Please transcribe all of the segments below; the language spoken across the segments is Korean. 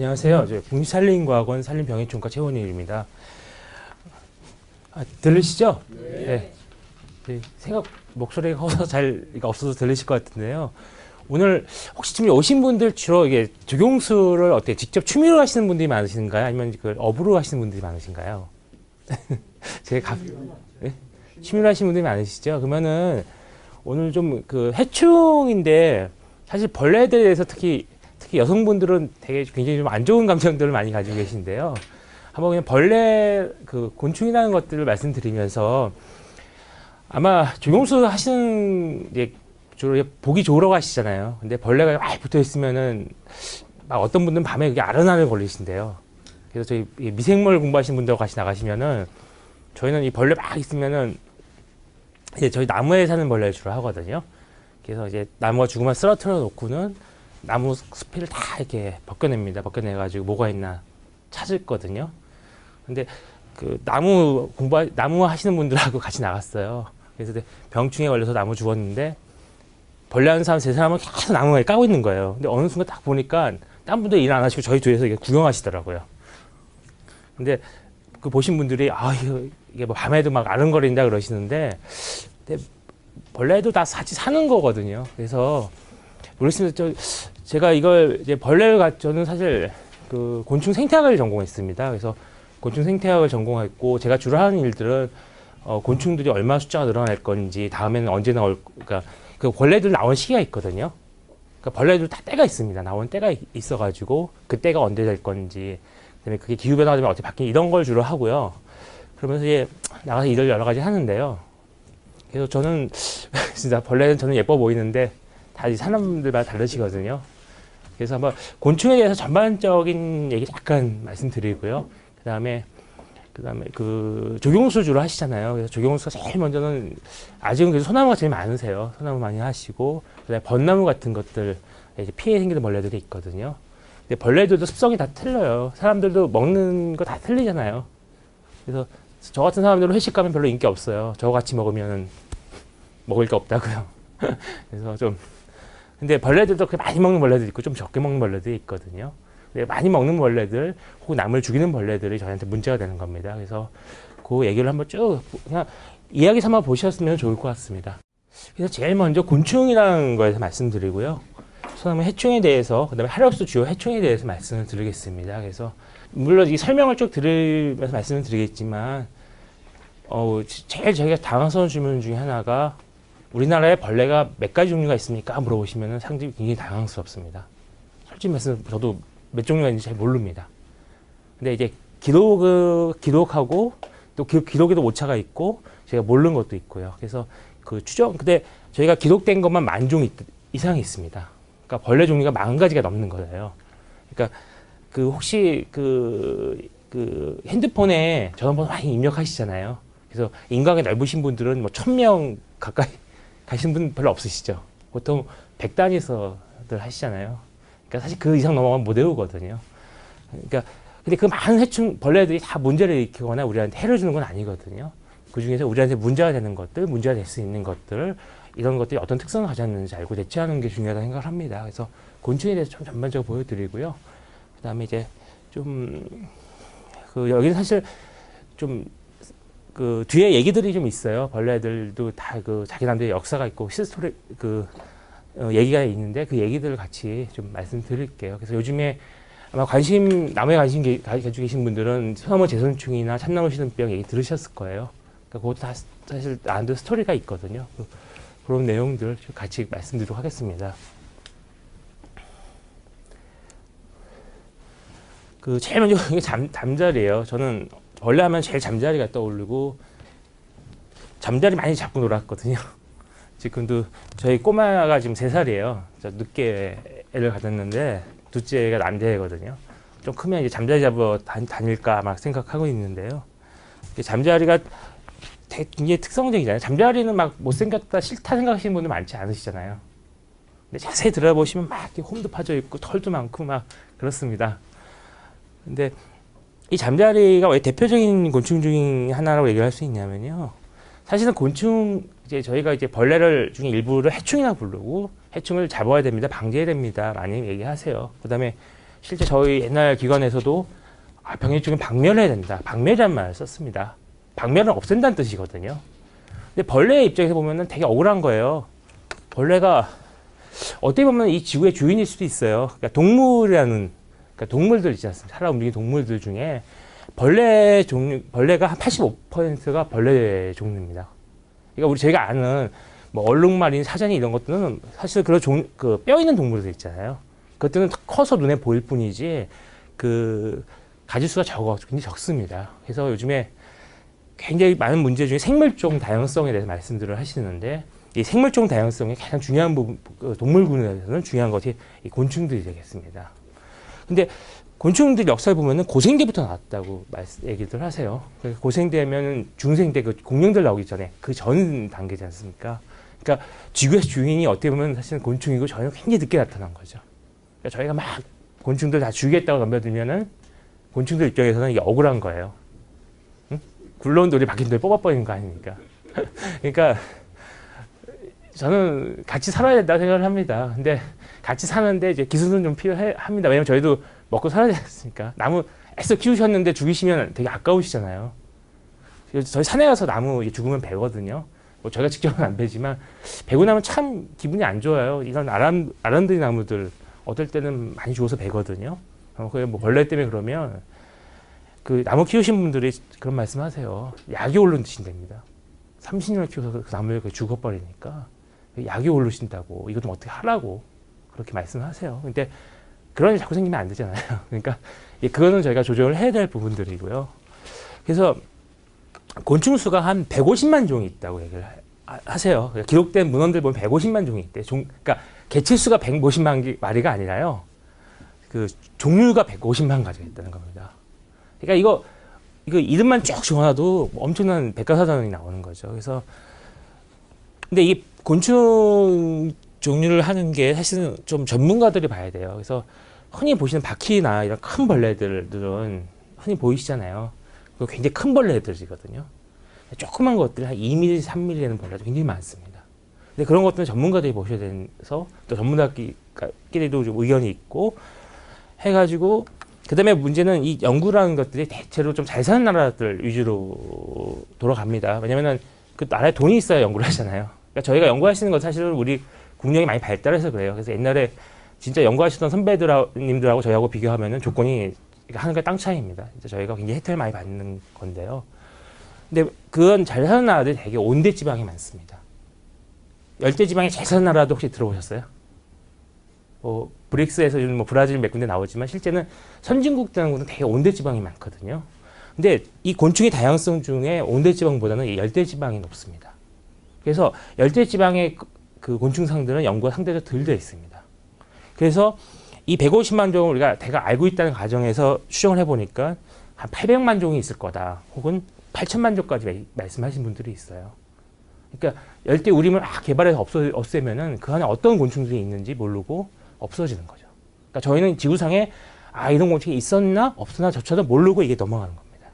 안녕하세요. 국립산림과학원 산림병해충과 최원일입니다. 들리시죠? 네. 생각 목소리가 커서 잘 없어서 들리실 것 같은데요. 오늘 혹시 지금 오신 분들 주로 이게 조경수를 어떻게 직접 취미로 하시는 분들이 많으신가요? 아니면 그 업으로 하시는 분들이 많으신가요? 네? 취미로 하시는 분들이 많으시죠? 그러면은 오늘 좀 그 해충인데 사실 벌레들에 대해서 특히 여성분들은 되게 굉장히 좀 안 좋은 감정들을 많이 가지고 계신데요. 한번 그냥 벌레 곤충이라는 것들을 말씀드리면서 아마 조경수 하시는 이제 주로 보기 좋으러 가시잖아요. 근데 벌레가 많이 붙어 있으면은 막 어떤 분들은 밤에 그게 아른아른 걸리신대요. 그래서 저희 미생물 공부하시는 분들 같이 나가시면은 저희는 이 벌레 막 있으면은 이제 저희 나무에 사는 벌레를 주로 하거든요. 그래서 이제 나무가 죽으면 쓰러뜨려 놓고는 나무 숲을 다 이렇게 벗겨냅니다. 벗겨내가지고 뭐가 있나 찾았거든요. 근데 그 나무 하시는 분들하고 같이 나갔어요. 그래서 병충해 걸려서 나무 죽었는데 벌레 하는 사람 세 사람은 계속 나무에 까고 있는 거예요. 근데 어느 순간 딱 보니까 딴 분들 일 안 하시고 저희 뒤에서 이게 구경하시더라고요. 근데 그 보신 분들이 이게 뭐 밤에도 막 아른거린다 그러시는데 근데 벌레도 다 같이 사는 거거든요. 그래서 모르겠습니다. 제가 이걸 이제 저는 사실 그 곤충 생태학을 전공했습니다. 그래서 곤충 생태학을 전공했고 제가 주로 하는 일들은 곤충들이 얼마나 숫자가 늘어날 건지 다음에는 언제 그러니까 그 벌레들 나온 시기가 있거든요. 그러니까 벌레들 다 때가 있습니다. 나온 때가 있어가지고 그 때가 언제 될 건지 그다음에 그게 기후 변화가 되면 어떻게 바뀌는 이런 걸 주로 하고요. 그러면서 이제 나가서 일을 여러 가지 하는데요. 그래서 저는 진짜 벌레는 저는 예뻐 보이는데 다 사람들마다 다르시거든요. 그래서 한번 곤충에 대해서 전반적인 얘기 잠깐 말씀드리고요. 그다음에 그 조경수 주로 하시잖아요. 그래서 조경수가 제일 먼저는 아직은 그래도 소나무가 제일 많으세요. 소나무 많이 하시고 그다음에 벚나무 같은 것들 이제 피해 생기는 벌레들이 있거든요. 근데 벌레들도 습성이 다 틀려요. 사람들도 먹는 거 다 틀리잖아요. 그래서 저 같은 사람들은 회식 가면 별로 인기 없어요. 저와 같이 먹으면 먹을 게 없다고요. 그래서 근데 벌레들도 그렇게 많이 먹는 벌레도 있고 좀 적게 먹는 벌레도 있거든요. 근데 많이 먹는 벌레들 혹은 남을 죽이는 벌레들이 저희한테 문제가 되는 겁니다. 그래서 그 얘기를 한번 쭉 그냥 이야기 삼아 보셨으면 좋을 것 같습니다. 그래서 제일 먼저 곤충이라는 거에서 말씀드리고요. 소나무 해충에 대해서 그다음에 하력수 주요 해충에 대해서 말씀을 드리겠습니다. 그래서 물론 이 설명을 쭉 들으면서 말씀을 드리겠지만 제일 저희가 당황스러운 질문 중에 하나가 우리나라에 벌레가 몇 가지 종류가 있습니까? 물어보시면 상당히 굉장히 당황스럽습니다. 솔직히 말씀 저도 몇 종류가 있는지 잘 모릅니다. 근데 이제 기록하고 또 기록에도 오차가 있고 제가 모르는 것도 있고요. 그래서 근데 저희가 기록된 것만 10,000종 이상이 있습니다. 그러니까 벌레 종류가 40,000가지가 넘는 거예요. 그러니까 혹시 핸드폰에 전화번호 많이 입력하시잖아요. 그래서 인강이 넓으신 분들은 뭐 1000명 가까이 가시는 분 별로 없으시죠. 보통 100단위서들 하시잖아요. 그러니까 사실 그 이상 넘어가면 못 외우거든요. 그러니까 근데 그 많은 해충 벌레들이 다 문제를 일으키거나 우리한테 해를 주는 건 아니거든요. 그 중에서 우리한테 문제가 되는 것들, 문제가 될 수 있는 것들 이런 것들이 어떤 특성을 가졌는지 알고 대처하는 게 중요하다고 생각을 합니다. 그래서 곤충에 대해서 좀 전반적으로 보여드리고요. 그다음에 이제 여기는 사실 뒤에 얘기들이 좀 있어요. 벌레들도 다 자기 나름대로 역사가 있고 히스토리 얘기가 있는데 그 얘기들을 같이 좀 말씀드릴게요. 그래서 요즘에 아마 나무에 관심 가지고 계신 분들은 소나무 제손충이나 참나무 시든병 얘기 들으셨을 거예요. 그러니까 그것도 다 사실 나름대로 스토리가 있거든요. 그런 내용들 같이 말씀드리도록 하겠습니다. 제일 먼저 이게 잠자리예요. 저는 벌레 하면 제일 잠자리가 떠오르고 잠자리 많이 잡고 놀았거든요. 지금도 저희 꼬마가 지금 3살이에요. 늦게 애를 가졌는데 둘째가 남자애거든요. 좀 크면 이제 잠자리 잡으러 다닐까 막 생각하고 있는데요. 잠자리가 굉장히 특성적이잖아요. 잠자리는 막 못생겼다 싫다 생각하시는 분들 많지 않으시잖아요. 근데 자세히 들어보시면 막 이렇게 홈도 파져 있고 털도 많고 막 그렇습니다. 근데 이 잠자리가 왜 대표적인 곤충 중에 하나라고 얘기할 수 있냐면요. 사실은 저희가 이제 벌레를 중에 일부를 해충이라고 부르고 해충을 잡아야 됩니다. 방지해야 됩니다. 많이 얘기하세요. 그 다음에 실제 저희 옛날 기관에서도 병해충은 박멸해야 된다. 박멸이라는 말을 썼습니다. 박멸은 없앤다는 뜻이거든요. 근데 벌레의 입장에서 보면은 되게 억울한 거예요. 벌레가 어떻게 보면 이 지구의 주인일 수도 있어요. 그러니까 그러니까 동물들 있지 않습니까? 살아 움직이는 동물들 중에 벌레가 한 85%가 벌레 종류입니다. 그러니까 저희가 아는 뭐 얼룩말인 사자니 이런 것들은 사실 그 뼈 있는 동물들 있잖아요. 그것들은 커서 눈에 보일 뿐이지 그 가지수가 굉장히 적습니다. 그래서 요즘에 굉장히 많은 문제 중에 생물종 다양성에 대해서 말씀들을 하시는데 이 생물종 다양성의 가장 중요한 부분, 동물군에서는 중요한 것이 이 곤충들이 되겠습니다. 근데 곤충들 역사를 보면은 고생대부터 나왔다고 얘기들 하세요. 고생대면 중생대 그 공룡들 나오기 전에 그 전 단계지 않습니까? 그러니까 지구의 주인이 어떻게 보면 사실은 곤충이고 저희는 굉장히 늦게 나타난 거죠. 그러니까 저희가 막 곤충들 다 죽이겠다고 넘겨들면은 곤충들 입장에서는 이게 억울한 거예요. 응? 굴러온 돌이 박힌 돌 뽑아버리는 거 아닙니까? 그러니까 저는 같이 살아야 된다고 생각을 합니다. 근데 같이 사는데 이제 기술은 좀 필요합니다. 왜냐면 저희도 먹고 살아야 되지 않습니까? 나무 애써 키우셨는데 죽이시면 되게 아까우시잖아요. 저희 산에 가서 나무 죽으면 베거든요. 뭐 저희가 직접은 안 베지만 베고 나면 참 기분이 안 좋아요. 이런 아람드리 나무들 어떨 때는 많이 죽어서 베거든요. 그게 뭐 벌레 때문에 그러면 그 나무 키우신 분들이 그런 말씀하세요. 약이 오르신답니다. 30년을 키워서 그 나무를 죽어버리니까 약이 오르신다고 이거 좀 어떻게 하라고 그렇게 말씀하세요. 근데 그런 일이 자꾸 생기면 안 되잖아요. 그러니까 그거는 저희가 조정을 해야 될 부분들이고요. 그래서 곤충 수가 한 150만 종이 있다고 얘기를 하세요. 그러니까 기록된 문헌들 보면 150만 종이 있대. 그러니까 개체 수가 150만 마리가 아니라요. 그 종류가 150만 가지가 있다는 겁니다. 그러니까 이거 이름만 쭉 적어놔도 엄청난 백과사전이 나오는 거죠. 그래서 근데 이 곤충 종류를 하는 게 사실은 좀 전문가들이 봐야 돼요. 그래서 흔히 보시는 바퀴나 이런 큰 벌레들은 흔히 보이시잖아요. 그거 굉장히 큰 벌레들이거든요. 조그만 것들이 한 2mm, 3mm라는 벌레도 굉장히 많습니다. 근데 그런 것들은 전문가들이 보셔야 돼서 또 전문가끼리도 좀 의견이 있고 해가지고 그 다음에 문제는 이 연구라는 것들이 대체로 좀 잘 사는 나라들 위주로 돌아갑니다. 왜냐면은 그 나라에 돈이 있어야 연구를 하잖아요. 그러니까 저희가 연구하시는 건 사실은 우리 국력이 많이 발달해서 그래요. 그래서 옛날에 진짜 연구하시던 선배님들하고 저희하고 비교하면은 조건이 하늘과 땅 차이입니다. 저희가 굉장히 혜택을 많이 받는 건데요. 근데 그건 잘 사는 나라들이 되게 온대 지방이 많습니다. 열대 지방에 잘 사는 나라도 혹시 들어보셨어요? 브릭스에서 요즘 뭐 브라질 몇 군데 나오지만 실제는 선진국이라는 곳은 되게 온대 지방이 많거든요. 근데 이 곤충의 다양성 중에 온대 지방보다는 이 열대 지방이 높습니다. 그래서 열대 지방의 그 곤충상들은 연구가 상대적으로 덜 되어 있습니다. 그래서 이 150만 종을 우리가 대가 알고 있다는 가정에서 추정을 해보니까 한 800만 종이 있을 거다. 혹은 8천만 종까지 말씀하신 분들이 있어요. 그러니까 열대 우림을 개발해서 없애면은 그 안에 어떤 곤충들이 있는지 모르고 없어지는 거죠. 그러니까 저희는 지구상에 이런 곤충이 있었나 없었나 저처럼 모르고 이게 넘어가는 겁니다.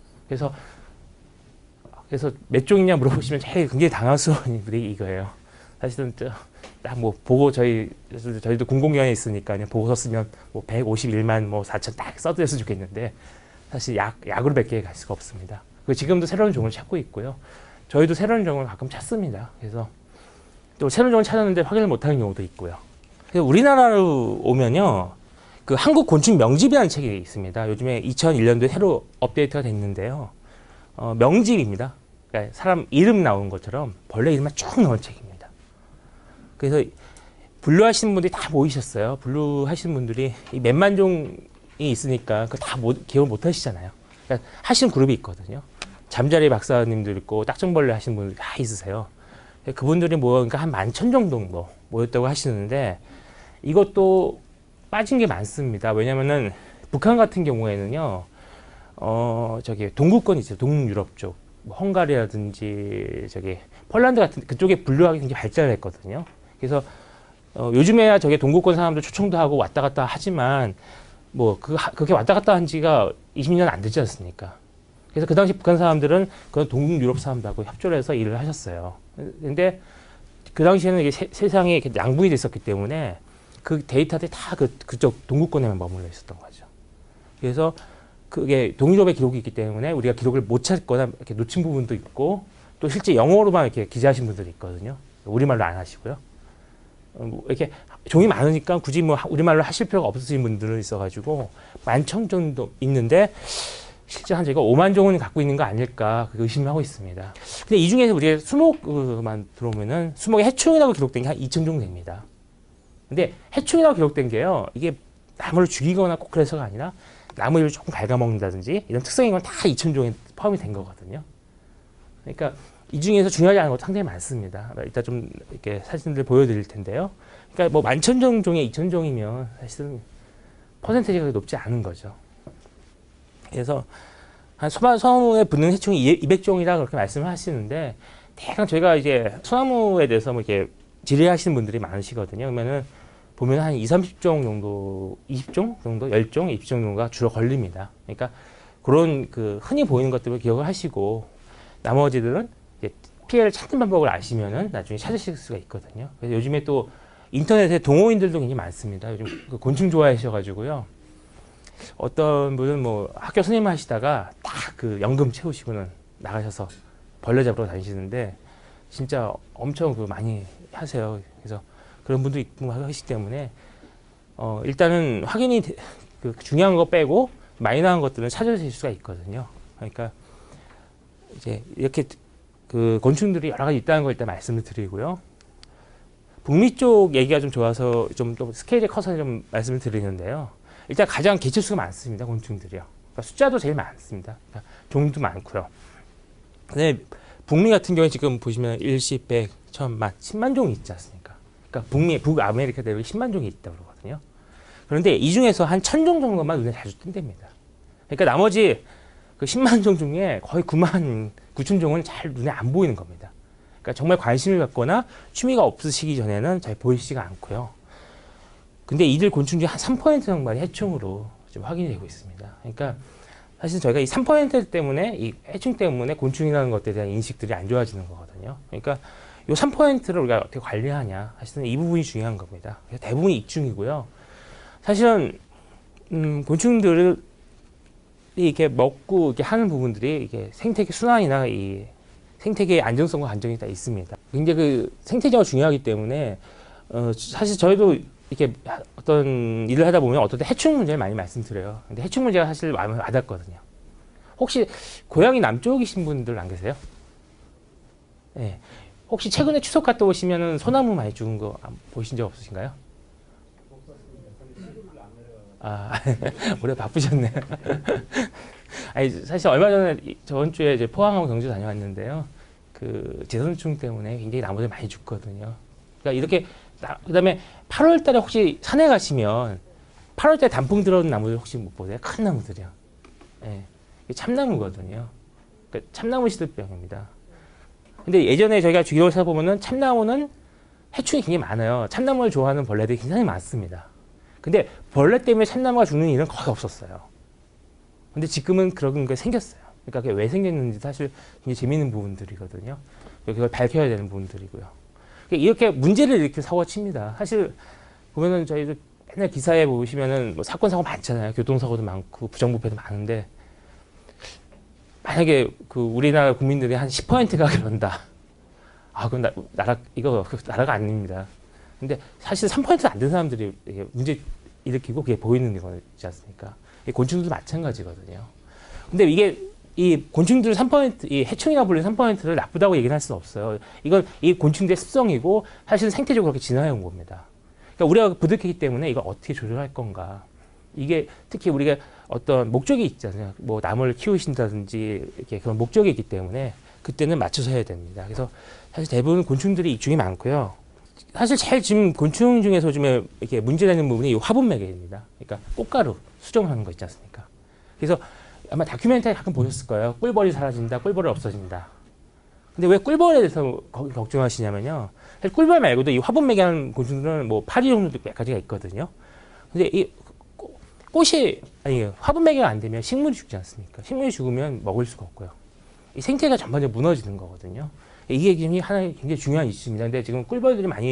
그래서 몇 종이냐 물어보시면 제일 굉장히 당황스러운 일이 이거예요. 사실은 딱 뭐 보고 저희도 공공기관에 있으니까 그냥 보고서 쓰면 뭐 151만 뭐 4천 딱 써드렸으면 좋겠는데 사실 약으로 밖에 갈 수가 없습니다. 지금도 새로운 종을 찾고 있고요. 저희도 새로운 종을 가끔 찾습니다. 그래서 또 새로운 종을 찾았는데 확인을 못하는 경우도 있고요. 그래서 우리나라로 오면요, 그 한국 곤충 명집이라는 책이 있습니다. 요즘에 2001년도에 새로 업데이트가 됐는데요. 명집입니다. 그러니까 사람 이름 나온 것처럼 벌레 이름만 쭉 나온 책입니다. 그래서 분류하시는 분들이 다 모이셨어요. 분류하시는 분들이 이 몇만 종이 있으니까 그거 다 기억을 못 하시잖아요. 그러니까 하시는 그룹이 있거든요. 잠자리 박사님들 있고 딱정벌레 하시는 분들 다 있으세요. 그분들이 그러니까 한 11,000 정도 모였다고 하시는데 이것도 빠진 게 많습니다. 왜냐면은 북한 같은 경우에는요, 동구권 있어요. 동유럽 쪽. 헝가리라든지 폴란드 같은 그쪽에 분류하기 굉장히 발달을 했거든요. 그래서 요즘에야 동구권 사람들 초청도 하고 왔다 갔다 하지만 그렇게 왔다 갔다 한 지가 20년 안 되지 않습니까? 그래서 그 당시 북한 사람들은 그런 동유럽 사람들하고 협조를 해서 일을 하셨어요. 근데 그 당시에는 이게 세상이 이렇게 양분이 됐었기 때문에 그 데이터들이 다 그쪽 동구권에만 머물러 있었던 거죠. 그래서 그게 동유럽의 기록이 있기 때문에 우리가 기록을 못 찾거나 이렇게 놓친 부분도 있고 또 실제 영어로만 이렇게 기재하신 분들이 있거든요. 우리말로 안 하시고요. 뭐 이렇게 종이 많으니까 굳이 뭐 우리말로 하실 필요가 없으신 분들은 있어가지고 10,000 정도 있는데 실제 한 제가 5만 종은 갖고 있는 거 아닐까 의심하고 있습니다. 근데 이 중에서 우리가 수목만 들어오면은 수목의 해충이라고 기록된 게 한 2,000 종도 됩니다. 근데 해충이라고 기록된 게요, 이게 나무를 죽이거나 꼭 그래서가 아니라 나무를 조금 갉아먹는다든지 이런 특성인 건 다 2,000종에 포함이 된 거거든요. 그러니까 이 중에서 중요하지 않은 것도 상당히 많습니다. 이따 좀 이렇게 사진들 보여드릴 텐데요. 그러니까 뭐 10,000종 중에 2,000종이면 사실은 퍼센테이지가 높지 않은 거죠. 그래서 한 소나무에 붙는 해충이 200종이라 그렇게 말씀을 하시는데, 대강 저희가 이제 소나무에 대해서 뭐 이렇게 질의하시는 분들이 많으시거든요. 그러면은 보면 한 20, 30종 정도, 20종 정도, 10종, 20종 정도가 주로 걸립니다. 그러니까 그런 그 흔히 보이는 것들을 기억을 하시고 나머지들은 이제 피해를 찾는 방법을 아시면은 나중에 찾으실 수가 있거든요. 그래서 요즘에 또 인터넷에 동호인들도 굉장히 많습니다. 요즘 그 곤충 좋아하셔가지고요. 어떤 분은 뭐 학교 선생님 하시다가 딱 그 연금 채우시고는 나가셔서 벌레 잡으러 다니시는데 진짜 엄청 그 많이 하세요. 그래서 그런 분도 있고 하시기 때문에 일단은 확인이 그 중요한 거 빼고 마이너한 것들은 찾으실 수가 있거든요. 그러니까 이제 이렇게 그 곤충들이 여러 가지 있다는 걸 일단 말씀을 드리고요. 북미 쪽 얘기가 좀 좋아서 좀 스케일이 커서 좀 말씀을 드리는데요. 일단 가장 개체수가 많습니다. 곤충들이요. 그러니까 숫자도 제일 많습니다. 그러니까 종류도 많고요. 근데 북미 같은 경우에 지금 보시면 일시, 백, 천만, 10만 종이 있지 않습니까? 그러니까 북아메리카 대륙에 10만 종이 있다고 그러거든요. 그런데 이 중에서 한 1,000종 정도만 눈에 자주 뜬답니다. 그러니까 나머지 그 10만 종 중에 거의 9만 9천 종은 잘 눈에 안 보이는 겁니다. 그러니까 정말 관심을 갖거나 취미가 없으시기 전에는 잘 보이시지가 않고요. 근데 이들 곤충 중 한 3% 정도만이 해충으로 좀 확인이 되고 있습니다. 그러니까 사실 저희가 이 3% 때문에 이 해충 때문에 곤충이라는 것들에 대한 인식들이 안 좋아지는 거거든요. 그러니까 이 3%를 우리가 어떻게 관리하냐, 사실은 이 부분이 중요한 겁니다. 그래서 대부분이 익충이고요. 사실은 곤충들이 이렇게 먹고 이렇게 하는 부분들이 이게 생태계 순환이나 이 생태계의 안정성과 안정이 다 있습니다. 굉장히 그 생태계가 중요하기 때문에 사실 저희도 이렇게 어떤 일을 하다 보면 어떨 때 해충 문제를 많이 말씀드려요. 근데 해충 문제가 사실 마음에 와닿거든요. 혹시 고향이 남쪽이신 분들 안 계세요? 네. 혹시 최근에 추석 갔다 오시면은 소나무 많이 죽은 거 보신 적 없으신가요? 아, 올해 바쁘셨네요. 아니, 사실 얼마 전에 저번 주에 이제 포항하고 경주 다녀왔는데요. 그 제선충 때문에 굉장히 나무들 많이 죽거든요. 그러니까 이렇게 그다음에 8월 달에 혹시 산에 가시면 8월 달에 단풍 들어오는 나무들 혹시 못 보세요? 큰 나무들이요. 예. 네. 참나무거든요. 그러니까 참나무 시들병입니다. 근데 예전에 저희가 주기록을 찾아보면은 참나무는 해충이 굉장히 많아요. 참나무를 좋아하는 벌레들이 굉장히 많습니다. 근데 벌레 때문에 참나무가 죽는 일은 거의 없었어요. 근데 지금은 그런 게 생겼어요. 그러니까 그게 왜 생겼는지 사실 굉장히 재미있는 부분들이거든요. 그걸 밝혀야 되는 부분들이고요. 이렇게 문제를 이렇게 사고가 칩니다. 사실 보면은 저희도 맨날 기사에 보시면은 뭐 사건 사고 많잖아요. 교통사고도 많고 부정부패도 많은데 만약에 그 우리나라 국민들이 한 10%가 그런다. 아, 그건 이거 나라가 아닙니다. 근데 사실 3%도 안 된 사람들이 문제 일으키고 그게 보이는 거지 않습니까? 곤충들도 마찬가지거든요. 근데 이게 이 곤충들 3%, 이 해충이라고 불리는 3%를 나쁘다고 얘기는 할 수는 없어요. 이건 이 곤충들의 습성이고 사실은 생태적으로 그렇게 진화해 온 겁니다. 그러니까 우리가 부득이기 때문에 이걸 어떻게 조절할 건가. 이게 특히 우리가 어떤 목적이 있잖아요. 뭐 나무를 키우신다든지 이렇게 그런 목적이 있기 때문에 그때는 맞춰서 해야 됩니다. 그래서 사실 대부분 곤충들이 이중이 많고요. 사실 제일 지금 곤충 중에서 좀 이렇게 문제되는 부분이 이 화분매개입니다. 그러니까 꽃가루 수정하는 거 있지 않습니까? 그래서 아마 다큐멘터리 가끔 보셨을 거예요. 꿀벌이 사라진다, 꿀벌이 없어진다. 근데 왜 꿀벌에 대해서 걱정하시냐면요. 사실 꿀벌 말고도 이 화분매개하는 곤충들은 뭐 파리 종류도 몇 가지가 있거든요. 근데 이 꽃이, 아니, 화분매개가 안 되면 식물이 죽지 않습니까? 식물이 죽으면 먹을 수가 없고요. 이 생태가 전반적으로 무너지는 거거든요. 이게 지금 하나의 굉장히 중요한 이슈입니다. 근데 지금 꿀벌들이 많이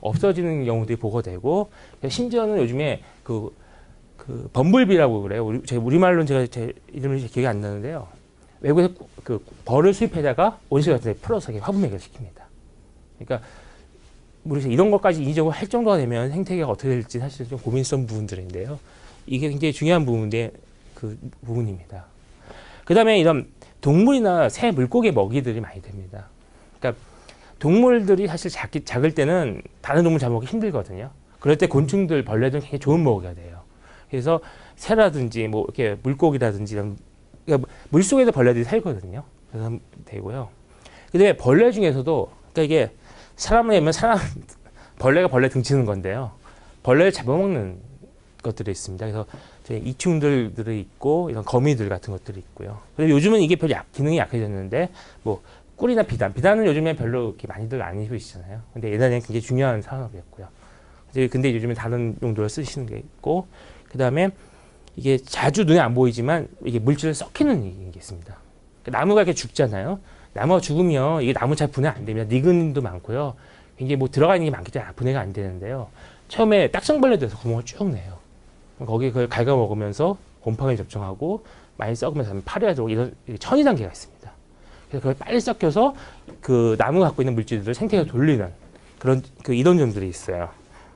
없어지는 경우들이 보고되고 심지어는 요즘에 그 범블비라고 그래요. 우리말로는 제 이름을 기억이 안 나는데요. 외국에서 그 벌을 수입해다가 온실 같은 데 풀어서 화분맥을 시킵니다. 그러니까 우리 이런 것까지 인위적으로 할 정도가 되면 생태계가 어떻게 될지 사실 좀 고민스러운 부분들인데요. 이게 굉장히 중요한 부분인데 그 부분입니다. 그 다음에 이런 동물이나 새, 물고기 먹이들이 많이 됩니다. 그러니까 동물들이 사실 작을 때는 다른 동물 잡아먹기 힘들거든요. 그럴 때 곤충들, 벌레들은 굉장히 좋은 먹이가 돼요. 그래서 새라든지 뭐 이렇게 물고기라든지 이런 그러니까 물속에도 벌레들이 살거든요. 그래서 되고요. 근데 벌레 중에서도 그러니까 이게 사람을 하면 벌레가 벌레 등치는 건데요. 벌레를 잡아먹는 것들이 있습니다. 그래서 이충들이 있고 이런 거미들 같은 것들이 있고요. 그리고 요즘은 이게 별 기능이 약해졌는데 뭐 꿀이나 비단은 요즘에 별로 이렇게 많이들 안 입으시잖아요. 근데 예전에는 굉장히 중요한 산업이었고요. 근데 요즘에 다른 용도로 쓰시는 게 있고 그 다음에 이게 자주 눈에 안 보이지만 이게 물질을 썩히는 게 있습니다. 나무가 이렇게 죽잖아요. 나무가 죽으면 이게 나무 잘 분해 안 됩니다. 니근도 많고요. 굉장히 뭐 들어가 있는 게 많기 때문에 분해가 안 되는데요. 처음에 딱정벌레 돼서 구멍을 쭉 내요. 거기에 그걸 갉아 먹으면서 곰팡이 접촉하고 많이 썩으면서 파리가 들어오고 이런 천이 단계가 있습니다. 그래서 그걸 빨리 썩혀서 그 나무가 갖고 있는 물질들을 생태계로 돌리는 그런 이런 점들이 있어요.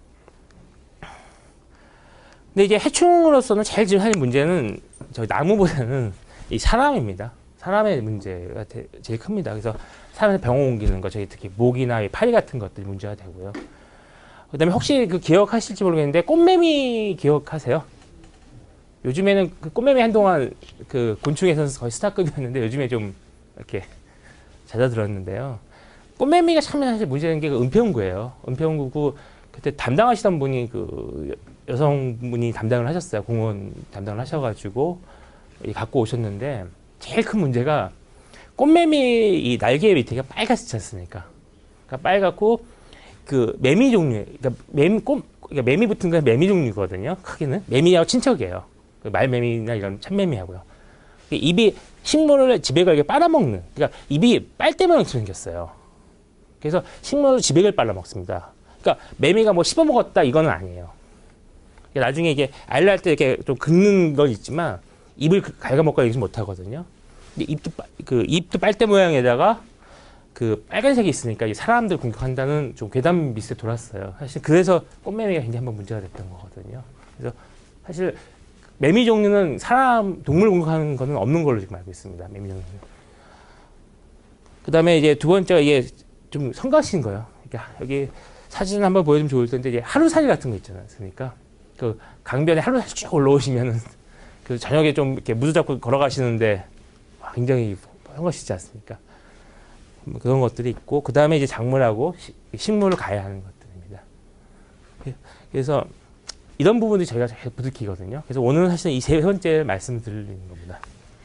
근데 이제 해충으로서는 제일 지금 할 문제는 저희 나무보다는 이 사람입니다. 사람의 문제가 제일 큽니다. 그래서 사람한테 병원 옮기는 거, 저희 특히 모기나 파리 같은 것들이 문제가 되고요. 그다음에 혹시 그 기억하실지 모르겠는데 꽃매미 기억하세요? 요즘에는 그 꽃매미 한동안 그 곤충에서는 거의 스타급이었는데 요즘에 좀 이렇게 잦아들었는데요. 꽃매미가 참 사실 문제는 게 그 은평구예요. 은평구고 그때 담당하시던 분이 그 여성분이 담당을 하셨어요. 공원 담당을 하셔가지고 갖고 오셨는데 제일 큰 문제가 꽃매미 이 날개 밑에가 빨갛지 않습니까? 그러니까 빨갛고 그 매미 종류, 그러니까 그러니까 매미 붙은 건 매미 종류거든요. 크기는 매미하고 친척이에요. 그 말매미나 이런 참매미하고요. 입이 식물을 집에 가게 빨아먹는, 그러니까 입이 빨대모양처럼 생겼어요. 그래서 식물을 지백을 빨아먹습니다. 그러니까 매미가 뭐 씹어먹었다 이거는 아니에요. 나중에 이게 알날 때 이렇게 좀 긁는 건 있지만 입을 갉아먹거나 이러지 못하거든요. 근데 입도 빨대 모양에다가 그 빨간색이 있으니까 사람들 공격한다는 좀 괴담 미스에 돌았어요. 사실 그래서 꽃매미가 굉장히 한번 문제가 됐던 거거든요. 그래서 사실 매미 종류는 동물 공격하는 거는 없는 걸로 지금 알고 있습니다. 매미 종류는. 그 다음에 이제 두 번째가 이게 좀 성가신 거예요. 그러니까 여기 사진 한번 보여주면 좋을 텐데 이제 하루살이 같은 거 있지 않습니까? 그 강변에 하루살이 쭉 올라오시면은 그 저녁에 좀 이렇게 무드 잡고 걸어가시는데 굉장히 성가시지 않습니까? 뭐 그런 것들이 있고 그 다음에 이제 작물하고 식물을 가야 하는 것들입니다. 그래서 이런 부분들이 저희가 잘 부득이거든요. 그래서 오늘은 사실 이 세 번째 말씀드리는 겁니다.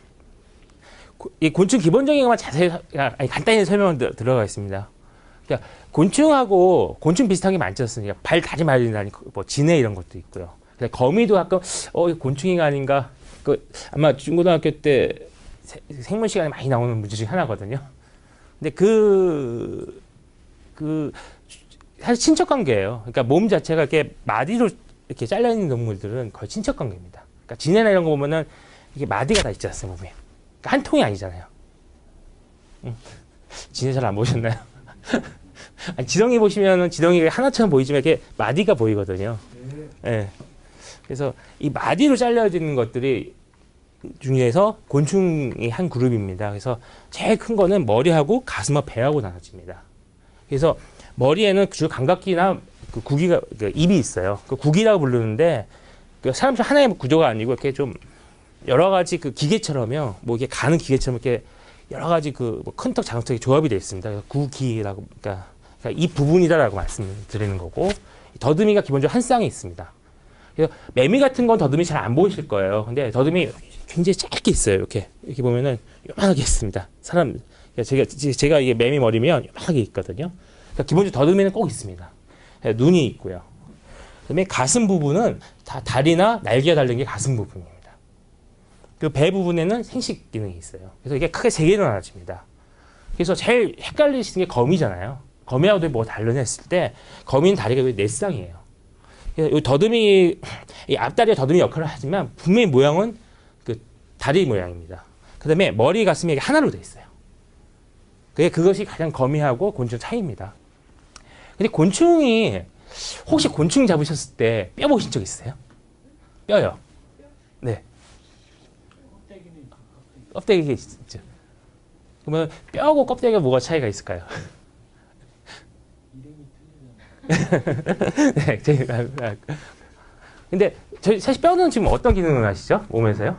이 곤충 기본적인 것만 간단히 설명을 들어가겠습니다. 그러니까 곤충하고 곤충 비슷한 게 많지 않습니까? 발 다리 말린다니 뭐 진해 이런 것도 있고요. 거미도 가끔 곤충이가 아닌가. 아마 중고등학교 때 생물 시간에 많이 나오는 문제 중에 하나거든요. 근데 사실 친척 관계예요. 그러니까 몸 자체가 이렇게 마디로 이렇게 잘려 있는 동물들은 거의 친척 관계입니다. 그러니까 진해나 이런 거 보면은 이게 마디가 다 있지 않습니까, 몸에. 그러니까 한 통이 아니잖아요. 진해 잘 안 보셨나요? 아니, 지렁이 보시면은 지렁이가 하나처럼 보이지만 이렇게 마디가 보이거든요. 네. 그래서 이 마디로 잘려지는 것들이 중에서 곤충이 한 그룹입니다. 그래서 제일 큰 거는 머리하고 가슴과 배하고 나눠집니다. 그래서 머리에는 주로 감각기나 그 구기가 입이 있어요. 그 구기라고 부르는데 그 사람처럼 하나의 구조가 아니고 이렇게 좀 여러 가지 그 기계처럼요. 뭐 이게 가는 기계처럼 이렇게 여러 가지 그 큰 턱, 작은 턱이 조합이 되어 있습니다. 그래서 구기라고 그러니까 이 부분이다라고 말씀드리는 거고 더듬이가 기본적으로 한 쌍이 있습니다. 그래서 매미 같은 건 더듬이 잘 안 보이실 거예요. 근데 더듬이 굉장히 짧게 있어요. 이렇게 보면은 요만하게 있습니다. 제가 이게 매미 머리면 요만하게 있거든요. 그러니까 기본적으로 더듬이는 꼭 있습니다. 눈이 있고요. 그다음에 가슴 부분은 다 다리나 날개가 달린 게 가슴 부분입니다. 그 배 부분에는 생식 기능이 있어요. 그래서 이게 크게 세 개로 나눠집니다. 그래서 제일 헷갈리시는 게 거미잖아요. 거미하고도 뭐가 다르냐 했을 때 거미는 다리가 왜 네 쌍이에요. 이 더듬이, 이 앞다리가 더듬이 역할을 하지만 분명히 모양은 그 다리 모양입니다. 그 다음에 머리, 가슴이 하나로 되어 있어요. 그것이 가장 거미하고 곤충 차이입니다. 근데 곤충이 혹시 곤충 잡으셨을 때 뼈 보신 적 있어요? 뼈요. 네. 껍데기가 있죠. 그러면 뼈하고 껍데기가 뭐가 차이가 있을까요? 네, 근데 저희 사실 뼈는 지금 어떤 기능을 하시죠? 몸에서요?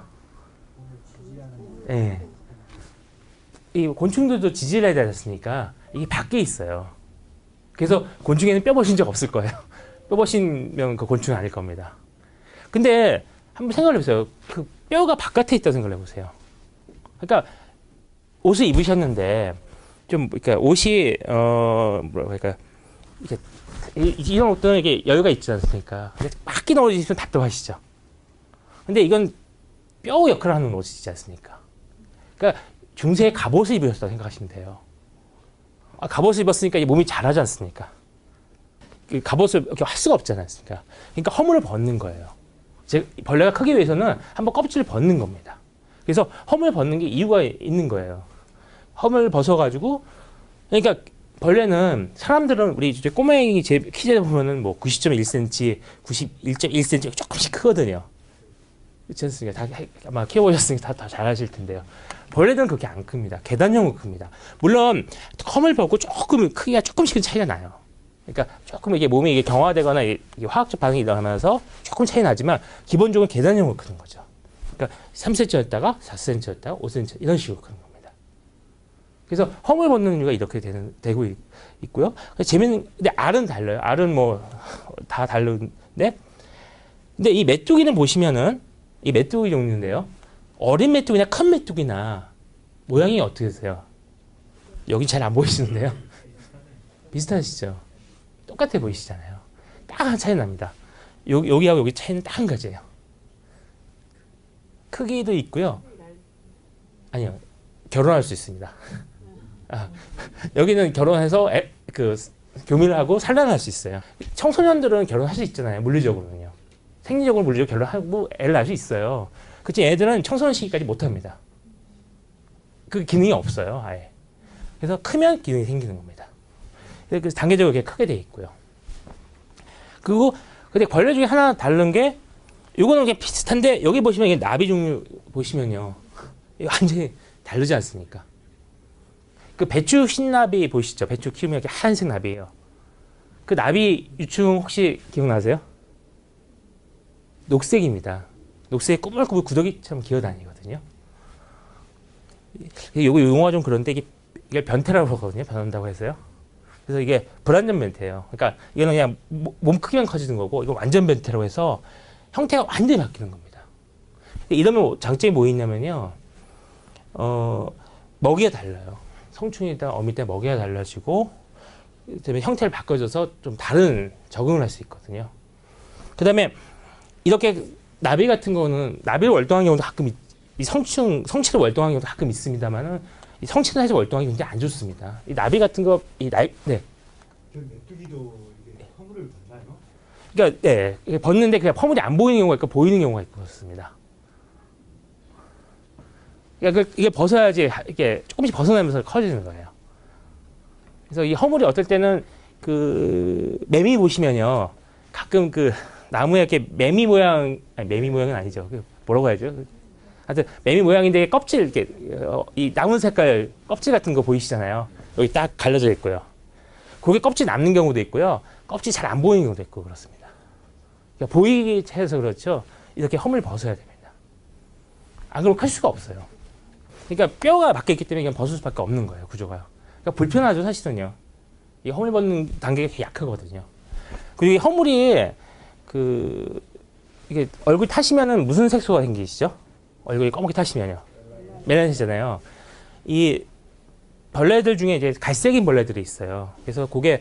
네. 이 곤충들도 지질을 해야 되지 않습니까? 이게 밖에 있어요. 그래서 곤충에는 뼈 보신 적 없을 거예요. 뼈 보시면 그 곤충은 아닐 겁니다. 근데 한번 생각해 보세요. 그 뼈가 바깥에 있다고 생각해 보세요. 그러니까 옷을 입으셨는데 좀 그러니까 옷이 뭐라고 할까 이렇게 이런 옷들은 이게 여유가 있지 않습니까? 근데 막 끼너지시면 답답하시죠. 근데 이건 뼈 역할을 하는 옷이지 않습니까? 그러니까 중세에 갑옷을 입으셨다고 생각하시면 돼요. 갑옷을 입었으니까 이 몸이 자라지 않습니까? 그 갑옷을 이렇게 할 수가 없지 않습니까? 그러니까 허물을 벗는 거예요. 즉 벌레가 크기 위해서는 한번 껍질을 벗는 겁니다. 그래서 허물 벗는 게 이유가 있는 거예요. 허물 벗어가지고 그러니까 벌레는 사람들은 우리 이제 꼬맹이 제 키제 보면은 뭐 90.1cm, 91.1cm 조금씩 크거든요. 그렇지 않습니까? 다 아마 키워보셨으니까 다 잘 아실 텐데요. 벌레들은 그렇게 안 큽니다. 계단형으로 큽니다. 물론 컴을 벗고 조금 크기가 조금씩은 차이가 나요. 그러니까 조금 이게 몸이 이게 경화되거나 이게 화학적 반응이 일어나면서 조금 차이 나지만 기본적으로 계단형으로 크는 거죠. 그러니까 3cm였다가 4cm였다가 5cm 이런 식으로 크는 겁니다. 그래서 험을 벗는 이유가 이렇게 되고 있고요. 재밌는 근데 알은 달라요. 알은 뭐 다 다른데 근데 이 메뚜기는 보시면은 이 메뚜기 종류인데요. 어린 메뚜기나 큰 메뚜기나 모양이 어떻게 되세요? 여기 잘 안 보이시는데요. 비슷하시죠? 똑같아 보이시잖아요. 딱 한 차이 납니다. 여기하고 여기 차이는 딱 한 가지예요. 크기도 있고요. 아니요. 결혼할 수 있습니다. 여기는 결혼해서 교미를 하고 산란할 수 있어요. 청소년들은 결혼할 수 있잖아요. 물리적으로는요. 생리적으로 물리적으로 결혼하고 애를 낳을 수 있어요. 그치 애들은 청소년 시기까지 못합니다. 그 기능이 없어요. 아예. 그래서 크면 기능이 생기는 겁니다. 그래서 단계적으로 이렇게 크게 돼 있고요. 그리고 근데 벌레 중에 하나 다른 게 이거는 그냥 비슷한데 여기 보시면 이게 나비 종류 보시면요. 이거 완전히 다르지 않습니까? 그 배추 흰나비 보이시죠? 배추 키우면 이렇게 하얀색 나비예요. 그 나비 유충 혹시 기억나세요? 녹색입니다. 녹색에 꾸물꾸물 구더기처럼 기어다니거든요. 요거 용어가 좀 그런데 이게 변태라고 하거든요. 변한다고 해서요. 그래서 이게 불완전 변태예요. 그러니까 이거는 그냥 몸 크기만 커지는 거고 이거 완전 변태라고 해서 형태가 완전히 바뀌는 겁니다. 이러면 장점이 뭐 있냐면요. 먹이가 달라요. 성충이다 어미때 먹이가 달라지고 그다음에 형태를 바꿔줘서 좀 다른 적응을 할 수 있거든요. 그다음에 이렇게 나비 같은 거는 나비를 월동하는 경우도 가끔 이 성체를 월동하는 경우도 가끔 있습니다만은 이 성체는 사실 월동하기 굉장히 안 좋습니다. 이 나비 같은 거 네. 저 메뚜기도 이게 허물을 벗나요? 그러니까 네, 벗는데 그냥 허물이 안 보이는 경우가 있고 보이는 경우가 있고 그렇습니다. 그러니까 이게 벗어야지 이게 조금씩 벗어나면서 커지는 거예요. 그래서 이 허물이 어떨 때는 그 매미 보시면요, 가끔 그 나무에 이렇게 매미 모양, 아니 매미 모양은 아니죠. 뭐라고 해야죠? 하여튼 매미 모양인데 껍질 이렇게 이 나무 색깔 껍질 같은 거 보이시잖아요. 여기 딱 갈라져 있고요. 그게 껍질 남는 경우도 있고요. 껍질 잘 안 보이는 경우도 있고 그렇습니다. 그러니까 보이게 해서 그렇죠. 이렇게 허물 벗어야 됩니다. 안 그러면 클 수가 없어요. 그러니까 뼈가 밖에 있기 때문에 그냥 벗을 수밖에 없는 거예요. 구조가요. 그러니까 불편하죠, 사실은요. 이 허물 벗는 단계가 약하거든요. 그리고 이 허물이 이게 얼굴 타시면은 무슨 색소가 생기시죠? 얼굴이 검게 타시면요. 멜라닌이잖아요. 이 벌레들 중에 이제 갈색인 벌레들이 있어요. 그래서 그게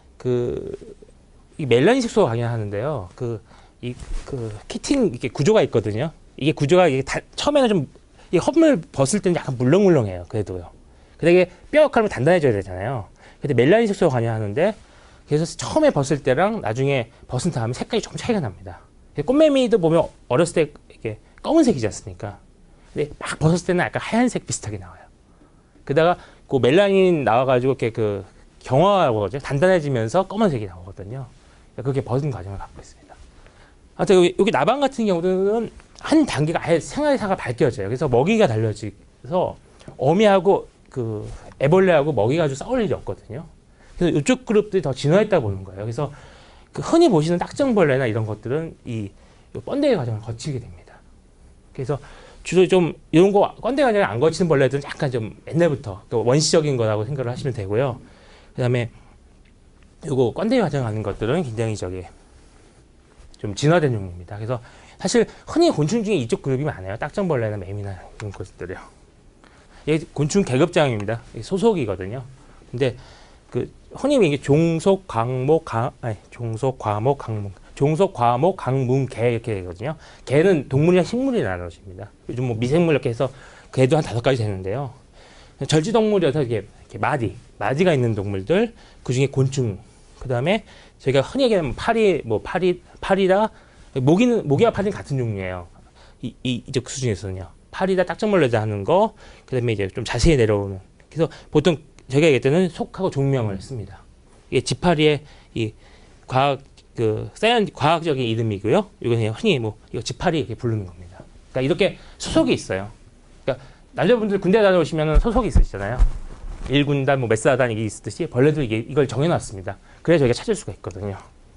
이 멜라닌 색소가 강해하는데요. 키팅 이렇게 구조가 있거든요. 이게 구조가 처음에는 좀 이 허물 벗을 때는 약간 물렁물렁해요. 그래도요. 근데 이게 뼈 역할은 단단해져야 되잖아요. 근데 멜라닌 색소가 관여하는데 그래서 처음에 벗을 때랑 나중에 벗은 다음에 색깔이 조금 차이가 납니다. 꽃매미도 보면 어렸을 때 이렇게 검은색이지 않습니까? 근데 막 벗었을 때는 약간 하얀색 비슷하게 나와요. 게다가 그 멜라닌 나와가지고 이렇게 그 경화하고 그러죠. 단단해지면서 검은색이 나오거든요. 그렇게 벗은 과정을 갖고 있습니다. 하여튼 여기 나방 같은 경우는 한 단계가 아예 생활사가 밝혀져요. 그래서 먹이가 달려져서 어미하고 그 애벌레하고 먹이가 아주 싸울 일이 없거든요. 그래서 이쪽 그룹들이 더 진화했다 보는 거예요. 그래서 그 흔히 보시는 딱정벌레나 이런 것들은 이 번데기 과정을 거치게 됩니다. 그래서 주로 좀 이런 거 번데기 과정을 안 거치는 벌레들은 약간 좀 옛날부터 원시적인 거라고 생각을 하시면 되고요. 그다음에 요거 번데기 과정 하는 것들은 굉장히 좀 진화된 종류입니다. 그래서 사실 흔히 곤충 중에 이쪽 그룹이 많아요. 딱정벌레나 매미나 이런 것들이요. 이게 곤충 계급장입니다. 소속이거든요. 근데 그 흔히 이게 종속, 과목, 강문, 개 이렇게 되거든요. 개는 동물이나 식물이 나눠집니다. 요즘 뭐 미생물 이렇게 해서 개도 한 5가지 되는데요. 절지동물이어서 이렇게 마디가 있는 동물들, 그 중에 곤충, 그 다음에 저희가 흔히 얘기하는 파리다, 모기와 파리는 같은 종류예요. 이쪽 수준에서는요. 파리다, 딱정벌레다 하는 거, 그 다음에 이제 좀 자세히 내려오는. 그래서 보통 저희가 얘기할 때는 속하고 종명을 씁니다. 이게 지파리의 이 과학적인 이름이고요. 이거는 흔히 이거 지파리 이렇게 부르는 겁니다. 그러니까 이렇게 소속이 있어요. 그러니까 남자분들 군대 다녀오시면 소속이 있으시잖아요. 1군단, 몇 사단 이게 있듯이 벌레도 이걸 정해놨습니다. 그래야 저희가 찾을 수가 있거든요.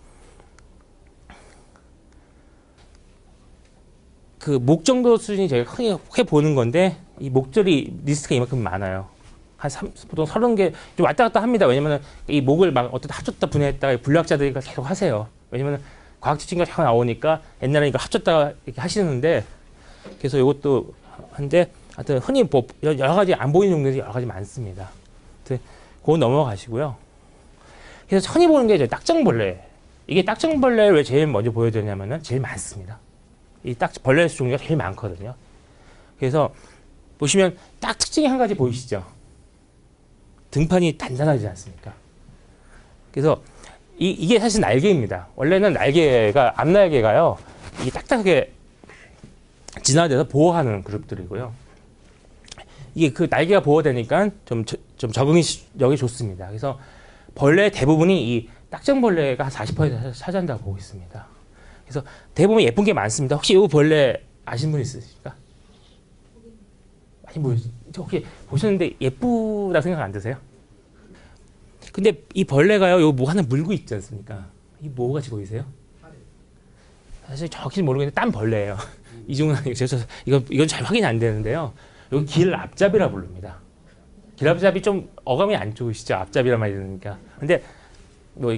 그 목 정도 수준이 저희가 흔히 보는 건데 이 목절이 리스트가 이만큼 많아요. 보통 30개 좀 왔다 갔다 합니다. 왜냐면 이 목을 막 어떻게 합쳤다 분해했다가 분류학자들이 계속 하세요. 왜냐면 과학 지침가 자꾸 나오니까 옛날에 이거 합쳤다가 이렇게 하시는데 그래서 이것도 한데 하여튼 흔히 여러 가지 안 보이는 종류들이 여러 가지 많습니다. 그건 넘어가시고요. 그래서 흔히 보는 게 딱정벌레. 이게 딱정벌레를 왜 제일 먼저 보여드리냐면은 제일 많습니다. 이 벌레 종류가 제일 많거든요. 그래서 보시면 딱 특징이 한 가지 보이시죠? 등판이 단단하지 않습니까? 그래서 이게 사실 날개입니다. 원래는 날개가 앞날개가요. 이게 딱딱하게 진화돼서 보호하는 그룹들이고요. 이게 그 날개가 보호되니까 좀 적응력이 좋습니다. 그래서 벌레 대부분이 이 딱정벌레가 한 40% 차지한다고 보고 있습니다. 그래서 대부분 예쁜 게 많습니다. 혹시 이 벌레 아시는 분 있으십니까? 많이 혹시 보셨는데 예쁘다 생각 안 드세요? 근데 이 벌레가요, 요 뭐 하나 물고 있지 않습니까? 이 뭐 같이 보이세요? 사실 정확히 모르겠는데 딴 벌레예요. 이 중은 아니고 이건 잘 확인이 안 되는데요. 여기 길앞잡이라 부릅니다. 길앞잡이 좀 어감이 안 좋으시죠? 앞잡이란 말이 들으니까. 근데 뭐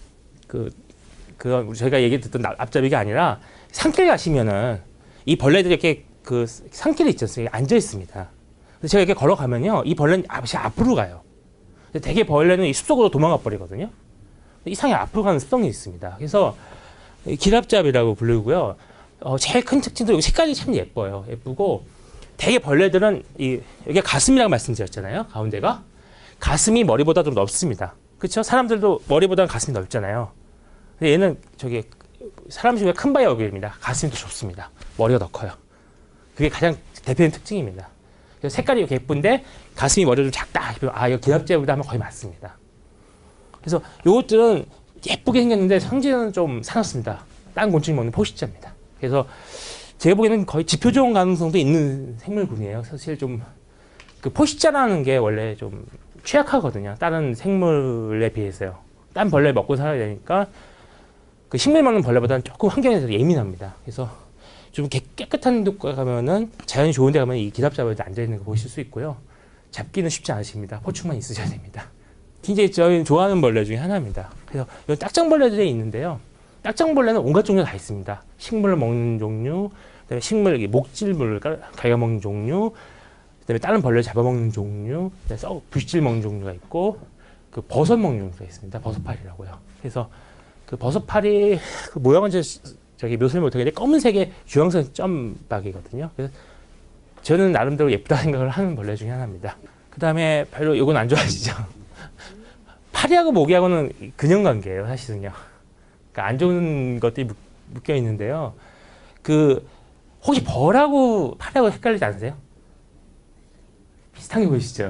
저희가 얘기 듣던 앞잡이가 아니라 산길 가시면은 이 벌레들이 이렇게 그 산길에 있지 않습니까? 앉아 있습니다. 그래서 제가 이렇게 걸어가면요, 이 벌레는 앞으로 가요. 대개 벌레는 이 숲속으로 도망가 버리거든요. 이상하게 앞으로 가는 습성이 있습니다. 그래서 길앞잡이라고 부르고요. 제일 큰 특징도 색깔이 참 예뻐요. 예쁘고 대개 벌레들은 여기 가슴이라고 말씀드렸잖아요. 가운데가 가슴이 머리보다 좀 넓습니다. 그렇죠? 사람들도 머리보다는 가슴이 넓잖아요. 근데 얘는 사람 중에 큰 바위 어귀입니다. 가슴이 더 좁습니다. 머리가 더 커요. 그게 가장 대표적인 특징입니다. 그래서 색깔이 이렇게 예쁜데 가슴이 머리가 좀 작다. 이거 길앞잡이보다 하면 거의 맞습니다. 그래서 요것들은 예쁘게 생겼는데 성질은 좀 사납습니다. 다른 곤충이 먹는 포식자입니다. 그래서 제가 보기에는 거의 지표종 가능성도 있는 생물군이에요. 사실 그 포식자라는 게 원래 좀 취약하거든요. 다른 생물에 비해서요. 딴 벌레 먹고 살아야 되니까 그 식물 먹는 벌레보다는 조금 환경에 대해서 예민합니다. 그래서 좀 깨끗한 데 가면은 자연이 좋은 데 가면 이 길앞잡이에 앉아있는 거 보실 수 있고요. 잡기는 쉽지 않으십니다. 포충만 있으셔야 됩니다. 굉장히 저희 좋아하는 벌레 중에 하나입니다. 그래서 이 딱정벌레들이 있는데요. 딱정벌레는 온갖 종류가 다 있습니다. 식물을 먹는 종류, 그다음에 목질물을 갉아먹는 종류, 그다음에 다른 벌레를 잡아먹는 종류, 부실 먹는 종류가 있고, 그 버섯 먹는 종류가 있습니다. 버섯파리라고요. 그래서 그 버섯파리 그 모양은 저기 묘사를 못하겠는데 검은색의 주황색 점박이거든요. 그래서 저는 나름대로 예쁘다 생각을 하는 벌레 중에 하나입니다. 그 다음에 별로 이건 안 좋아하시죠? 파리하고 모기하고는 근연 관계예요, 사실은요. 그러니까 안 좋은 것들이 묶여 있는데요. 그 혹시 벌하고 파리하고 헷갈리지 않으세요? 비슷한 게 보이시죠?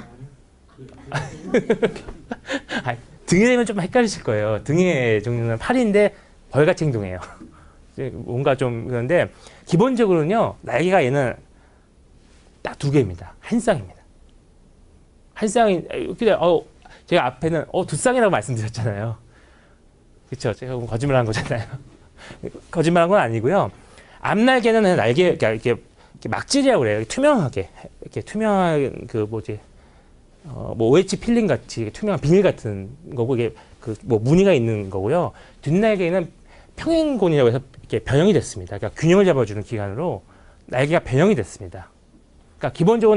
아니, 등에 되면 좀 헷갈리실 거예요. 등의 종류는 파리인데 벌같이 행동해요. 뭔가 좀 그런데 기본적으로는요, 날개가 얘는 딱 두 개입니다. 한 쌍입니다. 한 쌍이 제가 앞에는 두 쌍이라고 말씀드렸잖아요. 그렇죠? 제가 거짓말한 거잖아요. 거짓말한 건 아니고요. 앞날개는 날개 이렇게 막질이라고 그래요. 투명하게 이렇게 투명한 그 뭐지 뭐 OH 필름 같이 투명한 비닐 같은 거고 이게 그 뭐 무늬가 있는 거고요. 뒷날개는 평행곤이라고 해서 이렇게 변형이 됐습니다. 그러니까 균형을 잡아주는 기관으로 날개가 변형이 됐습니다. 그러니까 기본적으로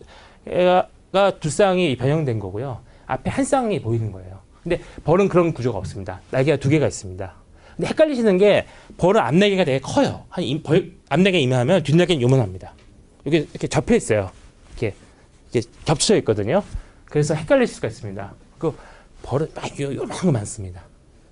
날개가 두 쌍이 변형된 거고요. 앞에 한 쌍이 보이는 거예요. 근데 벌은 그런 구조가 없습니다. 날개가 두 개가 있습니다. 근데 헷갈리시는 게 벌은 앞날개가 되게 커요. 앞날개 이만하면 뒷날개는 요만합니다. 이게 이렇게 접혀 있어요. 이렇게 겹쳐져 있거든요. 그래서 헷갈릴 수가 있습니다. 그 벌은 막 요만한 거 많습니다.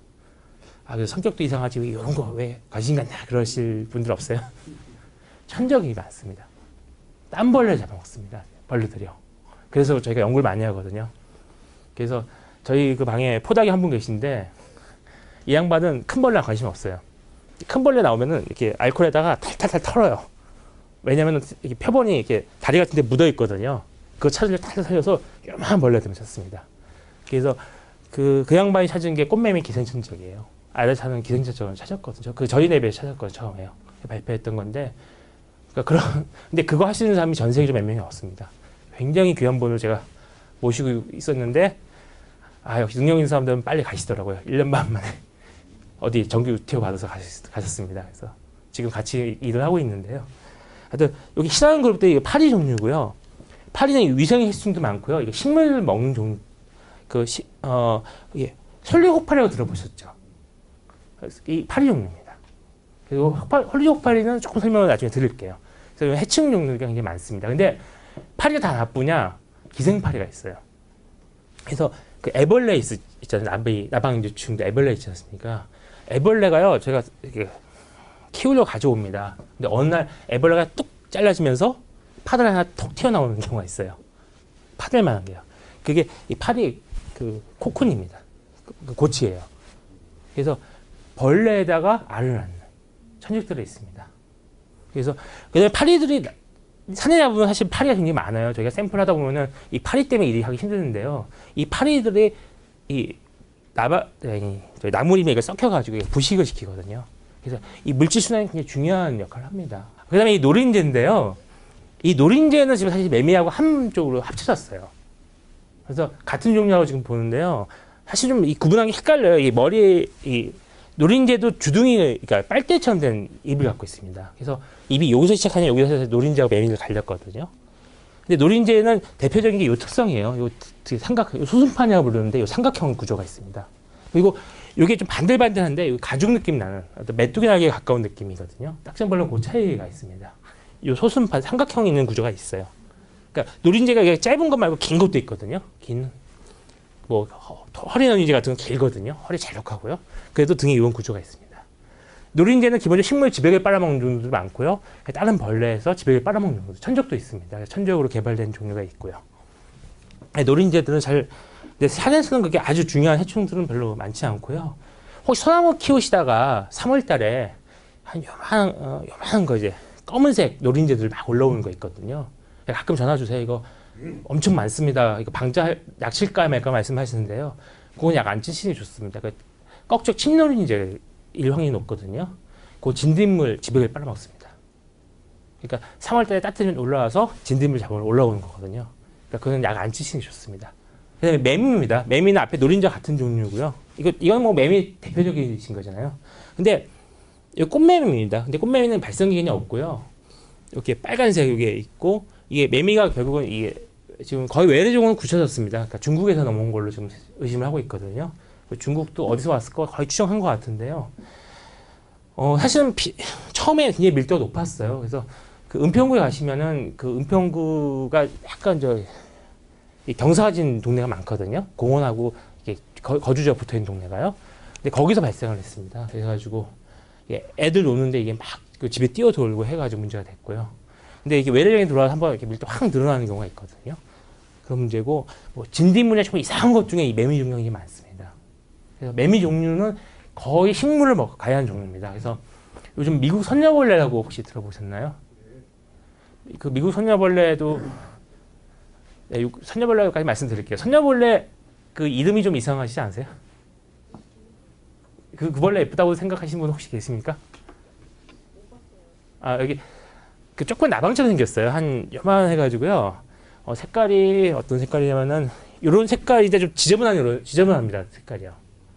그래서 성격도 이상하지 왜 이런 거 왜 관심 갖나 그러실 분들 없어요? 천적이 많습니다. 땀벌레 잡아먹습니다. 벌레들이요. 그래서 저희가 연구를 많이 하거든요. 그래서 저희 그 방에 포닥이 한 분 계신데 이 양반은 큰 벌레랑 관심 없어요. 큰 벌레 나오면은 이렇게 알코올에다가 탈탈탈 털어요. 왜냐면은 이렇게 표본이 이렇게 다리 같은 데 묻어 있거든요. 그거 찾으려 탈탈 털려서 요만한 벌레들만 찾습니다. 그래서 그 양반이 찾은 게 꽃매미 기생천적이에요. 알아차는 기생천적을 찾았거든요. 그 저희 랩에 찾았거든요. 처음에요. 발표했던 건데 그러니까 근데 그거 하시는 사람이 전 세계적으로 몇 명이 없습니다. 굉장히 귀한 분을 제가 모시고 있었는데 역시 능력 있는 사람들은 빨리 가시더라고요. 1년 반 만에 어디 정규 UTO 받아서 가셨습니다. 그래서 지금 같이 일을 하고 있는데요. 하여튼 여기 신화는 그룹도 이게 파리 종류고요. 파리는 위생 해충도 많고요. 이게 식물 먹는 종류 이게 솔리호파리라고 들어보셨죠? 이 파리 종류입니다. 그리고 솔리호파리는 조금 설명을 나중에 드릴게요. 그래서 해충 종류가 굉장히 많습니다. 근데 파리가 다 나쁘냐? 기생파리가 있어요. 그래서 그 애벌레 있잖아요. 나방류충도 애벌레 있지 않습니까? 애벌레가요, 제가 이렇게 키우려고 가져옵니다. 근데 어느 날 애벌레가 뚝 잘라지면서 파들 하나 톡 튀어나오는 경우가 있어요. 파들만한 게요. 그게 이 파리 그 코쿤입니다. 그 고치예요. 그래서 벌레에다가 알을 낳는 천적들이 있습니다. 그래서 파리들이 산에 잡으면 사실 파리가 굉장히 많아요. 저희가 샘플 하다 보면은 이 파리 때문에 일이 하기 힘드는데요. 이 파리들이 저희 나무림에 이걸 썩혀가지고 부식을 시키거든요. 그래서 이 물질 순환이 굉장히 중요한 역할을 합니다. 그 다음에 이 노린재인데요. 이 노린재는 지금 사실 매미하고 한쪽으로 합쳐졌어요. 그래서 같은 종류라고 지금 보는데요. 사실 좀 이 구분하기 헷갈려요. 이 머리에 노린재도 주둥이, 그러니까 빨대처럼 된 입을 갖고 있습니다. 그래서 입이 여기서 시작하냐 여기서 노린재하고 매미를 갈렸거든요. 근데 노린재는 대표적인 게 이 특성이에요. 요 소순판이라고 부르는데 요 삼각형 구조가 있습니다. 그리고 이게 좀 반들반들한데 가죽 느낌 나는 메뚜기 날개에 가까운 느낌이거든요. 딱정벌레는 그 차이가 있습니다. 요 소순판 삼각형 있는 구조가 있어요. 그러니까 노린재가 짧은 것 말고 긴 것도 있거든요. 뭐 허리 노린재 같은 건 길거든요. 허리 잘록하고요. 그래도 등에 이런 구조가 있습니다. 노린재는 기본적으로 식물 지벽을 빨아먹는 종류도 많고요. 다른 벌레에서 지벽을 빨아먹는 종류도 천적도 있습니다. 천적으로 개발된 종류가 있고요. 노린재들은 근데 산에서는 그게 아주 중요한 해충들은 별로 많지 않고요. 혹시 소나무 키우시다가 3월 달에 한 요만한 거 이제 검은색 노린재들 막 올라오는 거 있거든요. 가끔 전화 주세요. 이거 엄청 많습니다. 이거 약 칠까 말까 말씀하시는데요. 그건 약 안 치시는 게 좋습니다. 꺽적 침노린재 일황이 높거든요. 그 진딧물 지벽을 빨아먹습니다. 그러니까 3월 달에 따뜻한 올라와서 진딧물 잡으러 올라오는 거거든요. 그러니까 그건 약 안 치시는 게 좋습니다. 그다음에 매미입니다. 매미는 앞에 노린재 같은 종류고요. 이건 뭐 매미 대표적이신 거잖아요. 근데 이 꽃매미입니다. 근데 꽃매미는 발성기근이 없고요. 이렇게 빨간색 이게 있고 이게 매미가 결국은 이게 지금 거의 외래종은 굳혀졌습니다. 그러니까 중국에서 넘어온 걸로 지금 의심을 하고 있거든요. 중국도 어디서 왔을까 거의 추정한 것 같은데요. 사실은 처음에 굉장히 밀도가 높았어요. 그래서 그 은평구에 가시면은 그 은평구가 약간 경사진 동네가 많거든요. 공원하고 이렇게 거주지가 붙어 있는 동네가요. 근데 거기서 발생을 했습니다. 그래가지고 애들 노는데 이게 막 그 집에 뛰어돌고 해가지고 문제가 됐고요. 근데 이게 외래종이 들어와서 한번 이렇게 밀도 확 늘어나는 경우가 있거든요. 그런 문제고, 뭐 진딧물이나 정말 이상한 것 중에 이 매미 종류가 많습니다. 그래서 매미 종류는 거의 식물을 먹어야 하는 종류입니다. 그래서 요즘 미국 선녀벌레라고 혹시 들어보셨나요? 그 미국 선녀벌레도 선녀벌레까지 말씀드릴게요. 선녀벌레 그 이름이 좀 이상하시지 않으세요? 그 벌레 예쁘다고 생각하시는 분 혹시 계십니까? 아, 여기 그 조금 나방처럼 생겼어요. 한 요만해가지고요. 색깔이 어떤 색깔이냐면은 이런 색깔이 좀 지저분합니다. 색깔이요.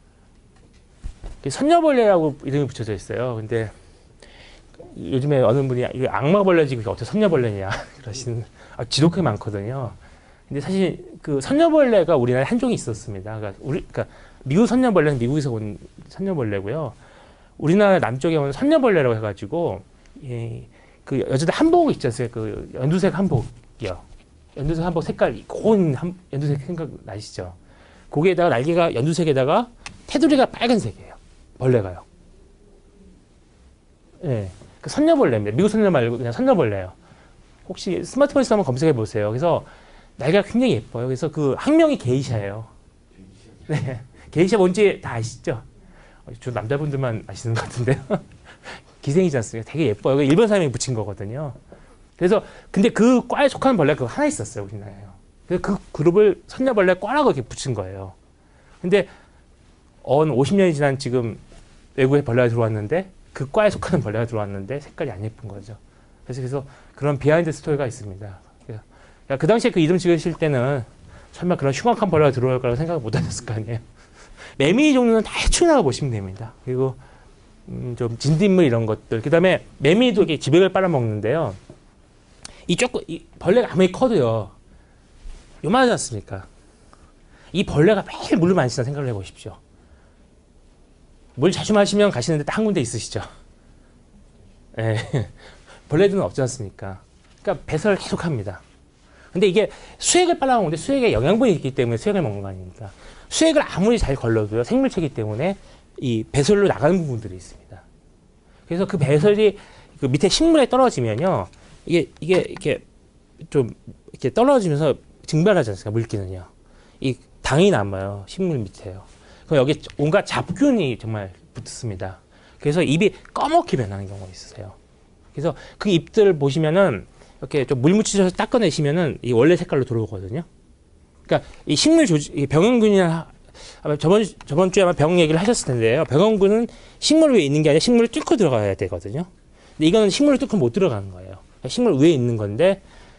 선녀벌레라고 이름이 붙여져 있어요. 근데 요즘에 어느 분이 이거 악마벌레지 그게 어떻게 선녀벌레냐 그러시는 지독하게 많거든요. 근데 사실 그 선녀벌레가 우리나라에 한 종이 있었습니다. 그러니까 미국 선녀벌레는 미국에서 온 선녀벌레고요. 우리나라 남쪽에 오는 선녀벌레라고 해가지고 그 여자들 한복 있지 않습니까? 그 연두색 한복이요. 연두색 한복 색깔 고운 연두색 생각 나시죠? 거기에다가 날개가 연두색에다가 테두리가 빨간색이에요. 벌레가요. 예. 그 선녀벌레입니다. 미국 선녀 말고 그냥 선녀벌레예요. 혹시 스마트폰에서 한번 검색해 보세요. 그래서 날개가 굉장히 예뻐요. 그래서 그 학명이 게이샤예요. 네. 게이샤 뭔지 다 아시죠? 저 남자분들만 아시는 것 같은데요. 기생이지 않습니까? 되게 예뻐요. 일본 사람이 붙인 거거든요. 그래서 근데 그 과에 속하는 벌레가 그거 하나 있었어요. 우리나라에요. 그래서 그 그룹을 선녀벌레 과라고 이렇게 붙인 거예요. 근데 50년이 지난 지금 외국에 벌레가 들어왔는데 그 과에 속하는 벌레가 들어왔는데 색깔이 안 예쁜 거죠. 그래서 그런 비하인드 스토리가 있습니다. 그 당시에 그 이름 지으실 때는 설마 그런 흉악한 벌레가 들어올 거라고 생각을 못 하셨을 거 아니에요. 매미 종류는 다 해충이라고 보시면 됩니다. 그리고 좀 진딧물 이런 것들. 그 다음에 매미도 이렇게 지백을 빨아먹는데요. 이 벌레가 아무리 커도요. 요만하지 않습니까? 이 벌레가 매일 물을 마신다 생각을 해보십시오. 물 자주 마시면 가시는데 딱 한 군데 있으시죠? 예. 벌레들은 없지 않습니까? 그러니까 배설을 계속 합니다. 근데 이게 수액을 빨아먹는데 수액에 영양분이 있기 때문에 수액을 먹는 거 아닙니까? 수액을 아무리 잘 걸러도요, 생물체이기 때문에 이 배설로 나가는 부분들이 있습니다. 그래서 그 배설이 그 밑에 식물에 떨어지면요, 이게 이렇게 좀 이렇게 떨어지면서 증발하지 않습니까? 물기는요. 이 당이 남아요. 식물 밑에요. 그럼 여기 온갖 잡균이 정말 붙습니다. 그래서 입이 꺼멓게 변하는 경우가 있으세요. 그래서 그 잎들 보시면은 이렇게 좀 물 묻히셔서 닦아내시면은 이 원래 색깔로 들어오거든요. 그러니까 이 식물 이 병원균이나 아마 저번 주에 아마 병 얘기를 하셨을 텐데요. 병원균은 식물 위에 있는 게 아니라 식물을 뚫고 들어가야 되거든요. 근데 이거는 식물을 뚫고 못 들어가는 거예요. 식물 위에 있는 건데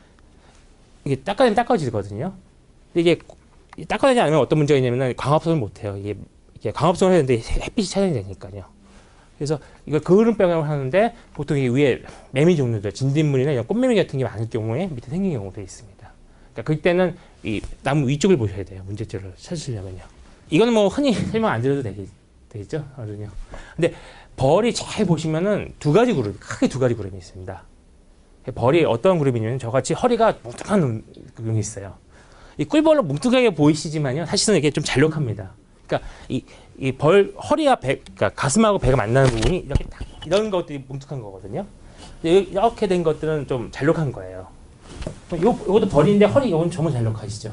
이게 닦아내면 닦아지거든요. 근데 이게 닦아내지 않으면 어떤 문제가 있냐면은 광합성을 못 해요. 이게 광합성을 해야 되는데 햇빛이 차단이 되니까요. 그래서 이걸 거울병을 하는데 보통 이 위에 매미 종류들, 진딧물이나 이런 꽃매미 같은 게 많을 경우에 밑에 생긴 경우도 있습니다. 그러니까 그때는 이 나무 위쪽을 보셔야 돼요. 문제점을 찾으시려면요. 이거는 뭐 흔히 설명 안 드려도 되겠죠? 아주요. 근데 벌이 잘 보시면은 크게 두 가지 그룹이 있습니다. 벌이 어떤 그룹이냐면 저같이 허리가 뭉툭한 그룹이 있어요. 이 꿀벌로 뭉툭하게 보이시지만요, 사실은 이게 좀 잘록합니다. 그러니까 이 벌 허리와 그러니까 가슴하고 배가 만나는 부분이 이렇게 딱 이런 것들이 뭉툭한 거거든요. 이렇게 된 것들은 좀 잘록한 거예요. 요것도 벌인데 요건 정말 잘록하시죠.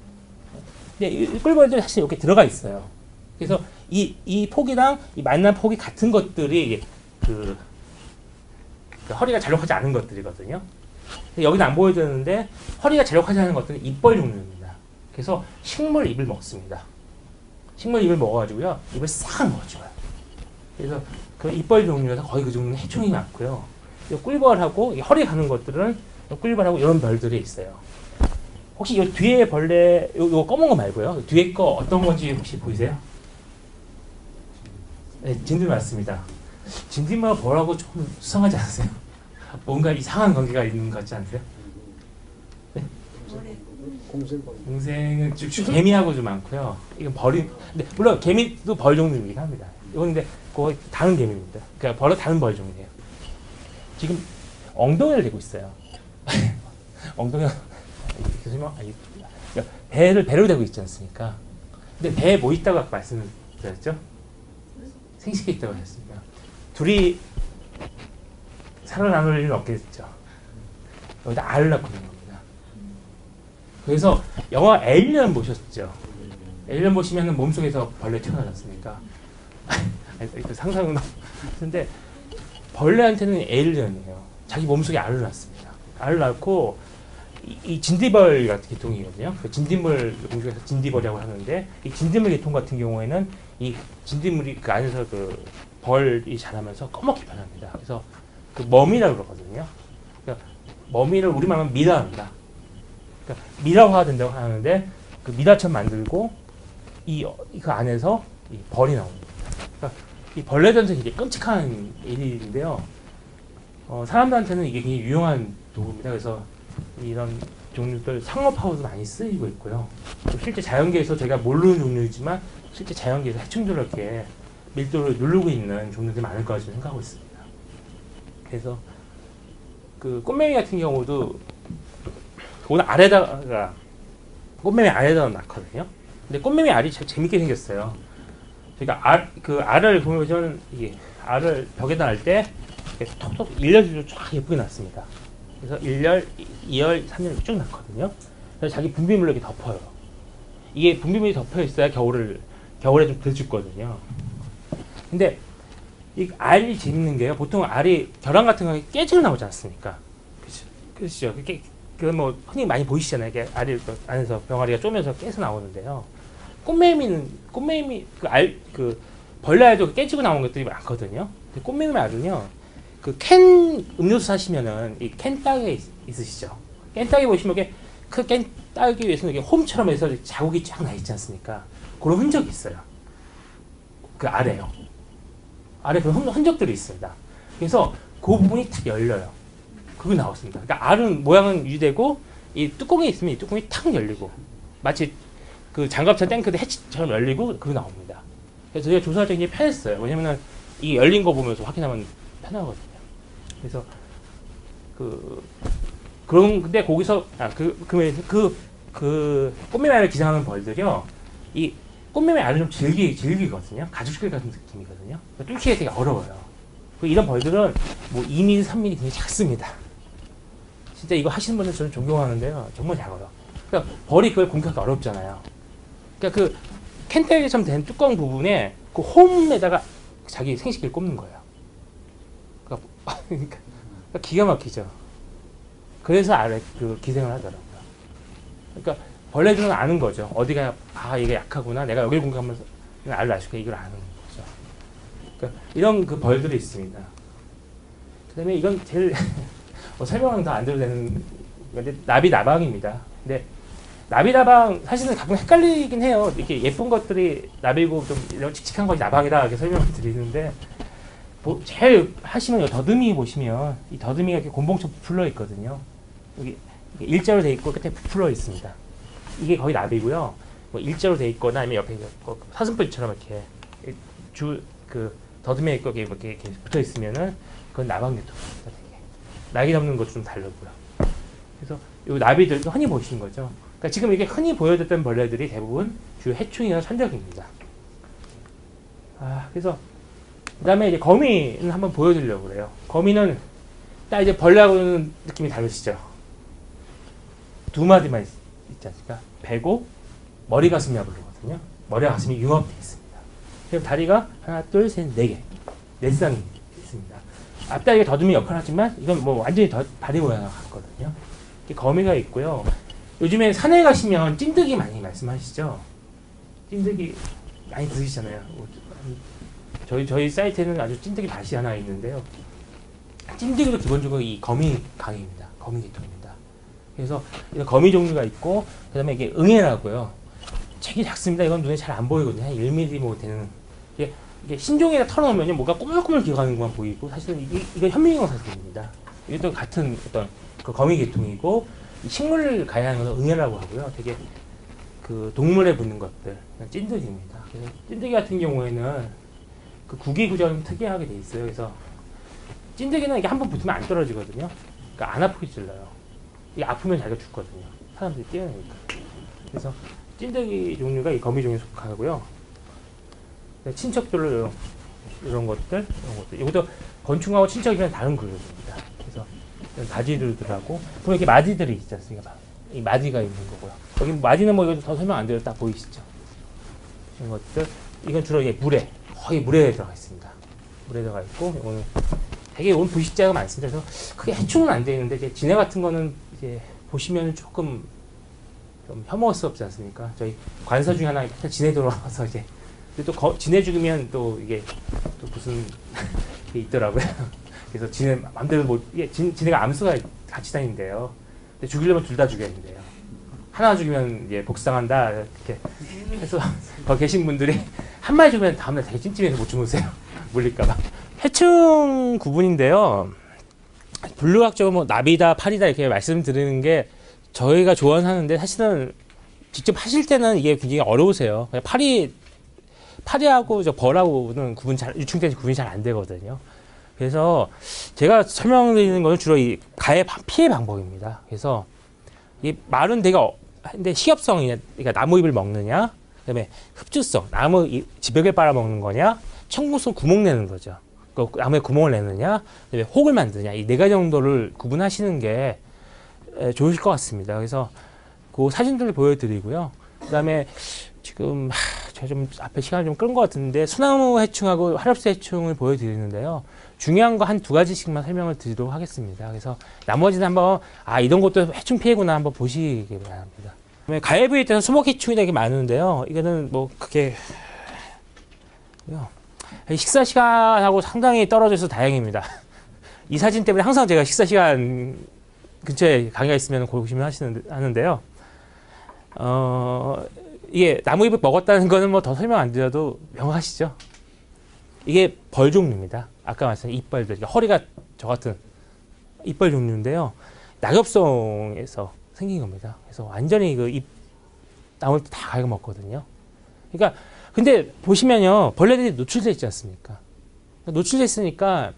근데 이 꿀벌들 사실 이렇게 들어가 있어요. 그래서 이 폭이랑 이 만난 폭이 같은 것들이 그 허리가 잘록하지 않은 것들이거든요. 여기는 안 보여드렸는데 허리가 잘록하지 않은 것들은 잎벌 종류입니다. 그래서 식물 잎을 먹습니다. 식물 잎을 먹어가지고요, 잎을 싹 먹어줘요. 그래서 그 잎벌 종류에서 거의 그 종류는 해충이 많고요. 꿀벌하고 허리 가는 것들은 꿀벌하고 이런 벌들이 있어요. 혹시 이 뒤에 벌레, 요 검은 거 말고요, 뒤에 거 어떤 건지 혹시 보이세요? 네, 진딧물 맞습니다. 진딧물과 벌하고 좀 수상하지 않으세요? 뭔가 이상한 관계가 있는 것 같지 않으세요? 네? 공생은 개미하고 좀 많고요. 이건 벌이, 근데 물론 개미도 벌 종류이긴 합니다. 이건 근데 거의 다른 개미입니다. 그러니까 벌은 다른 벌 종류예요. 지금 엉덩이를 대고 있어요. 엉덩이가 배를 대고 있지 않습니까? 근데 배에 뭐 있다고 아까 말씀드렸죠? 생식기 있다고 하셨습니다. 둘이 살아남을 일은 없겠죠. 여기다 알을 낳고 있는 겁니다. 그래서 영화 에일리언 보셨죠? 에일리언 보시면 몸속에서 벌레 튀어나오지 않습니까? 상상은 근데 벌레한테는 에일리언이에요. 자기 몸속에 알을 낳습니다. 알을 낳고 이 진디벌 같은 계통이거든요. 그 진딧물 공중에서 진디벌이라고 하는데 이 진딧물 계통 같은 경우에는 이 진딧물이 그 안에서 그 벌이 자라면서 검게 변합니다. 그래서 그 머미라고 그러거든요. 그러니까 머미를 우리말로 하면 미라입니다. 그러니까 미라화 된다고 하는데 그 미라처럼 만들고 그 안에서 이 벌이 나옵니다. 그러니까 이 벌레들한테 굉장히 끔찍한 일인데요. 사람들한테는 이게 굉장히 유용한 도구입니다. 그래서 이런 종류들 상업화로도 많이 쓰이고 있고요. 또 실제 자연계에서 제가 모르는 종류이지만 실제 자연계에서 해충들을 이렇게 밀도를 누르고 있는 종류들이 많을 거라 저는 생각하고 있습니다. 그래서 그 꽃매미 같은 경우도 오늘 아래다가 꽃매미 아래다가 낳거든요. 근데 꽃매미 알이 참 재밌게 생겼어요. 그러니까 그 알을 보면 이게 알을 벽에다 날 때 톡톡 1열로 쫙 예쁘게 났습니다. 그래서 1열, 2열, 3열 쭉 났거든요. 그래서 자기 분비물로 이렇게 덮어요. 이게 분비물이 덮여 있어야 겨울에 좀 덜 춥거든요. 근데 이 알이 재밌는 게요. 보통 알이 결함 같은 거 깨지고 나오지 않습니까? 그렇죠. 그 뭐 흔히 많이 보이시잖아요. 이게 알이 그 안에서 병아리가 쪼면서 깨서 나오는데요. 꽃매미 그 벌레알도 깨지고 나온 것들이 많거든요. 꽃매미 알은요. 그 캔 음료수 사시면은 이 캔 따개 있으시죠? 캔 따개 보시면 이게 그 캔 따기 위해서는 이게 홈처럼 해서 자국이 쫙 나 있지 않습니까? 그런 흔적이 있어요. 그 아래요. 아래 그 흔적들이 있습니다. 그래서 그 부분이 탁 열려요. 그게 나왔습니다. 그러니까 알은 모양은 유지되고 이 뚜껑이 있으면 이 뚜껑이 탁 열리고 마치 그 장갑차 탱크도 해치처럼 열리고 그게 나옵니다. 그래서 저희가 조사할 때 굉장히 편했어요. 왜냐면은 이 열린 거 보면서 확인하면 편하거든요. 그래서 근데 거기서 그 꽃매미 알을 기생하는 벌들이요. 이 꽃매미 알을 좀 질기거든요. 가죽질 같은 느낌이거든요. 뚫기가 되게 어려워요. 이런 벌들은 뭐 2mm, 3mm 굉장히 작습니다. 진짜 이거 하시는 분들 저는 존경하는데요. 정말 작아요. 그러니까 벌이 그걸 공격하기 어렵잖아요. 그러니까 그 캔테일처럼 된 뚜껑 부분에 그 홈에다가 자기 생식기를 꼽는 거예요. 그러니까 기가 막히죠. 그래서 알에 그 기생을 하더라고요. 그러니까 벌레들은 아는 거죠. 어디가 얘가 약하구나. 내가 여기를 공격하면서 알을 낳을 수 있게 이걸 아는 거죠. 그러니까 이런 그 벌들이 있습니다. 그다음에 이건 제일 설명은 더 안 드려도 되는 건데 나비다방입니다. 근데 나비다방 사실은 가끔 헷갈리긴 해요. 이렇게 예쁜 것들이 나비고 좀 이런 칙칙한 것이 나방이다 이렇게 설명을 드리는데 제일 하시면 더듬이 보시면 이 더듬이가 이렇게 곤봉처럼 부풀러 있거든요. 여기 일자로 돼 있고 끝에 부풀러 있습니다. 이게 거의 나비고요. 뭐 일자로 돼 있거나 아니면 옆에 사슴뿔처럼 이렇게 그 더듬이에 있고 이렇게 붙어 있으면은 그건 나방 계통입니다. 날개 잡는 것도 좀 다르고요. 그래서 이 나비들도 흔히 보시는 거죠. 그러니까 지금 이게 흔히 보여졌던 벌레들이 대부분 주요 해충이나 천적입니다. 그래서 그다음에 이제 거미는 한번 보여드리려고 그래요. 거미는 딱 이제 벌레하고는 느낌이 다르시죠. 두 마디만 있지 않습니까? 배고 머리 가슴이라고 그러거든요. 머리와 가슴이 융합되어 있습니다. 그리고 다리가 하나, 둘, 셋, 네 개, 네 쌍이 있습니다. 앞다리가 더듬이 역할을 하지만 이건 뭐 완전히 다리 모양과 같거든요. 거미가 있고요. 요즘에 산에 가시면 찐득이 많이 말씀하시죠. 찐득이 많이 드시잖아요. 저희 사이트에는 아주 찐득이 밭이 하나 있는데요. 찐득이도 기본적으로 이 거미 강입니다. 거미 계통입니다. 그래서 이런 거미 종류가 있고, 그 다음에 이게 응애라고요. 되게 작습니다. 이건 눈에 잘 안 보이거든요. 한 1mm 뭐 되는. 이게 신종에다 털어놓으면 뭔가 꼬물꼬물 기어가는 것만 보이고, 사실은 이건 현미경 사슴입니다. 이것도 같은 어떤 그 거미 계통이고, 식물을 가야하는 것은 응애라고 하고요. 되게 그 동물에 붙는 것들, 찐득입니다. 그래서 찐득이 같은 경우에는 그 구기구조가 특이하게 돼 있어요. 그래서 찐득이는 이게 한번 붙으면 안 떨어지거든요. 그러니까 안 아프게 찔러요. 이게 아프면 자기가 죽거든요. 사람들이 뛰어내니까. 그래서 찐득이 종류가 이 거미 종류에 속하고요. 친척들로 이런 것들. 이것도 건충하고 친척이면 다른 그룹입니다. 그래서 바지들하고 그리고 이렇게 마디들이 있지 않습니까? 이 마디가 있는 거고요. 여기 마디는 뭐 이거 더 설명 안 드려도 딱 보이시죠? 이런 것들. 이건 주로 이게 물에 거의 물에 들어가 있습니다. 물에 들어가 있고 이거는 되게 오늘 부식자가 많습니다. 그래서 크게 해충은 안 되는데 이제 진해 같은 거는 이제 보시면 조금 좀 혐오스럽지 않습니까? 저희 관사 중에 하나 진해 들어와서 이제 또 진해 죽이면 또 이게 또 무슨 게 있더라고요. 그래서 진해 맘대로 뭐 이게 진해가 암수가 같이 다닌대요. 근데 죽이려면 둘 다 죽여야 된대요. 하나 죽이면 이제 복상한다 이렇게 해서 거기 계신 분들이 한 마리 죽으면 다음날 되게 찜찜해서 못 주무세요. 물릴까봐. 해충 구분인데요. 분류학적으로 뭐 나비다, 파리다 이렇게 말씀드리는 게 저희가 조언하는데 사실은 직접 하실 때는 이게 굉장히 어려우세요. 파리하고 저 벌하고는 유충돼서 구분이 잘 안 되거든요. 그래서 제가 설명드리는 거는 주로 이 가해 피해 방법입니다. 그래서 이 말은 되게 근데 식엽성이냐, 그러니까 나무 잎을 먹느냐, 그다음에 흡주성, 나무 지벽을 빨아먹는 거냐, 청구성 구멍 내는 거죠. 그 나무에 구멍을 내느냐, 그다음에 혹을 만드냐, 이 네 가지 정도를 구분하시는 게 좋으실 것 같습니다. 그래서 그 사진들을 보여드리고요. 그다음에 지금 제가 좀 앞에 시간을 좀 끄는 것 같은데 소나무 해충하고 화렵새 해충을 보여드리는데요. 중요한 거 한 두 가지씩만 설명을 드리도록 하겠습니다. 그래서 나머지는 한번 이런 것도 해충 피해구나 한번 보시기 바랍니다. 가해 부위에 대해서 수목 해충이 되게 많은데요. 이거는 뭐 그게 식사 시간하고 상당히 떨어져서 다행입니다. 이 사진 때문에 항상 제가 식사 시간 근처에 강의가 있으면 고심을 하는데요. 이게 나무잎을 먹었다는 거는 뭐 더 설명 안 드려도 명확하시죠? 이게 벌 종류입니다. 아까 말씀드린 이빨들, 그러니까 허리가 저 같은 이빨 종류인데요. 낙엽송에서 생긴 겁니다. 그래서 완전히 그 나무를 다 갉아먹거든요. 그러니까 근데 보시면요, 벌레들이 노출돼 있지 않습니까? 노출돼 있으니까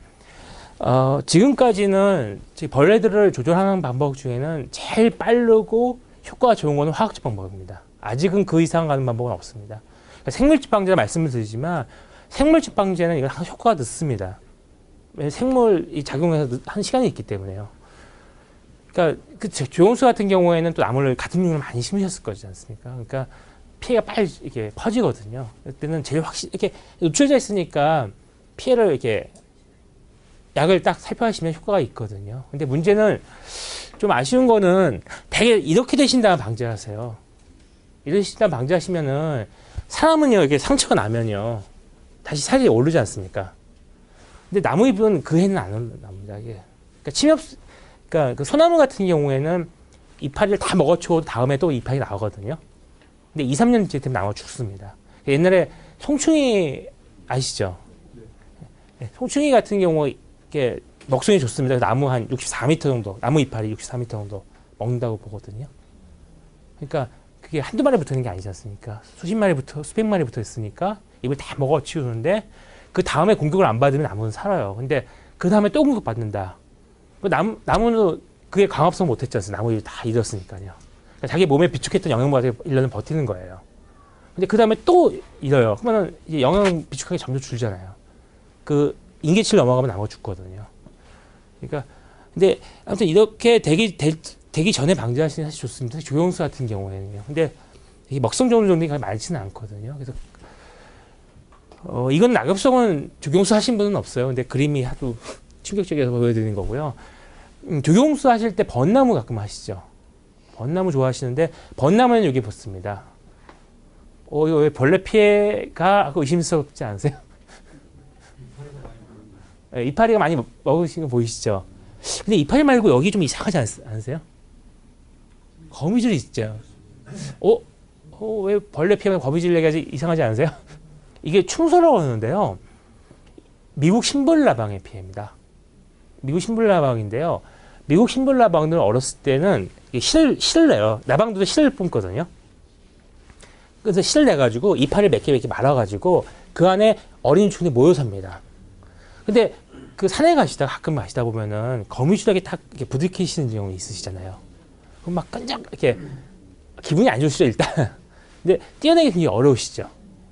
지금까지는 벌레들을 조절하는 방법 중에는 제일 빠르고 효과가 좋은 거는 화학적 방법입니다. 아직은 그 이상 가는 방법은 없습니다. 그러니까 생물집 방제라 말씀을 드리지만 생물집 방제는 이거 항상 효과가 늦습니다. 생물이 작용해서 한 시간이 있기 때문에요. 그러니까 조영수 같은 경우에는 또 나무를 같은 종류를 많이 심으셨을 거지 않습니까? 그러니까 피해가 빨리 이렇게 퍼지거든요. 그때는 제일 확실히 이렇게 노출돼 있으니까 피해를 이렇게 약을 딱 살펴하시면 효과가 있거든요. 근데 문제는 좀 아쉬운 거는 되게 이렇게 되신 다음 방제하세요. 이러신 다음 방제하시면은 사람은요, 이게 상처가 나면요, 다시 살이 오르지 않습니까? 근데 나무잎은 그 해는 안 납니다. 이게. 그러니까 그 소나무 같은 경우에는 이파리를 다 먹어치고 다음에 또 이파리 나오거든요. 근데 2, 3년째 되면 나와 죽습니다. 옛날에 송충이 아시죠? 네, 송충이 같은 경우 이렇게 먹성이 좋습니다. 나무 한 64m 정도, 나무 이파리 64m 정도 먹는다고 보거든요. 그러니까 그게 한두 마리 붙어 있는 게 아니지 않습니까? 수십 마리부터, 수백 마리 붙어 있으니까 입을 다 먹어 치우는데 그 다음에 공격을 안 받으면 나무는 살아요. 근데 그 다음에 또 공격받는다. 나무는 그게 강압성 못했지 않습니까? 나무를 다 잃었으니까요. 그러니까 자기 몸에 비축했던 영양분을 1년은 버티는 거예요. 근데 그 다음에 또 잃어요. 그러면 이제 영양 비축하기 점점 줄잖아요. 그 인계치를 넘어가면 나무가 죽거든요. 그러니까 근데 아무튼 이렇게 되기 전에 방지하시는 게 사실 좋습니다. 조영수 같은 경우에는요. 근데 이게 먹성 좋은 종류가 많지는 않거든요. 그래서 이건 낙엽성은 조경수 하신 분은 없어요. 근데 그림이 하도 충격적이어서 보여드리는 거고요. 조경수 하실 때 벚나무 가끔 하시죠. 벚나무 좋아하시는데 벚나무는 여기 붙습니다. 이거 왜 벌레 피해가 의심스럽지 않으세요? 이파리가 많이 먹으신 거 보이시죠? 근데 이파리 말고 여기 좀 이상하지 않으세요? 거미줄 있죠? 왜 벌레 피하면 거미줄 얘기하지 이상하지 않으세요? 이게 충소라고 하는데요. 미국 신불나방의 피해입니다. 미국 신불나방인데요. 미국 신불나방들은 어렸을 때는 실을 내요. 나방들도 실을 뿜거든요. 그래서 실을 내가지고 이파리를 몇 개 말아가지고 그 안에 어린충들이 모여 삽니다. 근데 그 산에 가끔 가시다 보면은 거미줄에게 딱 이렇게 부딪히시는 경우 있으시잖아요. 그럼 막 끈적 이렇게 기분이 안 좋으시죠, 일단. 근데 떼어내기 굉장히 어려우시죠.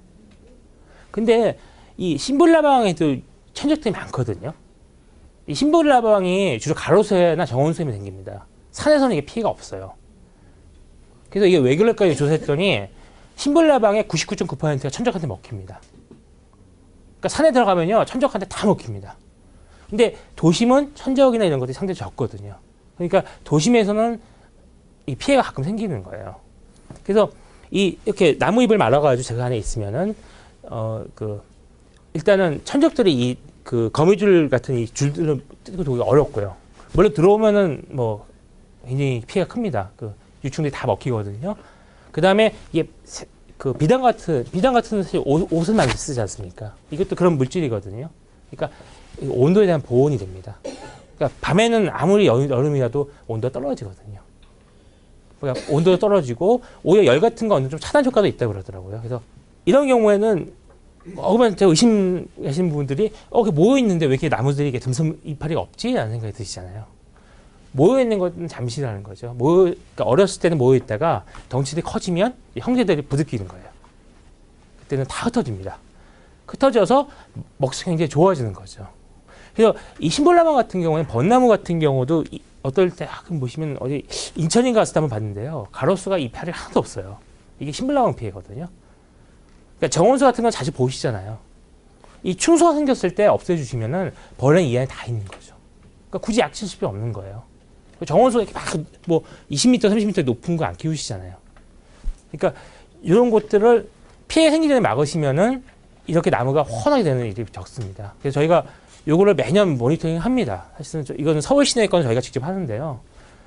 근데 이 심볼라방에도 천적들이 많거든요. 이 심볼라방이 주로 가로수나 정원수에만 생깁니다. 산에서는 이게 피해가 없어요. 그래서 이게 왜 그럴까 조사했더니 심볼라방의 99.9%가 천적한테 먹힙니다. 그러니까 산에 들어가면요 천적한테 다 먹힙니다. 근데 도심은 천적이나 이런 것들이 상당히 적거든요. 그러니까 도심에서는 이 피해가 가끔 생기는 거예요. 그래서 이렇게 나무 잎을 말아가지고 제가 안에 있으면은 일단은 천적들이 그 거미줄 같은 이 줄들을 뜯고 도기 어렵고요. 물론 들어오면은 뭐 굉장히 피해가 큽니다. 그 유충들이 다 먹히거든요. 그 다음에 이게 그 비단 같은 사실 옷을 많이 쓰지 않습니까? 이것도 그런 물질이거든요. 그러니까 온도에 대한 보온이 됩니다. 그러니까 밤에는 아무리 여름이라도 온도가 떨어지거든요. 그러니까 온도가 떨어지고 오히려 열 같은 거 어느 좀 차단 효과도 있다고 그러더라고요. 그래서 이런 경우에는 그러면 제가 의심하시는 분들이 모여 있는데 왜 이렇게 나무들이 이렇게 듬성 이파리가 없지? 라는 생각이 드시잖아요. 모여 있는 건 잠시라는 거죠. 그러니까 어렸을 때는 모여 있다가 덩치들이 커지면 형제들이 부딪히는 거예요. 그때는 다 흩어집니다. 흩어져서 먹성이 굉장히 좋아지는 거죠. 그래서 이 심볼라방 같은 경우는 벚나무 같은 경우도 어떨 때 가끔 보시면 어디 인천인가 갔을 때 한번 봤는데요. 가로수가 이파리 하나도 없어요. 이게 심볼라방 피해거든요. 그러니까 정원수 같은 건 자주 보시잖아요. 이 충수가 생겼을 때 없애주시면은 벌레는 이 안에 다 있는 거죠. 그러니까 굳이 약치실 필요 없는 거예요. 정원수가 이렇게 막 뭐 20m, 30m 높은 거 안 키우시잖아요. 그러니까 이런 것들을 피해 생기기 전에 막으시면은 이렇게 나무가 훤하게 되는 일이 적습니다. 그래서 저희가 요거를 매년 모니터링 합니다. 사실은 이거는 서울 시내 건 저희가 직접 하는데요.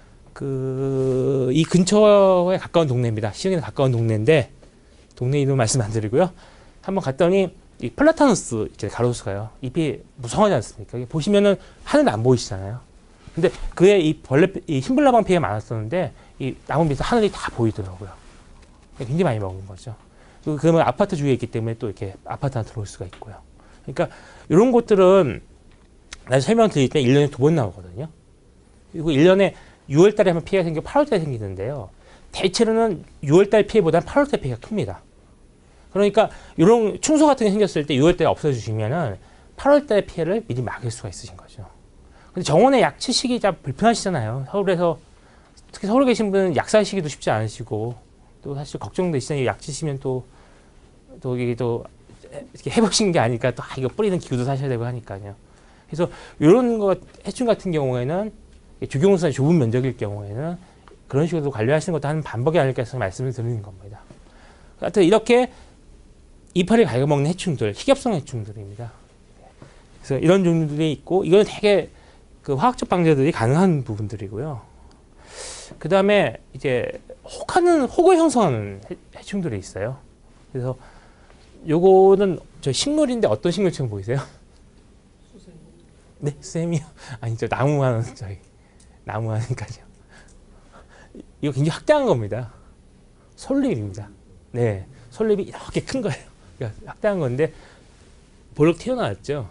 이 근처에 가까운 동네입니다. 시흥에 가까운 동네인데 동네 이름 말씀 안 드리고요. 한번 갔더니 이 플라타누스 이제 가로수가요. 잎이 무성하지 않습니까? 보시면은 하늘도 안 보이시잖아요. 근데 그에 이 심볼라방 피해가 많았었는데 이 나무 밑에 하늘이 다 보이더라고요. 굉장히 많이 먹은 거죠. 그러면 아파트 주위에 있기 때문에 또 이렇게 아파트 안에 들어올 수가 있고요. 그러니까 이런 것들은 나중에 설명드릴 때 1년에 2번 나오거든요. 그리고 1년에 6월 달에 한번 피해가 생기고 8월 달에 생기는데요. 대체로는 6월 달 피해보다는 8월 달 피해가 큽니다. 그러니까 이런 충수 같은 게 생겼을 때 6월 달에 없애주시면은 8월 달 피해를 미리 막을 수가 있으신 거죠. 근데 정원에 약 치시기 참 불편하시잖아요. 서울에서 특히 서울에 계신 분은 약 사시기도 쉽지 않으시고 또 사실 걱정되시잖아요. 약 치시면 또 이게 또 이렇게 해보신 게 아니까 또 이거 뿌리는 기구도 사셔야 되고 하니까요. 그래서 이런 것 해충 같은 경우에는 주경수가 좁은 면적일 경우에는 그런 식으로 관리하시는 것도 하는 방법이 아닐까 해서 말씀을 드리는 겁니다. 하여튼 이렇게 이파리 갉아먹는 해충들, 희겹성 해충들입니다. 그래서 이런 종류들이 있고 이거는 되게 그 화학적 방제들이 가능한 부분들이고요. 그 다음에 이제 혹을 형성하는 해충들이 있어요. 그래서 요거는 저 식물인데 어떤 식물처럼 보이세요? 수세미. 네, 수세미요. 아니죠. 나무하는 나무하니까요. 이거 굉장히 확대한 겁니다. 솔잎입니다. 네, 솔잎이 이렇게 큰 거예요. 그러니까 확대한 건데 볼록 튀어나왔죠.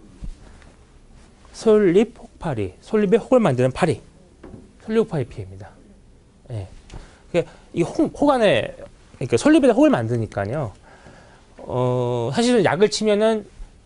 솔잎 혹파리, 솔잎에 혹을 만드는 파리, 솔잎 혹파리 피해입니다. 네. 그러니까 이 혹 안에 그러니까 솔잎에다 혹을 만드니까요. 사실은 약을 치면은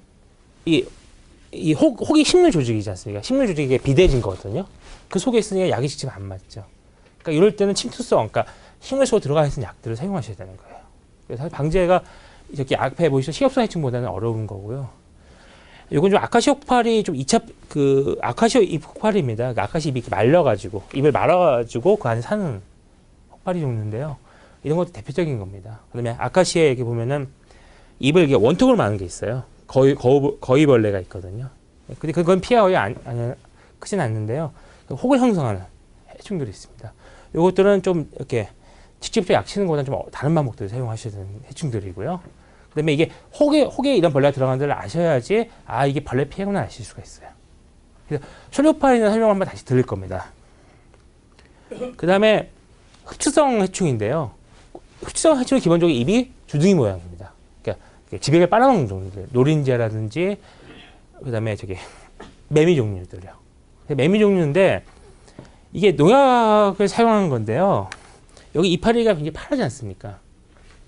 혹이 식물 조직이지 않습니까? 식물 조직이 비대해진 거거든요. 그 속에 있으니까 약이 직접 안 맞죠. 그러니까 이럴 때는 침투성, 그러니까 식물 속으로 들어가 있는 약들을 사용하셔야 되는 거예요. 그래서 방제가 이렇게 앞에 보시죠. 식엽성 해충보다는 어려운 거고요. 이건 좀 아카시아 혹파리 좀 2차 아카시아 잎 혹파리입니다. 그러니까 아카시아 잎이 이렇게 말려가지고 잎을 말아가지고 그 안에 사는 혹파리 종류인데요. 이런 것도 대표적인 겁니다. 그다음에 아카시아에 이렇게 보면은 잎을 이렇게 원통으로 마는 게 있어요. 거위벌레가 있거든요. 근데 그건 피해가 거의 크진 않는데요. 혹을 형성하는 해충들이 있습니다. 이것들은 좀 이렇게 직접적으로 약 치는 것보다는 좀 다른 방법들을 사용하셔야 되는 해충들이고요. 그 다음에 이게 혹에 이런 벌레가 들어가는 데를 아셔야지, 이게 벌레 피해구나 아실 수가 있어요. 그래서 솔잎파리는 설명 한번 다시 드릴 겁니다. 그 다음에 흡추성 해충인데요. 흡추성 해충은 기본적으로 입이 주둥이 모양입니다. 그러니까 지백을 빨아먹는 종류들, 노린재라든지, 그 다음에 매미 종류들이요. 매미 종류인데, 이게 농약을 사용하는 건데요. 여기 이파리가 굉장히 파랗지 않습니까?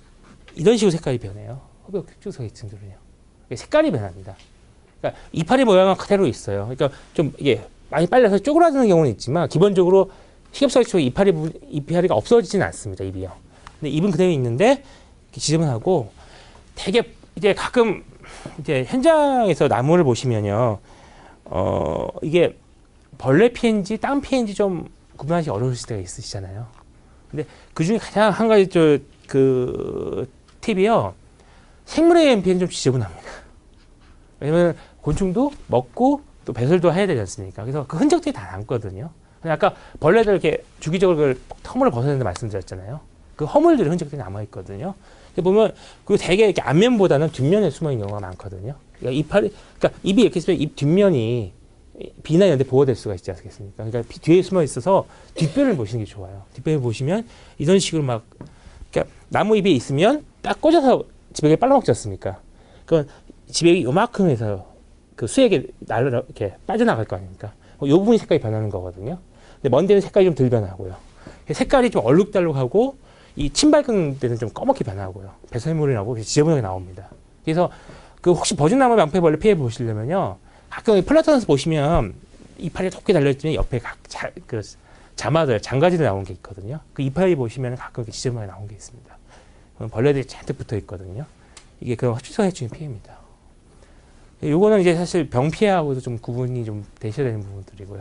이런 식으로 색깔이 변해요. 허브역 획주성해충들은요. 색깔이 변합니다. 그러니까 이파리 모양은 그대로 있어요. 그러니까 좀 이게 많이 빨려서 쪼그라드는 경우는 있지만 기본적으로 식엽성해충 이파리가 없어지지는 않습니다. 입이요. 근데 입은 그대로 있는데 지저분하고 되게 이제 가끔 이제 현장에서 나무를 보시면요, 이게 벌레 피해인지 땅 피해인지 좀 구분하기 어려우실 때가 있으시잖아요. 근데 그 중에 가장 한 가지 그 팁이요, 생물에 의한 피해는 좀 지저분합니다. 왜냐면 곤충도 먹고 또 배설도 해야 되지 않습니까? 그래서 그 흔적들이 다 남거든요. 아까 벌레들 이렇게 주기적으로 그 허물을 벗어낸다 말씀드렸잖아요. 그 허물들의 흔적들이 남아있거든요. 보면 그 되게 이렇게 앞면보다는 뒷면에 숨어있는 경우가 많거든요. 그러니까 입이 이렇게 있으면 입 뒷면이 비나 이런 데 보호될 수가 있지 않겠습니까? 그러니까 뒤에 숨어 있어서 뒷면을 보시는 게 좋아요. 뒷면을 보시면 이런 식으로 막, 그러니까 나무 잎이 있으면 딱 꽂아서 지백에 빨아먹지 않습니까? 그건 지백이 요만큼 해서 그 수액에 이렇게 빠져나갈 거 아닙니까? 이 부분이 색깔이 변하는 거거든요. 근데 먼 데는 색깔이 좀 덜 변하고요. 색깔이 좀 얼룩달룩하고 이 침발근 데는 좀 꺼멓게 변하고요. 배설물이 나오고 지저분하게 나옵니다. 그래서 그 혹시 버중나무 방패벌레 피해 보시려면요, 가끔 플라톤에서 보시면 이파리가 좁게 달려있지만 옆에 그 자마들, 장가지들 나온 게 있거든요. 그 이파리 보시면 가끔 이렇게 지저분하게 나온 게 있습니다. 벌레들이 잔뜩 붙어 있거든요. 이게 그 흡수성해충의 피해입니다. 요거는 이제 사실 병 피해하고도 좀 구분이 좀 되셔야 되는 부분들이고요.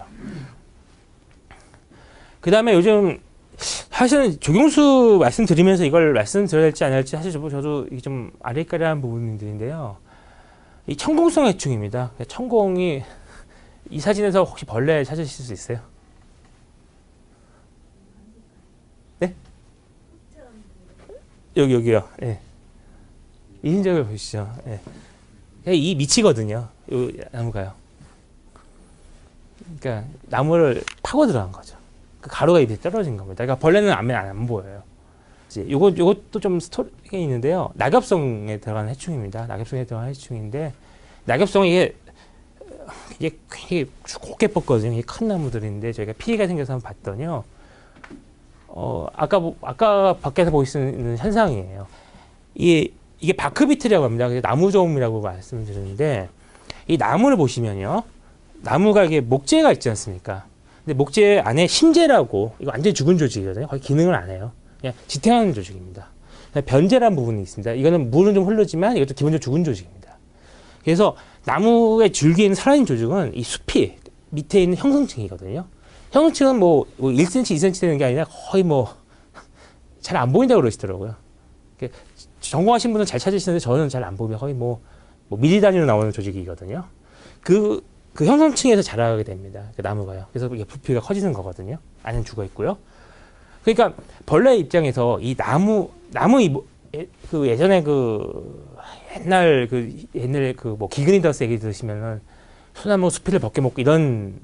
그 다음에 요즘 사실은 조경수 말씀드리면서 이걸 말씀드려야 될지 안 할지 사실 저도 이게 좀 아리까리한 부분들인데요. 이 청공성 해충입니다. 청공이 이 사진에서 혹시 벌레 찾으실 수 있어요? 네? 여기요. 네. 이 흔적을 보시죠. 네. 이 밑이거든요. 요 나무가요. 그러니까 나무를 파고 들어간 거죠. 그 가루가 입에 떨어진 겁니다. 그러니까 벌레는 안 보여요. 이제 요것도 좀 스토리가 있는데요. 낙엽성에 들어가는 해충입니다. 낙엽성에 들어가는 해충인데, 낙엽성이 이게 굉장히 곱게 뻗거든요. 이게 큰 나무들인데, 저희가 피해가 생겨서 한번 봤더니요. 아까 밖에서 보실 수 있는 현상이에요. 이게 바크비트라고 합니다. 나무저음이라고 말씀을 드리는데, 이 나무를 보시면요, 나무가 이게 목재가 있지 않습니까? 근데 목재 안에 심재라고, 이거 완전히 죽은 조직이거든요. 거의 기능을 안 해요. 그냥 지탱하는 조직입니다. 변재라는 부분이 있습니다. 이거는 물은 좀 흐르지만 이것도 기본적으로 죽은 조직입니다. 그래서 나무의 줄기에 있는 살아있는 조직은 이 숲이 밑에 있는 형성층이거든요. 형성층은 뭐 1cm, 2cm 되는 게 아니라 거의 잘 안 보인다고 그러시더라고요. 전공하신 분은 잘 찾으시는데 저는 잘 안 보면 거의 뭐 미리 단위로 나오는 조직이거든요. 그 형성층에서 자라게 됩니다. 그 나무가요. 그래서 이게 부피가 커지는 거거든요. 안은 죽어 있고요. 그러니까 벌레 입장에서 이 나무 그 예전에 옛날에 뭐 기그니더스 얘기 들으시면은 소나무 수피를 벗겨먹고 이런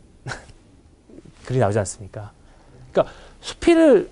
글이 나오지 않습니까? 그러니까 수피를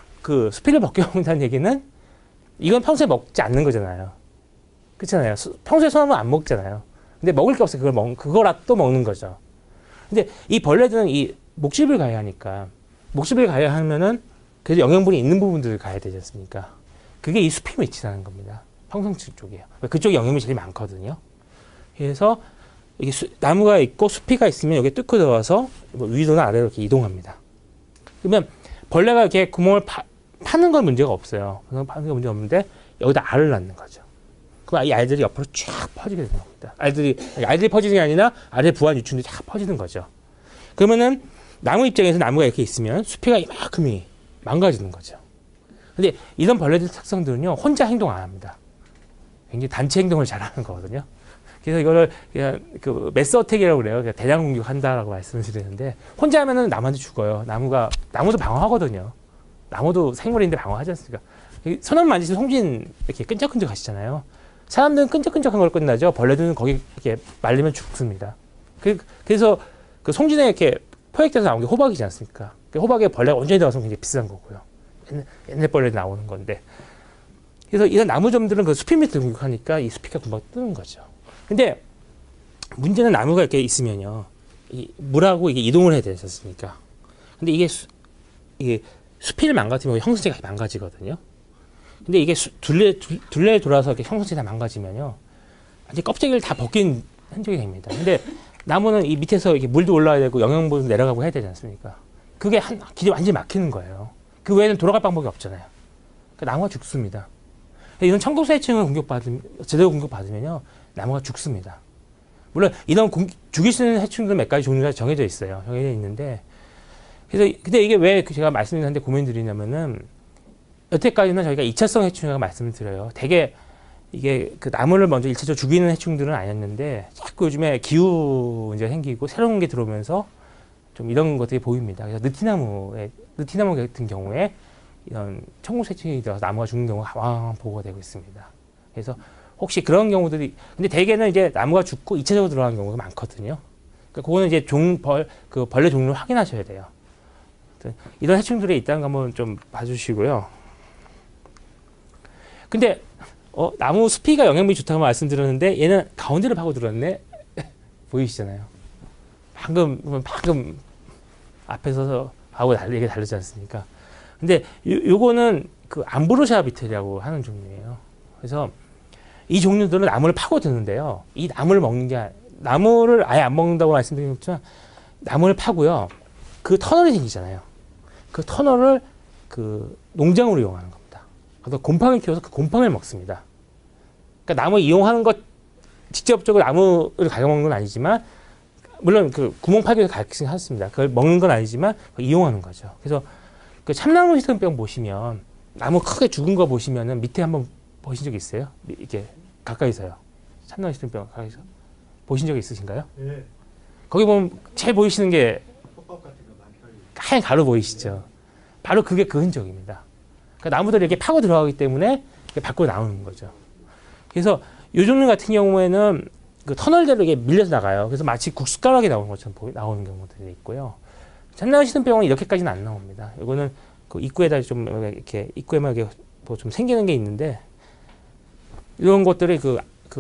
벗겨먹는다는 얘기는 이건 평소에 먹지 않는 거잖아요. 그렇잖아요. 평소에 소나무 안 먹잖아요. 근데 먹을 게 없어요. 그거라도 먹는 거죠. 근데 이 벌레들은 이 목줄을 가야 하니까, 목줄을 가야 하면은 그래도 영양분이 있는 부분들을 가야 되지 않습니까? 그게 이 숲이 위치하는 겁니다. 평성층 쪽이에요. 그쪽에 영양분이 제일 많거든요. 그래서 이게 나무가 있고 숲이가 있으면 여기에 뚫고 들어와서 위로나 아래로 이렇게 이동합니다. 그러면 벌레가 이렇게 구멍을 파는 건 문제가 없어요. 파는 건 문제가 없는데 여기다 알을 낳는 거죠. 그럼 이 알들이 옆으로 쫙 퍼지게 되는 겁니다. 알들이 퍼지는 게 아니라 알의 부화 유충들이 쫙 퍼지는 거죠. 그러면은 나무 입장에서 나무가 이렇게 있으면 수피가 이만큼이 망가지는 거죠. 근데 이런 벌레들 특성들은요, 혼자 행동 안 합니다. 굉장히 단체 행동을 잘하는 거거든요. 그래서 이거를 그냥 매스 어택이라고 그래요. 그냥 대량 공격한다라고 말씀을 드리는데, 혼자 하면은 나무한테 죽어요. 나무도 방어하거든요. 나무도 생물인데 방어하지 않습니까? 소나무 만지시면 송진 이렇게 끈적끈적 하시잖아요. 사람들은 끈적끈적한 걸 끝나죠. 벌레들은 거기 이렇게 말리면 죽습니다. 그래서 그 송진에 이렇게 포획돼서 나온 게 호박이지 않습니까? 호박에 벌레가 온전히 들어가서 굉장히 비싼 거고요. 옛날 벌레 나오는 건데. 그래서 이런 나무점들은 그 수피 밑을 공격하니까 이 수피가 금방 뜨는 거죠. 근데 문제는 나무가 이렇게 있으면요, 물하고 이게 이동을 해야 되지 않습니까? 근데 이게 수피를 망가뜨리면 형성체가 망가지거든요. 근데 이게 둘레 돌아서 이렇게 형성체 다 망가지면요. 아직 껍데기를 다 벗긴 흔적이 됩니다. 근데 나무는 이 밑에서 이렇게 물도 올라야 되고 영양분도 내려가고 해야 되지 않습니까? 그게 길이 완전히 막히는 거예요. 그 외에는 돌아갈 방법이 없잖아요. 그러니까 나무가 죽습니다. 이런 청동수 해충을 제대로 공격받으면요. 나무가 죽습니다. 물론 이런 죽일 수 있는 해충들은 몇 가지 종류가 정해져 있어요. 정해져 있는데 그래서 근데 이게 왜 제가 말씀드리는데 고민드리냐면은 여태까지는 저희가 2차성 해충이라고 말씀을 드려요. 대개 이게 그 나무를 먼저 1차적으로 죽이는 해충들은 아니었는데 자꾸 요즘에 기후 문제가 생기고 새로운 게 들어오면서 좀 이런 것들이 보입니다. 그래서 느티나무 같은 경우에 이런 청동수 해충이 들어서 나무가 죽는 경우가 왕왕 보고가 되고 있습니다. 그래서 혹시 그런 경우들이 근데 대개는 이제 나무가 죽고 2차적으로 들어가는 경우가 많거든요. 그러니까 그거는 이제 그 벌레 종류를 확인하셔야 돼요. 이런 해충들이 있다는 거 한번 좀 봐주시고요. 근데 나무 수피가 영양분이 좋다고 말씀드렸는데 얘는 가운데를 파고 들었네. 보이시잖아요. 방금 앞에서 하고 이게 다르지 않습니까? 근데 요거는 그 암브로시아 비틀이라고 하는 종류예요. 그래서 이 종류들은 나무를 파고 드는데요. 이 나무를 먹는 게 나무를 아예 안 먹는다고 말씀드렸지만 나무를 파고요. 그 터널이 생기잖아요. 그 터널을 그 농장으로 이용하는 겁니다. 그래서 곰팡이를 키워서 그 곰팡이를 먹습니다. 그러니까 나무 이용하는 것 직접적으로 나무를 가져먹는 건 아니지만 물론 그 구멍 파기도 가끔씩 하습니다. 그걸 먹는 건 아니지만 이용하는 거죠. 그래서 그 참나무 시든병 보시면 나무 크게 죽은 거 보시면은 밑에 한번 보신 적 있어요? 이렇게 가까이서요. 참나무 시든병 가까이서 보신 적 있으신가요? 네. 거기 보면 제일 보이시는 게 톱밥 같은 거 많이 펴요. 하얀 가루 보이시죠? 바로 그게 그 흔적입니다. 그러니까 나무들이 이렇게 파고 들어가기 때문에 밖으로 나오는 거죠. 그래서 요 종류 같은 경우에는 그 터널대로 이게 밀려서 나가요. 그래서 마치 국숟가락이 나오는 것처럼 나오는 경우들이 있고요. 참나무 시든병은 이렇게까지는 안 나옵니다. 이거는 그 입구에다 좀 이렇게 입구에만 이렇게 뭐 좀 생기는 게 있는데 이런 것들이 그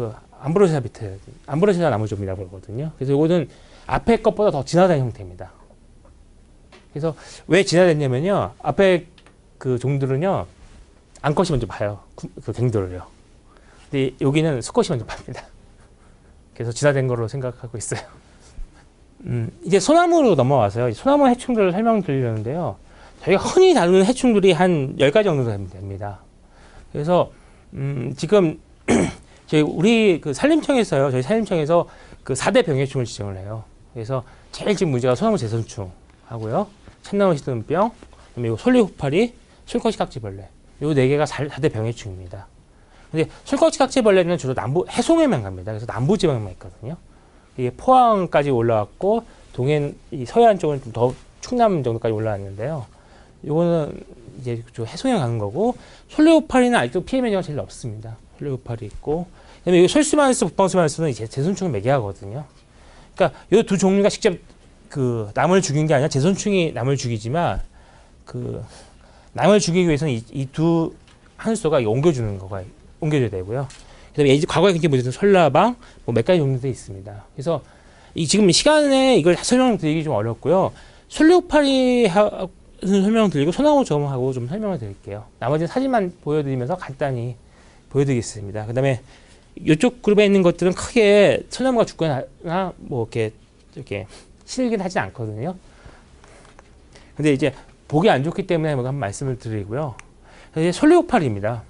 암브로시아 나무종이라고 그러거든요. 그래서 이거는 앞에 것보다 더 진화된 형태입니다. 그래서 왜 진화됐냐면요. 앞에 그 종들은요. 암컷이 먼저 봐요. 그 갱도를요. 근데 여기는 수컷이 먼저 팝니다. 그래서 진화된 거로 생각하고 있어요. 이제 소나무로 넘어와서요. 소나무 해충들을 설명드리려는데요. 저희가 흔히 다루는 해충들이 한 10가지 정도 됩니다. 그래서 지금 저희 산림청에서 그 4대 병해충을 지정을 해요. 그래서 제일 지금 문제가 소나무 재선충 하고요. 참나무 시든병, 그리고 솔리호파리, 술것이깍지벌레. 요 4개가 4대 병해충입니다. 근데 술것이깍지벌레는 주로 해송에만 갑니다. 그래서 남부지방에만 있거든요. 이게 포항까지 올라왔고 이 서해안 쪽은 좀 더 충남 정도까지 올라왔는데요. 요거는 이제 해송에 가는 거고 솔리호파리는 아직도 피해 면역이 제일 없습니다. 솔리호파리 있고 그다음에 이 솔스마니스, 북방스마니스는 이제 제손충을 매개하거든요. 그러니까 이 두 종류가 직접 그 남을 죽인 게 아니라 제손충이 남을 죽이지만 그 남을 죽이기 위해서는 이 두 한수소가 옮겨줘야 되고요. 그다음에 과거에 굉장히 문제된 설라방 뭐 몇 가지 종류들이 있습니다. 그래서 지금 시간에 이걸 설명드리기 좀 어렵고요. 솔리호파리 설명드리고 소나무 점하고 좀 설명을 드릴게요. 나머지는 사진만 보여드리면서 간단히 보여드리겠습니다. 그 다음에 이쪽 그룹에 있는 것들은 크게 소나무가 죽거나 뭐 이렇게 실긴 하지 않거든요. 근데 이제 보기 안 좋기 때문에 한번 말씀을 드리고요. 이제 솔리호파리입니다.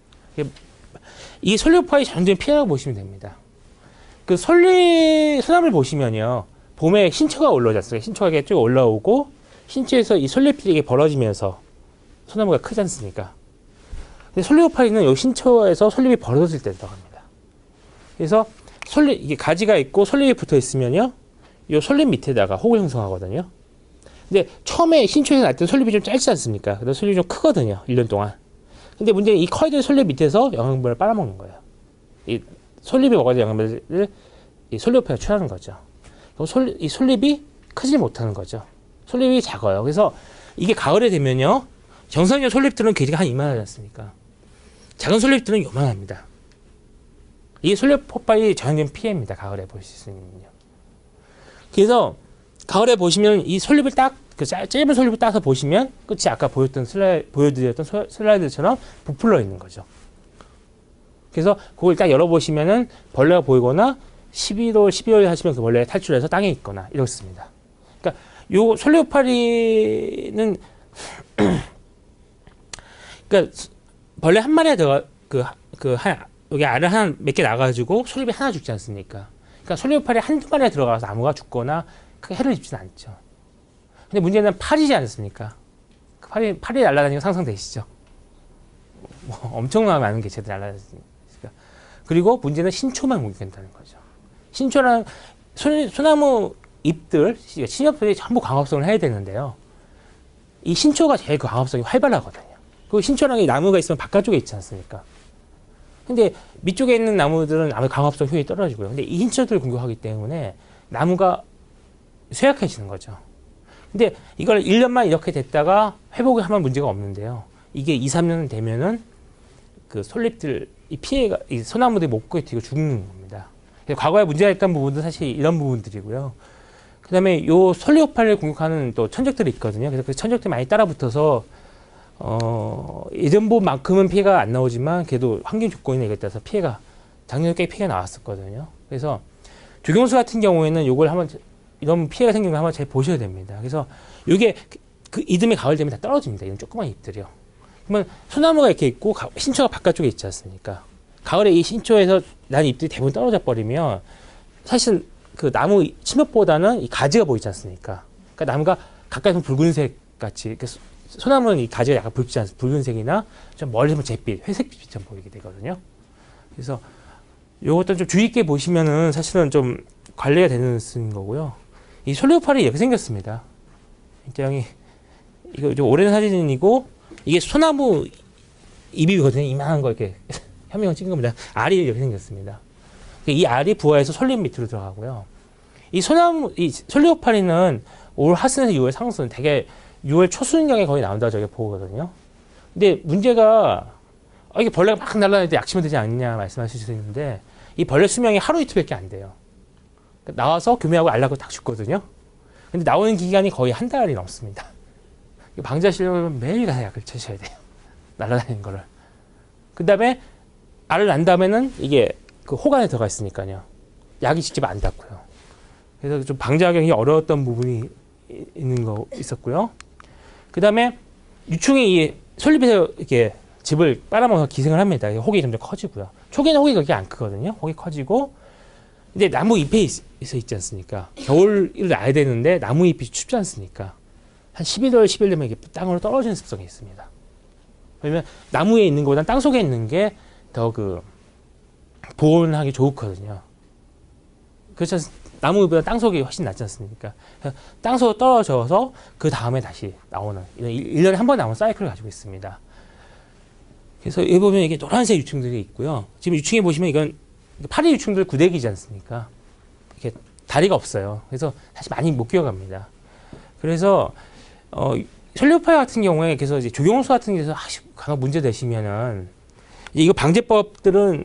이 솔리호파리 전쟁 피해라고 보시면 됩니다. 그 소나무를 보시면요. 봄에 신초가 올라오지 않습니까? 신초가 이렇게 쭉 올라오고 신초에서 이 솔잎이 벌어지면서 소나무가 크지 않습니까? 근데 솔리호파리는 이 신초에서 솔잎이 벌어질 때 들어갑니다. 그래서 이게 가지가 있고 솔잎이 붙어 있으면요. 이 솔잎 밑에다가 혹을 형성하거든요. 근데 처음에 신초에서 날 때 솔잎이 좀 짧지 않습니까? 그래서 솔잎이 좀 크거든요. 1년 동안. 근데 문제는 이 커있는 솔잎 밑에서 영양분을 빨아먹는 거예요. 이 솔잎이 먹어야 될 영양분을 이 솔리호파리가 취하는 거죠. 이 솔잎이 크지 못하는 거죠. 솔잎이 작아요. 그래서 이게 가을에 되면요. 정상적인 솔잎들은 길이가 한 이만하지 않습니까? 작은 솔잎들은 요만합니다. 이 솔리호파리 전형적인 피해입니다. 가을에 보실 수 있는요. 그래서 가을에 보시면 이 솔잎을 딱 그 짧은 솔잎을 따서 보시면 끝이 아까 보여드렸던 슬라이드처럼 부풀러 있는 거죠. 그래서 그걸 딱 열어보시면은 벌레가 보이거나 11월, 12월에 하시면 그 벌레가 탈출해서 땅에 있거나 이렇습니다. 그러니까 요 솔잎파리는 그러니까 벌레 한 마리가 들어가 여기 알을 한 몇 개 나가지고 솔잎이 하나 죽지 않습니까? 그러니까 솔잎파리 한두 마리가 들어가서 나무가 죽거나 크게 해를 입지는 않죠. 근데 문제는 파리지 않습니까? 그 파리 날아다니는 거 상상되시죠? 뭐 엄청나게 많은 개체들이 날아다니니까. 그리고 문제는 신초만 공격한다는 거죠. 신초랑 소나무 잎들, 신엽들이 전부 광합성을 해야 되는데요. 이 신초가 제일 그 광합성이 활발하거든요. 그 신초랑 나무가 있으면 바깥쪽에 있지 않습니까? 근데 밑쪽에 있는 나무들은 아무래도 광합성 효율이 떨어지고요. 근데 이 신초들을 공격하기 때문에 나무가 쇠약해지는 거죠. 근데 이걸 1년만 이렇게 됐다가 회복을 하면 문제가 없는데요. 이게 2, 3년 되면은 그 솔잎들, 이 피해가, 이 소나무들이 못 버티고 죽는 겁니다. 과거에 문제가 있던 부분도 사실 이런 부분들이고요. 그 다음에 요 솔잎파리를 공격하는 또 천적들이 있거든요. 그래서 그 천적들이 많이 따라붙어서, 예전보만큼은 피해가 안 나오지만 그래도 환경 조건이나 이것에 따라서 작년에 꽤 피해가 나왔었거든요. 그래서 조경수 같은 경우에는 요걸 한번 이런 피해가 생기면 한번 잘 보셔야 됩니다. 그래서 이게 그 이듬해 가을 되면 다 떨어집니다. 이런 조그만 잎들이요. 그러면 소나무가 이렇게 있고 신초가 바깥쪽에 있지 않습니까? 가을에 이 신초에서 난 잎들이 대부분 떨어져 버리면 사실 그 나무 침엽보다는 이 가지가 보이지 않습니까? 그러니까 나무가 가까이서 붉은색 같이 소나무는 이 가지가 약간 붉은색이나 좀 멀리 보면 잿빛, 회색빛처럼 보이게 되거든요. 그래서 요것도 좀 주의 있게 보시면은 사실은 좀 관리가 되는 거고요. 이 솔잎파리 이렇게 생겼습니다. 굉장히 이거 좀 오래된 사진이고 이게 소나무 잎이거든요. 이만한 거 이렇게 현미경 찍은 겁니다. 알이 이렇게 생겼습니다. 이 알이 부화해서 솔잎 밑으로 들어가고요. 이 솔잎파리는 올 하순에서 6월 상순, 되게 6월 초순경에 거의 나온다고 저게 보거든요. 근데 문제가 이게 벌레가 막 날아다닐 때 약치면 되지 않느냐 말씀하실 수 있는데 이 벌레 수명이 하루 이틀밖에 안 돼요. 나와서 교미하고 알 낳고 딱 죽거든요. 근데 나오는 기간이 거의 한 달이 넘습니다. 방지하시려면 매일 가서 약을 쳐셔야 돼요. 날아다니는 거를. 그 다음에 알을 낳은 다음에는 이게 그 호간에 들어가 있으니까요. 약이 직접 안 닿고요. 그래서 좀 방지하기 어려웠던 부분이 있었고요. 그 다음에 유충이 이 솔잎에서 이렇게 즙을 빨아먹어서 기생을 합니다. 혹이 점점 커지고요. 초기에는 혹이 그렇게 안 크거든요. 혹이 커지고 근데 나무 잎에 있지 않습니까? 겨울을 나야 되는데 나무 잎이 춥지 않습니까? 한 11월, 11월 되면 이게 땅으로 떨어지는 습성이 있습니다. 왜냐면 나무에 있는 것보다 땅 속에 있는 게 더 보온하기 좋거든요. 그렇죠. 나무보다 땅 속이 훨씬 낫지 않습니까? 땅 속으로 떨어져서 그 다음에 다시 나오는 1년에 한 번 나오는 사이클을 가지고 있습니다. 그래서 여기 보면 이게 노란색 유충들이 있고요. 지금 유충에 보시면 이건 파리 유충들 구데기지 않습니까? 이렇게 다리가 없어요. 그래서 사실 많이 못 기어갑니다. 그래서 솔잎파리 같은 경우에 그래서 이제 조경수 같은 데서 강한 문제 되시면은 이거 방제법들은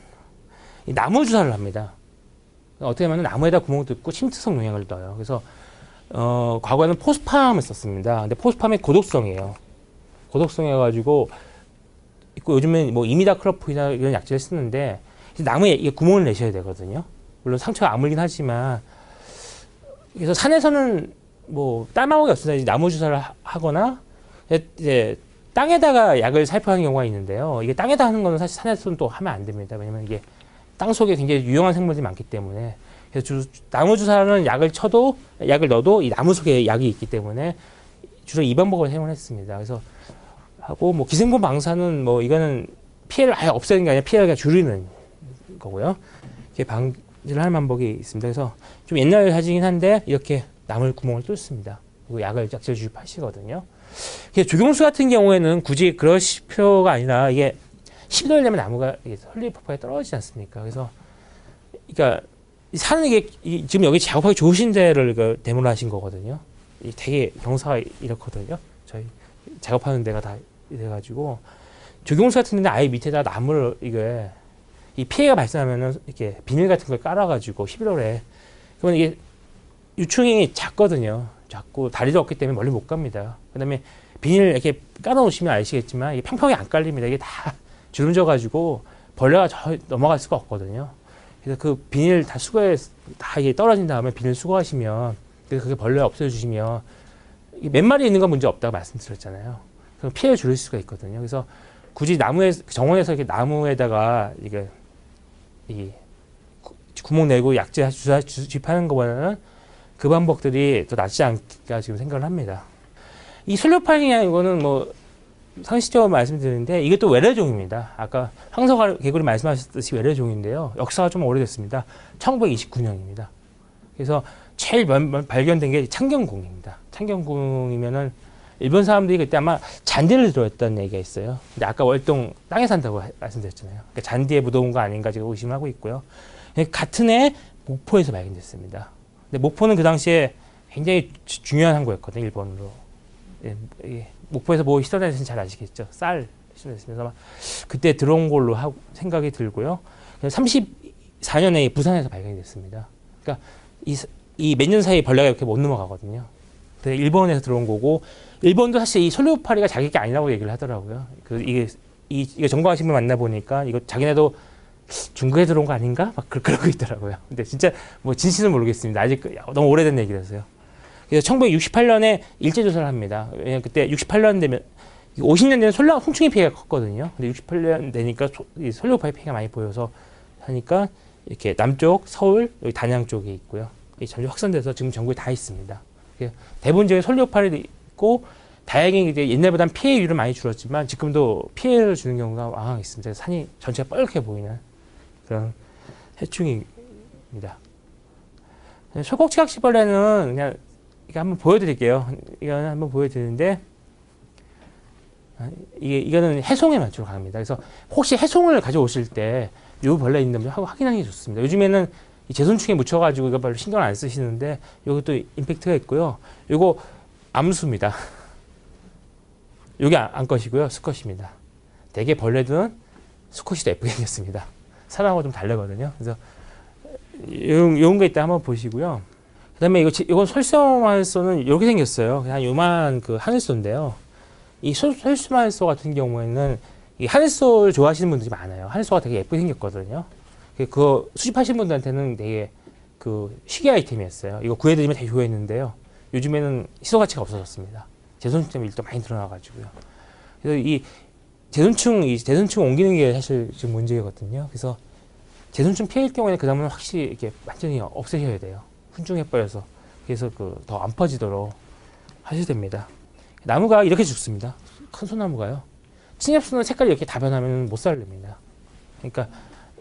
나무 주사를 합니다. 어떻게 하면 나무에다 구멍 뚫고 침투성 농약을 넣어요. 그래서 과거에는 포스팜을 썼습니다. 근데 포스팜이 고독성이에요. 고독성이어가지고 있고 요즘엔 뭐 이미다클로프이나 이런 약제를 쓰는데 나무에 이게 구멍을 내셔야 되거든요. 물론 상처가 아물긴 하지만 그래서 산에서는 뭐 딸마구가 없으면 나무 주사를 하거나 이제 땅에다가 약을 살포하는 경우가 있는데요. 이게 땅에다 하는 거는 사실 산에서는 또 하면 안 됩니다. 왜냐면 이게 땅 속에 굉장히 유용한 생물들이 많기 때문에 그래서 나무 주사는 약을 넣어도 이 나무 속에 약이 있기 때문에 주로 이 방법을 사용했습니다. 그래서 하고 뭐 기생충 방사는 뭐 이거는 피해를 아예 없애는 게 아니라 피해를 줄이는 거고요. 이렇게 방지를 하는 방법이 있습니다. 그래서 좀 옛날 사진이긴 한데 이렇게 나물 구멍을 뚫습니다. 그리고 약을 약재 주입하시거든요. 조경수 같은 경우에는 굳이 그러실 필요가 아니라 이게 11월 되면 나무가 솔잎파리가 떨어지지 않습니까? 그래서 그러니까 사는 게 지금 여기 작업하기 좋으신 데를 데모를 하신 거거든요. 되게 경사가 이렇거든요. 저희 작업하는 데가 다 이래가지고 조경수 같은 데는 아예 밑에다 나무를 이 피해가 발생하면은 이렇게 비닐 같은 걸 깔아가지고 11월에 그러면 이게 유충이 작거든요. 작고 다리도 없기 때문에 멀리 못 갑니다. 그다음에 비닐 이렇게 깔아놓으시면 아시겠지만 이게 평평히 안 깔립니다. 이게 다 주름져 가지고 벌레가 넘어갈 수가 없거든요. 그래서 그 비닐 다 수거해 다 이게 떨어진 다음에 비닐 수거하시면 그래서 그게 벌레 없애주시면 몇 마리 있는 건 문제 없다고 말씀드렸잖아요. 그럼 피해를 줄일 수가 있거든요. 그래서 굳이 나무에 정원에서 이렇게 나무에다가 이게 이 구멍 내고 약재 주입하는 것보다는 그 방법들이 더 낫지 않을까 지금 생각을 합니다. 이 솔로파이냐 이거는 뭐 상식적으로 말씀드리는데 이게 또 외래종입니다. 아까 황석개구리 말씀하셨듯이 외래종인데요. 역사가 좀 오래됐습니다. 1929년입니다. 그래서 제일 발견된 게 창경궁입니다. 창경궁이면은 일본 사람들이 그때 아마 잔디를 들어왔다는 얘기가 있어요. 근데 아까 월동 땅에 산다고 말씀드렸잖아요. 그러니까 잔디에 묻어온 거 아닌가 지금 의심하고 있고요. 같은 해 목포에서 발견됐습니다. 근데 목포는 그 당시에 굉장히 중요한 항구였거든요. 일본으로. 목포에서 뭐 시도했는지 잘 아시겠죠. 쌀 시도했습니다. 그때 들어온 걸로 생각이 들고요. 34년에 부산에서 발견이 됐습니다. 그러니까 이 몇 년 사이에 벌레가 이렇게 못 넘어가거든요. 일본에서 들어온 거고, 일본도 사실 이 솔로파리가 자기 게 아니라고 얘기를 하더라고요. 이게 정보하신 분 만나보니까 이거 자기네도 중국에 들어온 거 아닌가? 막 그러고 있더라고요. 근데 진짜 뭐 진실은 모르겠습니다. 아직 너무 오래된 얘기라서요. 그래서 1968년에 일제조사를 합니다. 왜냐면 그때 68년 되면 50년 되면 송충이 피해가 컸거든요. 근데 68년 되니까 이 솔로파리 피해가 많이 보여서 하니까 이렇게 남쪽 서울, 여기 단양 쪽에 있고요. 점점 확산돼서 지금 전국에 다 있습니다. 대부분적인 솔로파리도 있고 다행히 이제 옛날보다는 피해율은 많이 줄었지만 지금도 피해를 주는 경우가 왕왕 있습니다. 산이 전체가 뻘겋게 보이는 그런 해충입니다. 소곡치각시벌레는 그냥 이거 한번 보여드릴게요. 이거는 한번 보여드리는데 이거는 해송에만 주로 갑니다. 그래서 혹시 해송을 가져오실 때 이 벌레 있는지 확인하는 게 좋습니다. 요즘에는 이 제손충에 묻혀가지고 이거 별로 신경을 안 쓰시는데 이것도 임팩트가 있고요. 이거 암수입니다. 이게 암컷이고요. 수컷입니다. 대개 벌레들은 수컷이 더 예쁘게 생겼습니다. 사람하고 좀 다르거든요. 그래서 이런 거 있다 한번 보시고요. 그 다음에 이건 솔수마을소는 이렇게 생겼어요. 그냥 요만 그 하늘소인데요. 이 솔수마을소 같은 경우에는 이 하늘소를 좋아하시는 분들이 많아요. 하늘소가 되게 예쁘게 생겼거든요. 그거 수집하시는 분들한테는 되게 그 희귀 아이템이었어요. 이거 구해드리면 되게 좋아했는데요. 요즘에는 희소 가치가 없어졌습니다. 제손충 일도 많이 늘어나가지고요. 그래서 이 제손충 옮기는 게 사실 지금 문제거든요. 그래서 제손충 피해일 경우에는 그 다음은 확실히 이렇게 완전히 없애셔야 돼요. 훈중해버려서. 그래서 더 안 퍼지도록 하셔야 됩니다. 나무가 이렇게 죽습니다. 큰 소나무가요. 침엽수는 색깔이 이렇게 다 변하면 못 살립니다. 그러니까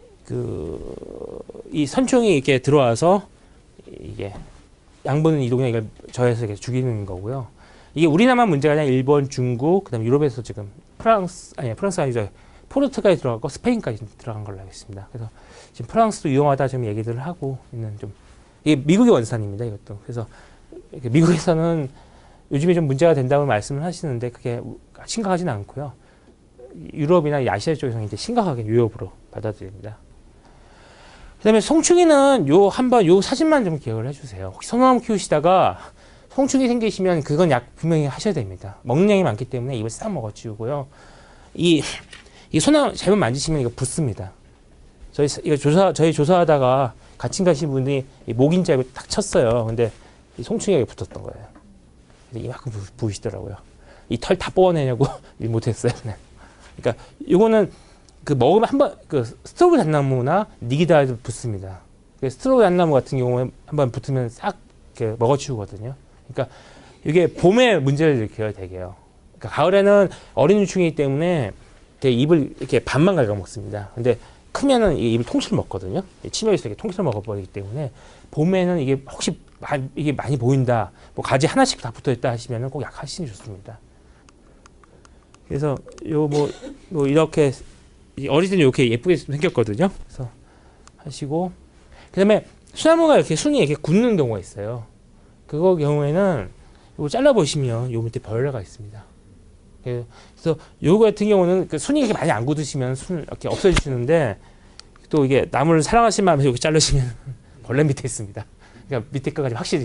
이 선충이 이렇게 들어와서 이게 양분 이동에 이걸 저해서 이렇게 죽이는 거고요. 이게 우리나라만 문제가 아니라 일본, 중국, 그다음 유럽에서 지금 프랑스 아니죠. 포르투갈에 들어갔고 스페인까지 들어간 걸로 알고 있습니다. 그래서 지금 프랑스도 위험하다 지금 얘기들을 하고 있는 이게 미국의 원산입니다. 이것도. 그래서 미국에서는 요즘에 좀 문제가 된다고 말씀을 하시는데 그게 심각하지는 않고요. 유럽이나 아시아 쪽에서는 이제 심각하게 위협으로 받아들입니다. 그다음에 송충이는 한번 요 사진만 좀 기억을 해주세요. 혹시 소나무 키우시다가 송충이 생기시면 그건 분명히 하셔야 됩니다. 먹는 양이 많기 때문에 입을 싹 먹어치우고요. 이 소나무 잘못 만지시면 이거 붓습니다. 저희 조사하다가 같이 가신 분이 목인 줄 알고 딱 쳤어요. 근데 이 송충이가 붙었던 거예요. 이만큼 부으시더라고요. 이 털 다 뽑아내냐고 일 못했어요. 그러니까 이거는 먹으면 한번 스트로브 잣나무나 니기다에도 붙습니다. 스트로브 잣나무 같은 경우에 한번 붙으면 싹 이렇게 먹어치우거든요. 그러니까 이게 봄에 문제를 일으켜요, 되게요. 그러니까 가을에는 어린 유충이기 때문에 입을 이렇게 반만 갉아먹습니다. 근데 크면은 이게 입을 통째로 먹거든요. 침엽에서 이렇게 통째로 먹어버리기 때문에 봄에는 이게 혹시 이게 많이 보인다, 뭐 가지 하나씩 다 붙어있다 하시면은 꼭 약하시는 게 좋습니다. 그래서 이렇게 어릴 때는 이렇게 예쁘게 생겼거든요. 그래서 하시고 그다음에 소나무가 이렇게 순이 이렇게 굳는 경우가 있어요. 그거 경우에는 이거 잘라 보시면 요 밑에 벌레가 있습니다. 그래서 요거 같은 경우는 순이 이렇게 많이 안 굳으시면 순을 이렇게 없애주시는데 또 이게 나무를 사랑하시는 마음에서 이렇게 자르시면 벌레 밑에 있습니다. 그러니까 밑에 끝까지 확실히 좀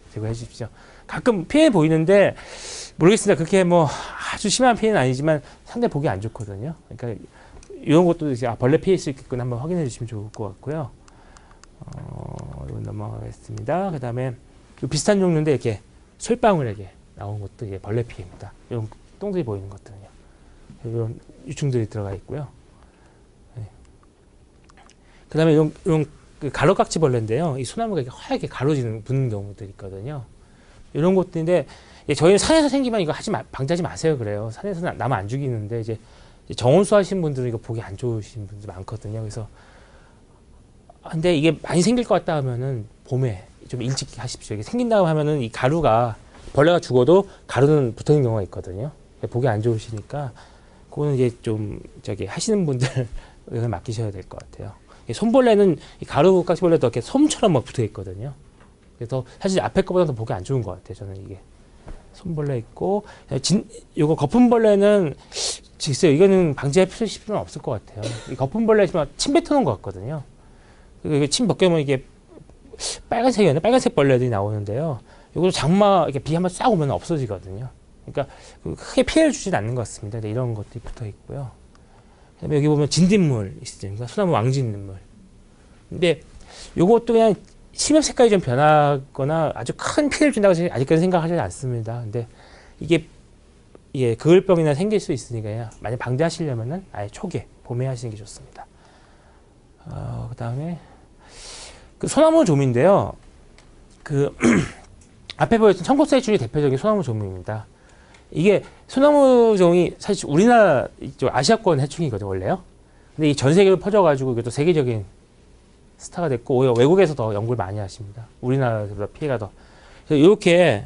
제거해 주십시오. 가끔 피해 보이는데 모르겠습니다. 그렇게 뭐 아주 심한 피해는 아니지만 상당히 보기 안 좋거든요. 그러니까 이런 것도 이제 벌레 피해일 수 있겠구나 한번 확인해 주시면 좋을 것 같고요. 이건 넘어가겠습니다. 그 다음에 비슷한 종류인데 이렇게 솔방울에게 나온 것도 이제 벌레 피해입니다. 이런 똥들이 보이는 것들은요. 이런 유충들이 들어가 있고요. 네. 그 다음에 이런 그 가로깍지벌레인데요. 이 소나무가 이렇게 하얗게 가로지는 붙는 경우들이 있거든요. 이런 것들인데 저희는 산에서 생기면 이거 방지하지 마세요 그래요. 산에서 남 안 죽이는데 이제 정원수 하시는 분들은 이거 보기 안 좋으신 분들 많거든요. 그래서 근데 이게 많이 생길 것 같다 하면은 봄에 좀 일찍 하십시오. 이게 생긴다고 하면은 이 가루가 벌레가 죽어도 가루는 붙어 있는 경우가 있거든요. 보기 안 좋으시니까 그거는 이제 좀 저기 하시는 분들 의견을 맡기셔야 될 것 같아요. 솜벌레는 이 가루 깍지벌레도 이렇게 솜처럼 막 붙어 있거든요. 그래서 사실 앞에 거보다 더 보기 안 좋은 것 같아요. 저는 이게 솜벌레 있고 요거 거품벌레는 글쎄요 이거는 방지할 필요는 없을 것 같아요. 이 거품벌레지만 침 뱉어놓은 것 같거든요. 침 벗겨면 이게 빨간색이었나 빨간색 벌레들이 나오는데요. 이것도 장마 이렇게 비 한번 싹 오면 없어지거든요. 그러니까 크게 피해를 주진 않는 것 같습니다. 이런 것들이 붙어 있고요. 그다음에 여기 보면 진딧물 있죠. 그러니까 소나무 왕진딧물. 근데 요것도 그냥 심엽 색깔이 좀 변하거나 아주 큰 피해를 준다고 아직까지 생각하지 않습니다. 근데 이게 그을병이나 생길 수 있으니까요. 만약 방지하시려면은 아예 초기에 봄에 하시는 게 좋습니다. 그 다음에 그 소나무 조미인데요. 그 앞에 보였던 청고사이출이 대표적인 소나무 조미입니다. 이게 소나무 종이 사실 우리나라 아시아권 해충이거든요, 원래요. 근데 이 전 세계로 퍼져가지고 이게 또 세계적인 스타가 됐고, 오히려 외국에서 더 연구를 많이 하십니다. 우리나라보다 피해가 더. 그래서 이렇게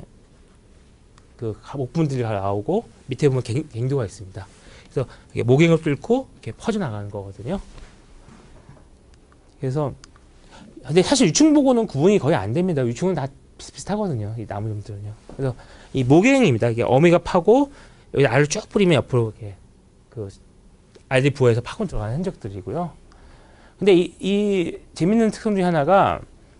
그 목분들이 나오고, 밑에 보면 갱도가 있습니다. 그래서 이게 모갱을 뚫고 이렇게 퍼져나가는 거거든요. 그래서, 근데 사실 유충 보고는 구분이 거의 안 됩니다. 유충은 다 비슷비슷하거든요. 이 나무종들은요. 그래서 이 모갱입니다. 이게 어미가 파고 여기 알을 쭉 뿌리면 옆으로 이렇게 그 알들이 부어서 파고 들어가는 흔적들이고요. 근데 이 재밌는 특성 중에 하나가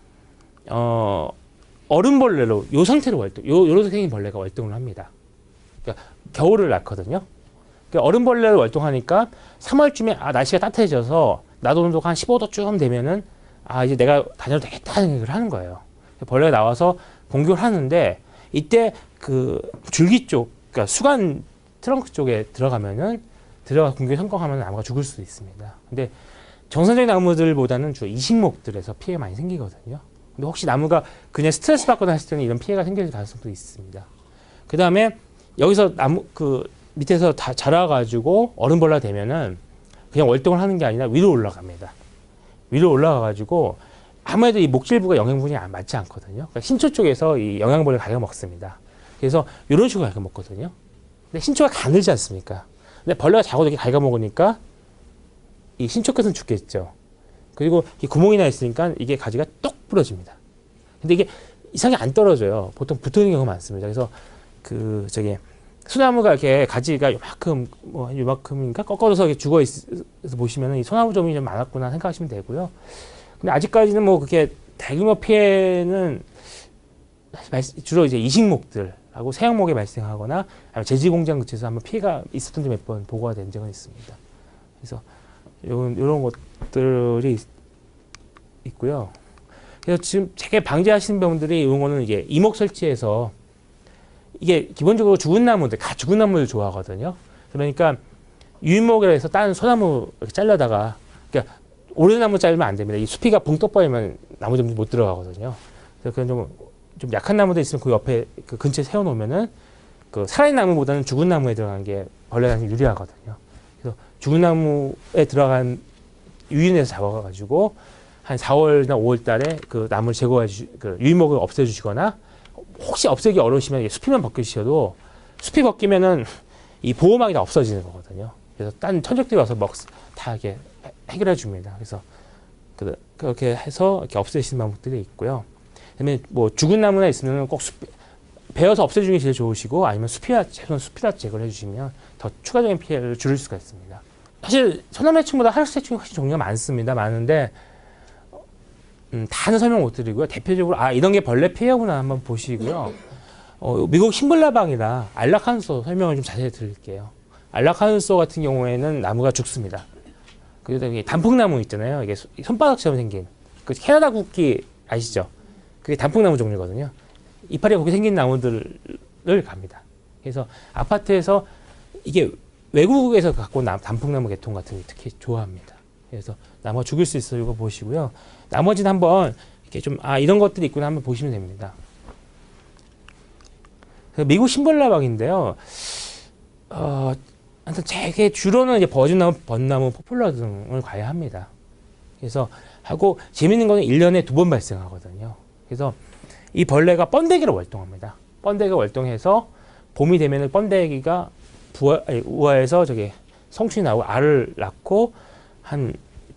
얼음벌레로 요 상태로 요렇게 생긴 벌레가 활동을 합니다. 그러니까 겨울을 낳거든요. 그러니까 얼음벌레로 활동하니까 3월쯤에 날씨가 따뜻해져서 낮 온도가 한 15도쯤 되면은 이제 내가 다녀도 되겠다는 생각을 하는 거예요. 벌레가 나와서 공격을 하는데 이때 그 줄기 쪽, 그러니까 수간 트렁크 쪽에 들어가 공격에 성공하면 나무가 죽을 수도 있습니다. 근데 정상적인 나무들보다는 주로 이식목들에서 피해가 많이 생기거든요. 근데 혹시 나무가 그냥 스트레스 받거나 했을 때는 이런 피해가 생길 가능성도 있습니다. 그 다음에 여기서 나무 그 밑에서 다 자라가지고 얼음벌레가 되면은 그냥 월동을 하는 게 아니라 위로 올라갑니다. 위로 올라가가지고 아무래도 이 목질부가 영양분이 맞지 않거든요. 그러니까 신초 쪽에서 이 영양분을 갉아먹습니다. 그래서 이런 식으로 갉아먹거든요. 근데 신초가 가늘지 않습니까? 근데 벌레가 자꾸 이렇게 갉아먹으니까 이 신초 끝은 죽겠죠. 그리고 이 구멍이 나 있으니까 이게 가지가 똑 부러집니다. 근데 이게 이상하게 안 떨어져요. 보통 붙어있는 경우가 많습니다. 그래서 소나무가 이렇게 가지가 요만큼인가 꺾어져서 이렇게 죽어 있어서 보시면은 이 소나무 점이 좀 많았구나 생각하시면 되고요. 근데 아직까지는 뭐 그렇게 대규모 피해는 주로 이제 이식목들하고 세양목에 발생하거나 아니면 제지공장 근처에서 한번 피해가 있었던 지 몇 번 보고가 된 적은 있습니다. 그래서 이런 것들이 있고요. 그래서 지금 되게 방지하시는 분들이 이런 거는 이게 이목 설치해서 이게 기본적으로 죽은 나무들 좋아하거든요. 그러니까 유인목이라 해서 다른 소나무 이렇게 잘라다가 그러니까 오래된 나무 자르면 안 됩니다. 이 숲이가 붕 떠버리면 나무 좀 못 들어가거든요. 그래서 그런 좀 약한 나무들 있으면 그 옆에 그 근처에 세워놓으면은 그 살아있는 나무보다는 죽은 나무에 들어간 게 벌레가 유리하거든요. 그래서 죽은 나무에 들어간 유인해서 잡아가지고 한 4월이나 5월 달에 그 나무를 그 유인목을 없애주시거나 혹시 없애기 어려우시면 숲이만 벗기셔도 숲이 벗기면은 이 보호막이 다 없어지는 거거든요. 그래서 딴 천적들이 와서 다 이렇게 해결해 줍니다. 그래서 그렇게 해서 이렇게 없애시는 방법들이 있고요. 그다음에 뭐 죽은 나무나 있으면 꼭 베어서 없애주는 게 제일 좋으시고 아니면 숲이라 제거를 해주시면 더 추가적인 피해를 줄일 수가 있습니다. 사실 소나무 해충보다 하루스 해충이 훨씬 종류가 많습니다. 많은데 다는 설명 못 드리고요. 대표적으로 이런 게 벌레 피해구나 한번 보시고요. 미국 흰벌나방이나 안락한소 설명을 좀 자세히 드릴게요. 안락한소 같은 경우에는 나무가 죽습니다. 그래서 이게 단풍나무 있잖아요. 이게 손바닥처럼 생긴 그 캐나다 국기 아시죠? 그게 단풍나무 종류거든요. 이파리가 거기 생긴 나무들을 갑니다. 그래서 아파트에서 이게 외국에서 갖고 온 단풍나무 계통 같은 게 특히 좋아합니다. 그래서 나무가 죽을 수 있어요. 이거 보시고요. 나머지는 한번 이렇게 좀 이런 것들이 있구나 한번 보시면 됩니다. 미국 흰벌나방인데요. 하여튼 되게 주로는 이제 버즈나무, 벚나무, 포플러 등을 과외합니다. 그래서 하고 재밌는 거는 1년에 2번 발생하거든요. 그래서 이 벌레가 번데기로 활동합니다. 번데기가 활동해서 봄이 되면은 번데기가 우아해서 저기 성충이 나오고 알을 낳고 한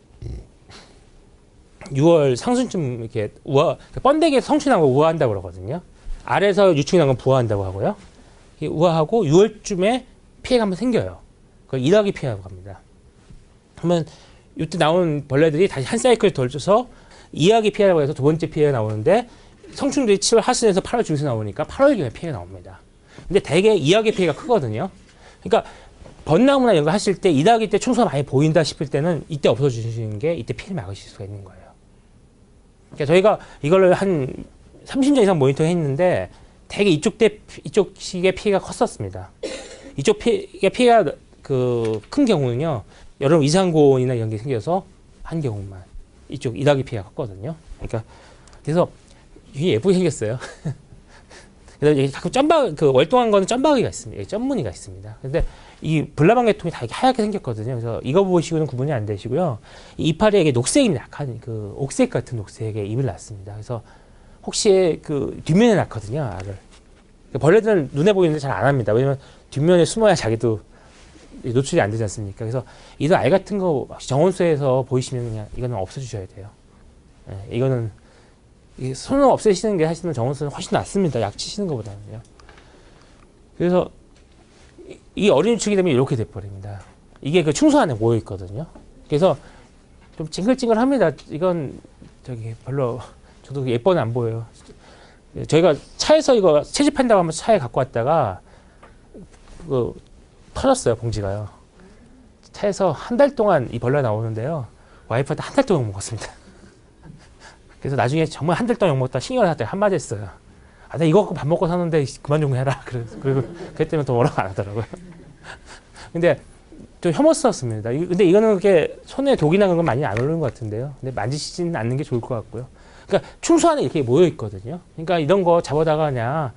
6월 상순쯤 이렇게 번데기에서 성충이 나오고 우아한다고 그러거든요. 알에서 유충이 나오면 부화한다고 하고요. 우아하고 6월쯤에 피해가 한번 생겨요. 그걸 1학기 피해라고 합니다. 그러면 이때 나온 벌레들이 다시 한 사이클 돌려서 2학기 피해라고 해서 두 번째 피해가 나오는데 성충들이 7월 하순에서 8월 중에서 나오니까 8월경에 피해가 나옵니다. 근데 대개 2학기 피해가 크거든요. 그러니까 벚나무나 이런 거 하실 때 2학기 때 충수가 많이 보인다 싶을 때는 이때 없어주시는 게 이때 피해를 막으실 수가 있는 거예요. 그러니까 저희가 이걸 한 30년 이상 모니터링 했는데 대개 이쪽 식의 피해가 컸었습니다. 이쪽 피해가 큰 경우는요, 여름 이상고온이나 이런 게 생겨서 한 경우만 이쪽 1학기 피해가 컸거든요. 그래서 되게 예쁘게 생겼어요. 그래서 가끔 월동한 거는 점박이가 있습니다. 점무늬가 있습니다. 근데 이 불나방 계통이 다 이렇게 하얗게 생겼거든요. 그래서 이거 보시고는 구분이 안 되시고요. 이 이파리에 이게 녹색이 약간 옥색 같은 녹색의 잎을 낳습니다. 그래서 혹시 뒷면에 낳거든요, 알을. 벌레들은 눈에 보이는데 잘 안 합니다. 왜냐면 뒷면에 숨어야 자기도 노출이 안 되지 않습니까? 그래서 이런 알 같은 거 정원수에서 보이시면 그냥 이거는 없애주셔야 돼요. 이거는 손을 없애시는 게 사실은 정원수는 훨씬 낫습니다. 약 치시는 것보다는요. 그래서 이 어린 유축이 되면 이렇게 돼버립니다. 이게 충수 안에 모여 있거든요. 그래서 좀 징글징글합니다. 이건 별로 저도 예뻐는 안 보여요. 저희가 차에서 이거 채집한다고 하면 차에 갖고 왔다가 터졌어요, 봉지가요. 차에서 한 달 동안 이 벌레가 나오는데요. 와이프한테 한 달 동안 먹었습니다. 그래서 나중에 정말 한 달 동안 먹었다 신경을 할 때 한마디 했어요. 나 이거 갖고 밥 먹고 사는데 그만 좀 해라. 그리고 그랬 때문에 더 뭐라고 안 하더라고요. 근데 좀 혐오스럽습니다. 근데 이거는 그렇게 손에 독이나 그런 건 많이 안 오르는 것 같은데요. 근데 만지시지는 않는 게 좋을 것 같고요. 그러니까 충수 안에 이렇게 모여 있거든요. 그러니까 이런 거 잡아다가 그냥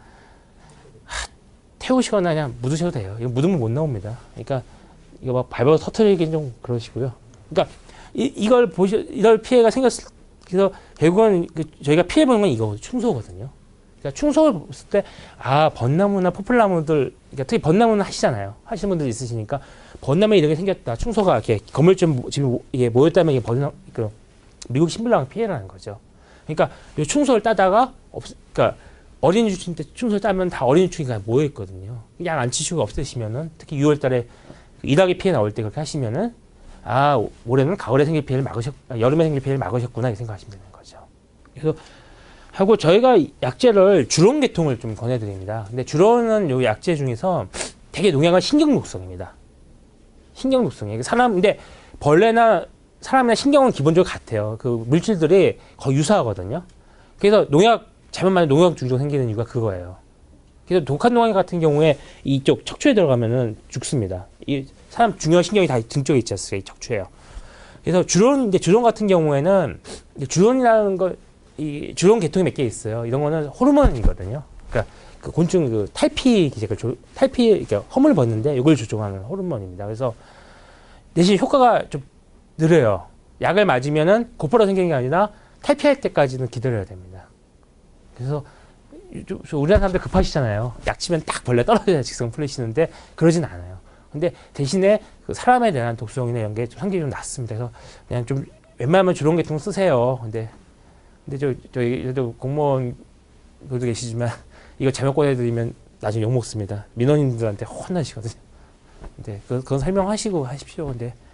태우시거나 그냥 묻으셔도 돼요. 이거 묻으면 못 나옵니다. 그러니까 이거 막 밟아서 터트리긴 좀 그러시고요. 그러니까 이럴 피해가 생겼을 그래서 결국은 저희가 피해 보는 건 이거 충소거든요. 그러니까 충소를 봤을 때 벚나무나 포플나무들, 그러니까 특히 벚나무는 하시잖아요. 하시는 분들 있으시니까 벚나무에 이렇게 생겼다. 충소가 이렇게 거물점 지금 이게 모였다면 이게 미국 흰벌나방 피해라는 거죠. 그러니까 이 충소를 따다가 그러니까 어린 유충 때 충소를 따면 다 어린 유충이 모여 있거든요. 약 안 치시고 없애시면은 특히 6월달에 1학기 피해 나올 때 그렇게 하시면은 올해는 가을에 생길 피해를 여름에 생길 피해를 막으셨구나 이렇게 생각하시면 되는 거죠. 그래서 하고 저희가 약재를 주론 계통을 좀 권해드립니다. 근데 주론은 요 약재 중에서 되게 농약은 신경 독성입니다. 신경 독성이에요. 근데 벌레나 사람이나 신경은 기본적으로 같아요. 물질들이 거의 유사하거든요. 그래서 잘못만 농약 중독 생기는 이유가 그거예요. 그래서 독한 농약 같은 경우에 이쪽 척추에 들어가면은 죽습니다. 이 사람 중요한 신경이 다 등 쪽에 있지 않습니까? 이 척추에요. 그래서 주론 같은 경우에는 주론이라는 주론 계통이 몇 개 있어요. 이런 거는 호르몬이거든요. 그러니까 곤충 탈피 기제를 이렇게 허물 벗는데 이걸 조종하는 호르몬입니다. 그래서 대신 효과가 좀 느려요. 약을 맞으면은 곧바로 생기는 게 아니라 탈피할 때까지는 기다려야 됩니다. 그래서 우리나라 사람들 급하시잖아요. 약 치면 딱 벌레 떨어져야 직성 풀리시는데 그러진 않아요. 근데 대신에 사람에 대한 독성이나 이런 게 상당히 좀 낮습니다. 그래서 그냥 좀 웬만하면 주론 계통 쓰세요. 근데 저희도 공무원 분도 계시지만 이거 잘못 꺼내드리면 나중에 욕 먹습니다. 민원인들한테 혼나시거든요. 근데 그건 설명하시고 하십시오. 근데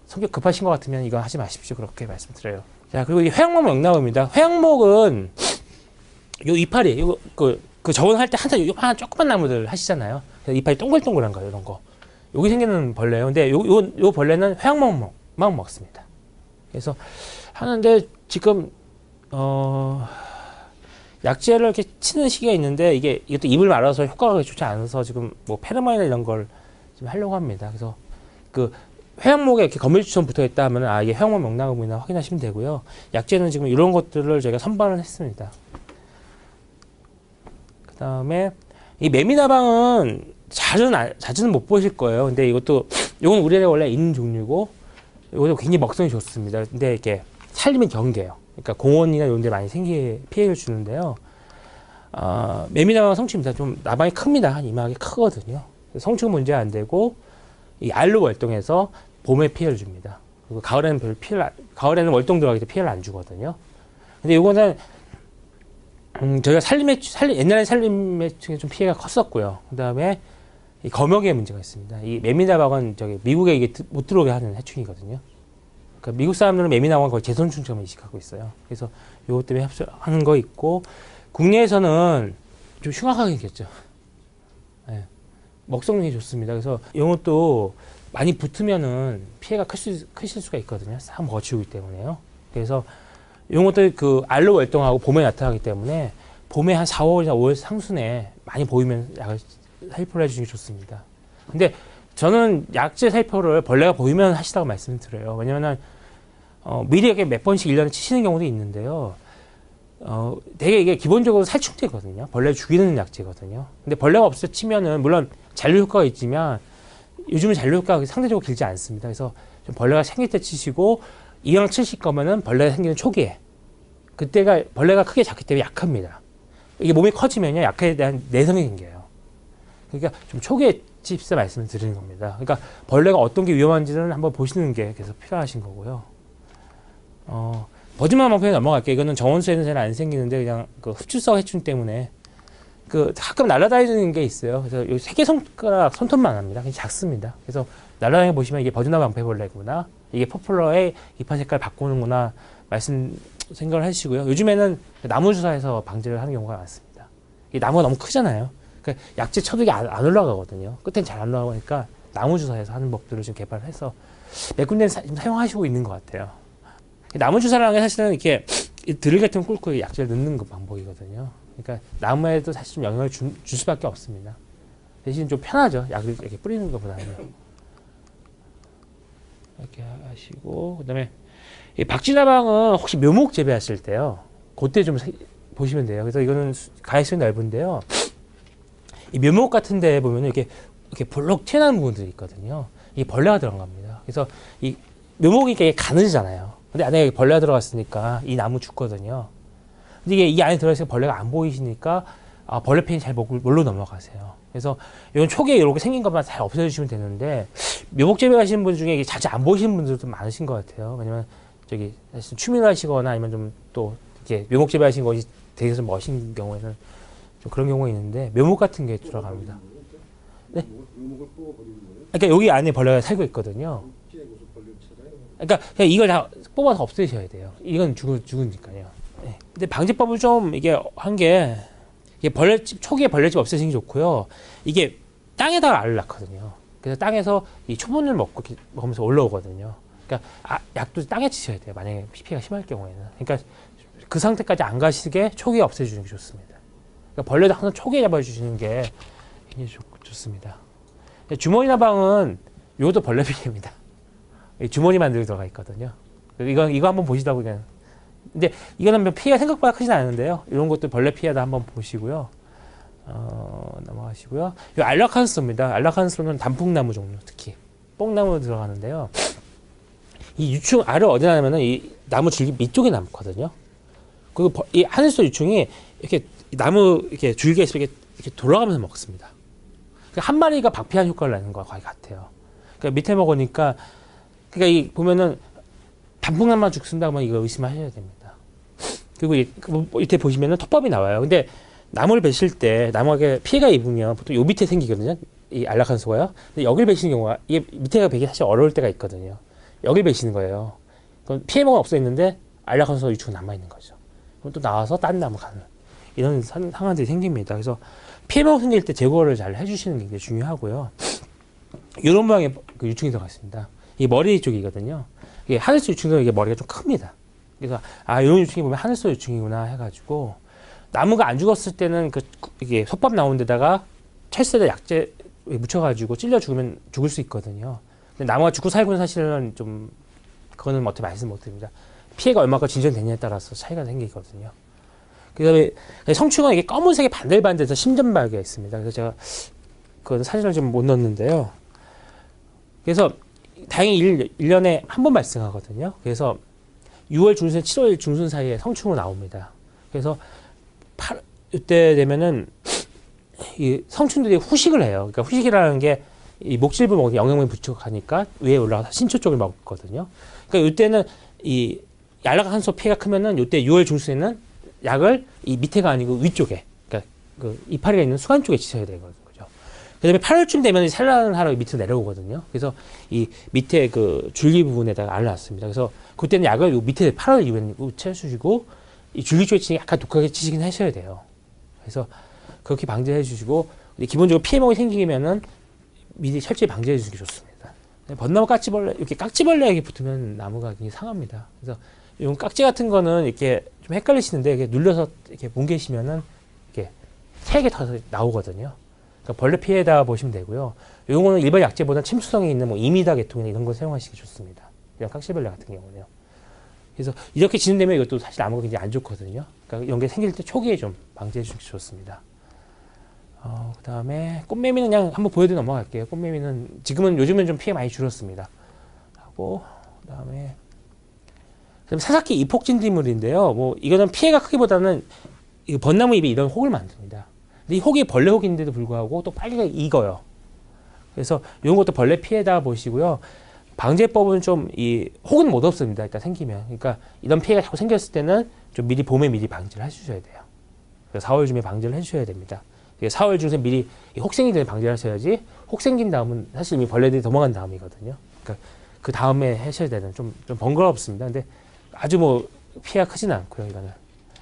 성격 급하신 것 같으면 이거 하지 마십시오. 그렇게 말씀드려요. 자, 그리고 이 회양목 명나무입니다. 회양목은 요 이파리, 이거 그 저번 할 때 항상 요만한 조그만 나무들 하시잖아요. 이파리 동글동글한 거 이런 거. 여기 생기는 벌레예요. 근데 요 벌레는 회양목만 먹습니다. 그래서 하는데 지금 약재를 이렇게 치는 시기가 있는데 이것도 잎을 말아서 효과가 좋지 않아서 지금 뭐 페르마이나 이런 걸 지금 하려고 합니다. 그래서 그 회양목에 이렇게 거미줄처럼 붙어 있다 하면 이게 회양목 명나무이나 확인하시면 되고요. 약재는 지금 이런 것들을 저희가 선발을 했습니다. 그 다음에 이 매미나방은 자주는 못 보실 거예요. 근데 이건 우리나라에 원래 있는 종류고 이것도 굉장히 먹성이 좋습니다. 근데 이렇게 살림이 경계예요. 그러니까 공원이나 이런 데 많이 피해를 주는데요. 매미나방 성충입니다. 좀 나방이 큽니다. 한 이만하게 크거든요. 성충은 문제 안 되고 이 알로 월동해서 봄에 피해를 줍니다. 그리고 가을에는 가을에는 월동 들어가기 때문에 피해를 안 주거든요. 근데 이거는 저희가 옛날에 살림해충에 좀 피해가 컸었고요. 그 다음에 이 검역에 문제가 있습니다. 이 매미나방은 미국에 이게 못 들어오게 하는 해충이거든요. 그러니까 미국 사람들은 매미나방을 거의 제손충처럼 인식하고 있어요. 그래서 이것 때문에 하는 거 있고, 국내에서는 좀 흉악하게 생겼죠. 네. 먹성능이 좋습니다. 그래서 이것도 많이 붙으면은 피해가 크실 수가 있거든요. 싹 먹어치우기 때문에요. 그래서 이것도 그 알로 월동하고 봄에 나타나기 때문에 봄에 한 4월이나 5월 상순에 많이 보이면 약을 살포를 해주시는 게 좋습니다. 근데 저는 약재 살포를 벌레가 보이면 하시라고 말씀을 드려요. 왜냐면은 미리 이렇게 몇 번씩 1년에 치시는 경우도 있는데요. 되게 이게 기본적으로 살충제거든요. 벌레를 죽이는 약재거든요. 근데 벌레가 없어 치면은 물론 잔류 효과가 있지만 요즘은 잔류 효과가 상대적으로 길지 않습니다. 그래서 좀 벌레가 생길 때 치시고 이왕 치실 거면은 벌레가 생기는 초기에, 그때가 벌레가 크게 작기 때문에 약합니다. 이게 몸이 커지면요 약에 대한 내성이 생겨요. 그러니까 좀 초기에 칩사 말씀을 드리는 겁니다. 그러니까 벌레가 어떤 게 위험한지는 한번 보시는 게 계속 필요하신 거고요. 버즈만 방패에 넘어갈게요. 이거는 정원수에는 잘 안 생기는데 그냥 그 흡출성 해충 때문에 가끔 날아다니는 게 있어요. 그래서 여기 3개 손가락 손톱만 합니다. 그냥 작습니다. 그래서 날아다니 보시면 이게 버즈나 방패벌레구나, 이게 포플러의 잎화 색깔 바꾸는구나 생각을 하시고요. 요즘에는 나무 주사에서 방제를 하는 경우가 많습니다. 이 나무가 너무 크잖아요. 그러니까 약재 쳐도 이게 안 올라가거든요. 끝엔 잘 안 올라가니까 나무 주사에서 하는 법들을 지금 개발해서 몇 군데는 사용하시고 있는 것 같아요. 나무 주사라는 게 사실은 이렇게 드릴 같은 거 꿇고 약재를 넣는 그 방법이거든요. 그러니까 나무에도 사실 좀 영향을 줄 수밖에 없습니다. 대신 좀 편하죠. 약을 이렇게 뿌리는 것보다는. 이렇게 하시고, 그 다음에 박쥐나방은 혹시 묘목 재배하실 때요, 그때 좀 보시면 돼요. 그래서 이거는 가해성이 넓은데요. 이 묘목 같은 데 보면 이렇게 볼록 튀어나오는 부분들이 있거든요. 이게 벌레가 들어간 겁니다. 그래서 이 묘목이 이렇게 가늘잖아요. 근데 안에 벌레가 들어갔으니까 이 나무 죽거든요. 근데 이 안에 들어있으면 벌레가 안 보이시니까 벌레 팬이 잘 몰로 넘어가세요. 그래서 이건 초기에 이렇게 생긴 것만 잘 없애주시면 되는데, 묘목 재배하시는 분 중에 자주 안 보이시는 분들도 많으신 것 같아요. 왜냐면 사실 취미로 하시거나 아니면 좀 또 이렇게 묘목 재배하시는 것이 되게 좀 멋진 경우에는 좀 그런 경우가 있는데, 묘목 같은 게 들어갑니다. 네? 그러니까 여기 안에 벌레가 살고 있거든요. 그러니까 그냥 이걸 다 뽑아서 없애셔야 돼요. 이건 죽으니까요. 네. 근데 방제법을 좀 이게 이게 초기에 벌레집 없애시는 게 좋고요. 이게 땅에다가 알을 낳거든요. 그래서 땅에서 이 초분을 먹으면서 올라오거든요. 그러니까 약도 땅에 치셔야 돼요. 만약에 피해가 심할 경우에는. 그러니까 그 상태까지 안 가시게 초기에 없애주는 게 좋습니다. 그러니까 벌레도 항상 초기에 잡아주시는 게 굉장히 좋습니다. 주머니나방은 이것도 벌레 피해입니다. 주머니 만들고 들어가 있거든요. 이거 한번 보시다 보면. 근데 이거는 피해가 생각보다 크진 않은데요. 이런 것도 벌레 피해다 한번 보시고요. 넘어가시고요. 이 알라칸스입니다. 알라칸스는 단풍나무 종류, 특히 뽕나무 들어가는데요. 이 유충 알을 어디 나냐면은 이 나무 줄기 밑쪽에 남거든요. 그리고 이 하늘소 유충이 이렇게 나무 이렇게 줄기에서 이렇게 돌아가면서 먹습니다. 그러니까 한 마리가 박피한 효과를 내는 거와 거의 같아요. 그러니까 밑에 먹으니까, 그러니까 이 보면은 단풍나무만 죽순다고 하면 이거 의심하셔야 됩니다. 그리고 이때 보시면은 톱밥이 나와요. 근데 나무를 베실 때 나무에게 피해가 입으면 보통 요 밑에 생기거든요. 이 안락한소가요. 근데 여기를 베시는 경우가, 이게 밑에가 베기 사실 어려울 때가 있거든요. 여기 베시는 거예요. 그럼 피해망은 없어 있는데 안락한소 유충은 남아 있는 거죠. 그럼 또 나와서 딴 나무 가는 이런 상황들이 생깁니다. 그래서 피해망 생길 때 제거를 잘 해주시는 게 굉장히 중요하고요. 이런 모양의 그 유충이 들어갔습니다. 이게 머리 쪽이거든요. 이게 하늘소 유충은 이게 머리가 좀 큽니다. 그래서 이런 유충이 보면 하늘소 유충이구나 해가지고 나무가 안 죽었을 때는 이게 솥밥 나오는 데다가 철새를 약재 묻혀가지고 찔려 죽으면 죽을 수 있거든요. 근데 나무가 죽고 살고는 사실은 좀 그거는 어떻게 말씀 못 드립니다. 피해가 얼마나 진전되냐에 따라서 차이가 생기거든요. 그다음에 성충은 이게 검은색의 반들반들해서 심점발기가 있습니다. 그래서 제가 그 사진을 좀 못 넣었는데요. 그래서 다행히 1년에 한 번 발생하거든요. 그래서 6월 중순, 7월 중순 사이에 성충으로 나옵니다. 그래서 이때 되면은 이 성충들이 후식을 해요. 그러니까 후식이라는 게 이 목질부 먹는 영양분이 부족하니까 위에 올라가서 신초 쪽을 먹거든요. 그러니까 이때는 이 안락한소 피해가 크면은 이때 6월 중순에는 약을 이 밑에가 아니고 위쪽에, 그러니까 그 이파리가 있는 수간 쪽에 치셔야 되거든요. 그다음에 8월쯤 되면 산란을 하러 밑으로 내려오거든요. 그래서 이 밑에 그 줄기 부분에다가 알을 놨습니다. 그래서 그때는 약을 요 밑에 8월 이후에는 채워주시고 이 줄기 쪽에 치기 약간 독하게 치시긴 하셔야 돼요. 그래서 그렇게 방지해 주시고 기본적으로 피해망이 생기면은 미리 철저히 방지해 주시는 게 좋습니다. 벚나무 깍지벌레 이렇게 깍지벌레에게 붙으면 나무가 굉장히 상합니다. 그래서 이런 깍지 같은 거는 이렇게 좀 헷갈리시는데 이렇게 눌려서 이렇게 뭉개시면은 이렇게 3개 더 나오거든요. 그러니까 벌레 피해다 보시면 되고요. 이런 거는 일반 약재보다 침수성이 있는 뭐 이미다 계통이나 이런 거 사용하시기 좋습니다. 이런 깍지벌레 같은 경우는요. 그래서 이렇게 진행되면 이것도 사실 나무가 굉장히 안 좋거든요. 그러니까 이런 게 생길 때 초기에 좀 방지해 주시기 좋습니다. 그 다음에 꽃매미는 그냥 한번 보여드리고 넘어갈게요. 꽃매미는 요즘은 좀 피해 많이 줄었습니다. 하고, 그 다음에 사사키 이폭진딧물인데요. 뭐 이거는 피해가 크기보다는 이 벚나무 잎이 이런 혹을 만듭니다. 근데 이 혹이 벌레 혹인데도 불구하고 또 빨리 익어요. 그래서 이런 것도 벌레 피해다 보시고요. 방제법은 좀 이 혹은 못 없습니다. 일단 생기면. 그러니까 이런 피해가 자꾸 생겼을 때는 좀 봄에 미리 방지를 해주셔야 돼요. 4월 쯤에 방지를 해주셔야 됩니다. 4월 중에 미리 혹 생기기 전에 방지를 하셔야지 혹 생긴 다음은 사실 이미 벌레들이 도망간 다음이거든요. 그러니까 그 다음에 하셔야 되는 좀 번거롭습니다. 근데 아주 뭐 피해가 크지는 않고요. 이거는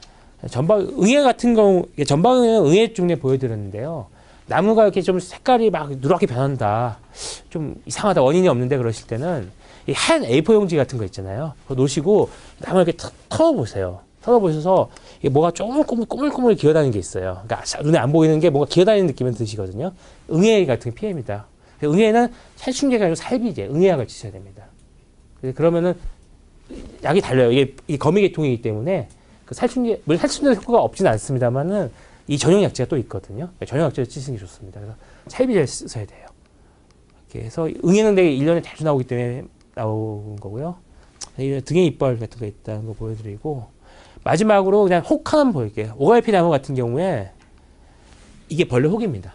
응애 같은 경우 전방은 응애 중에 보여드렸는데요. 나무가 이렇게 좀 색깔이 막 누렇게 변한다, 좀 이상하다, 원인이 없는데 그러실 때는 이 하얀 A4 용지 같은 거 있잖아요. 그거 놓으시고 나무 이렇게 털어보세요. 털어보셔서 이게 뭐가 조금 꼬물꼬물 기어다니는 게 있어요. 그러니까 눈에 안 보이는 게 뭔가 기어다니는 느낌을 드시거든요. 응애 같은 게 피해입니다. 응애는 살충제가 아니고 살비제, 응애약을 치셔야 됩니다. 그러면은 약이 달라요. 이게 거미 계통이기 때문에 그 살충제, 물론 살충제 효과가 없지는 않습니다만은 이 전용 약제가 또 있거든요. 전용 약제를 치시는 게 좋습니다. 그래서 살비제를 써야 돼요. 이렇게 해서 응애는 되게 1년에 자주 나오기 때문에 나온 거고요. 등에 이빨 같은 거 있다는 거 보여드리고, 마지막으로 그냥 혹 하나 보여드릴게요. 오갈피 나무 같은 경우에 이게 벌레 혹입니다.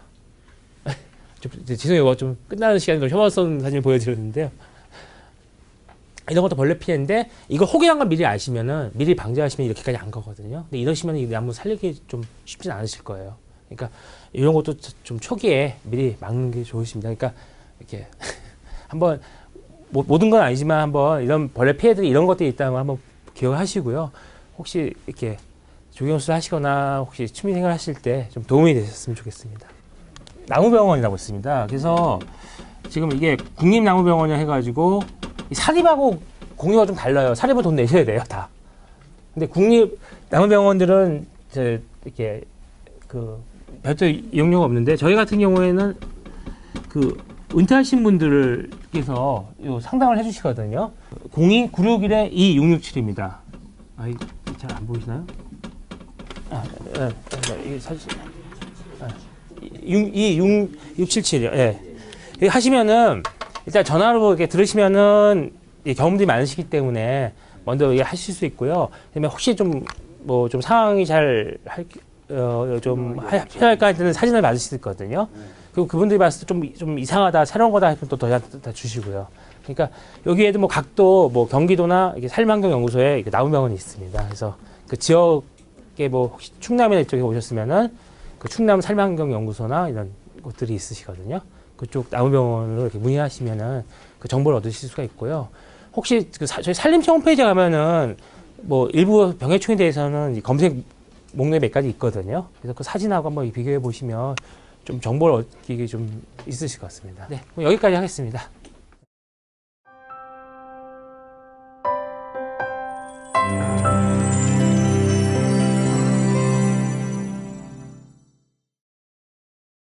죄송해요. 좀 끝나는 시간에 좀 혐오스러운 사진을 보여드렸는데요. 이런 것도 벌레 피해인데 이거 혹이란 걸 미리 아시면은 미리 방지하시면 이렇게까지 안 가거든요. 근데 이러시면 이 나무 살리기 좀 쉽진 않으실 거예요. 그러니까 이런 것도 좀 초기에 미리 막는 게 좋으십니다. 그러니까 이렇게 한번 모든 건 아니지만 한번 이런 벌레 피해들이 이런 것들이 있다는 걸 한번 기억하시고요. 혹시 이렇게 조경수를 하시거나 혹시 취미생활 하실 때 좀 도움이 되셨으면 좋겠습니다. 나무병원이라고 있습니다. 그래서 지금 이게 국립나무병원이라 해가지고 사립하고 공유가 좀 달라요. 사립은 돈 내셔야 돼요, 다. 근데 국립나무병원들은 이렇게 별도 이용료가 없는데 저희 같은 경우에는 은퇴하신 분들께서 상담을 해주시거든요. 02-961-2667입니다. 잘 안 보이시나요? 이게 사실 2677이요. 예. 하시면은 일단 전화로 이렇게 들으시면은 경험들이 많으시기 때문에 먼저 하실 수 있고요. 그다음에 혹시 좀 상황이 필요할까 할 때는 사진을 받으실 수 있거든요. 그리고 그분들이 봤을 때 좀 이상하다, 새로운 거다 하면 또 다 주시고요. 그러니까 여기에도 각도 경기도나 산림환경연구소에 나무병원이 있습니다. 그래서 그 지역에 혹시 충남이나 이쪽에 오셨으면은 그 충남 산림환경연구소나 이런 곳들이 있으시거든요. 그쪽 나무병원으로 이렇게 문의하시면은 그 정보를 얻으실 수가 있고요. 혹시 저희 산림청 홈페이지에 가면은 뭐 일부 병해충에 대해서는 이 검색 목록에 몇 가지 있거든요. 그래서 그 사진하고 한번 비교해 보시면 좀 정보를 얻기 좀 있으실 것 같습니다. 네, 그럼 여기까지 하겠습니다.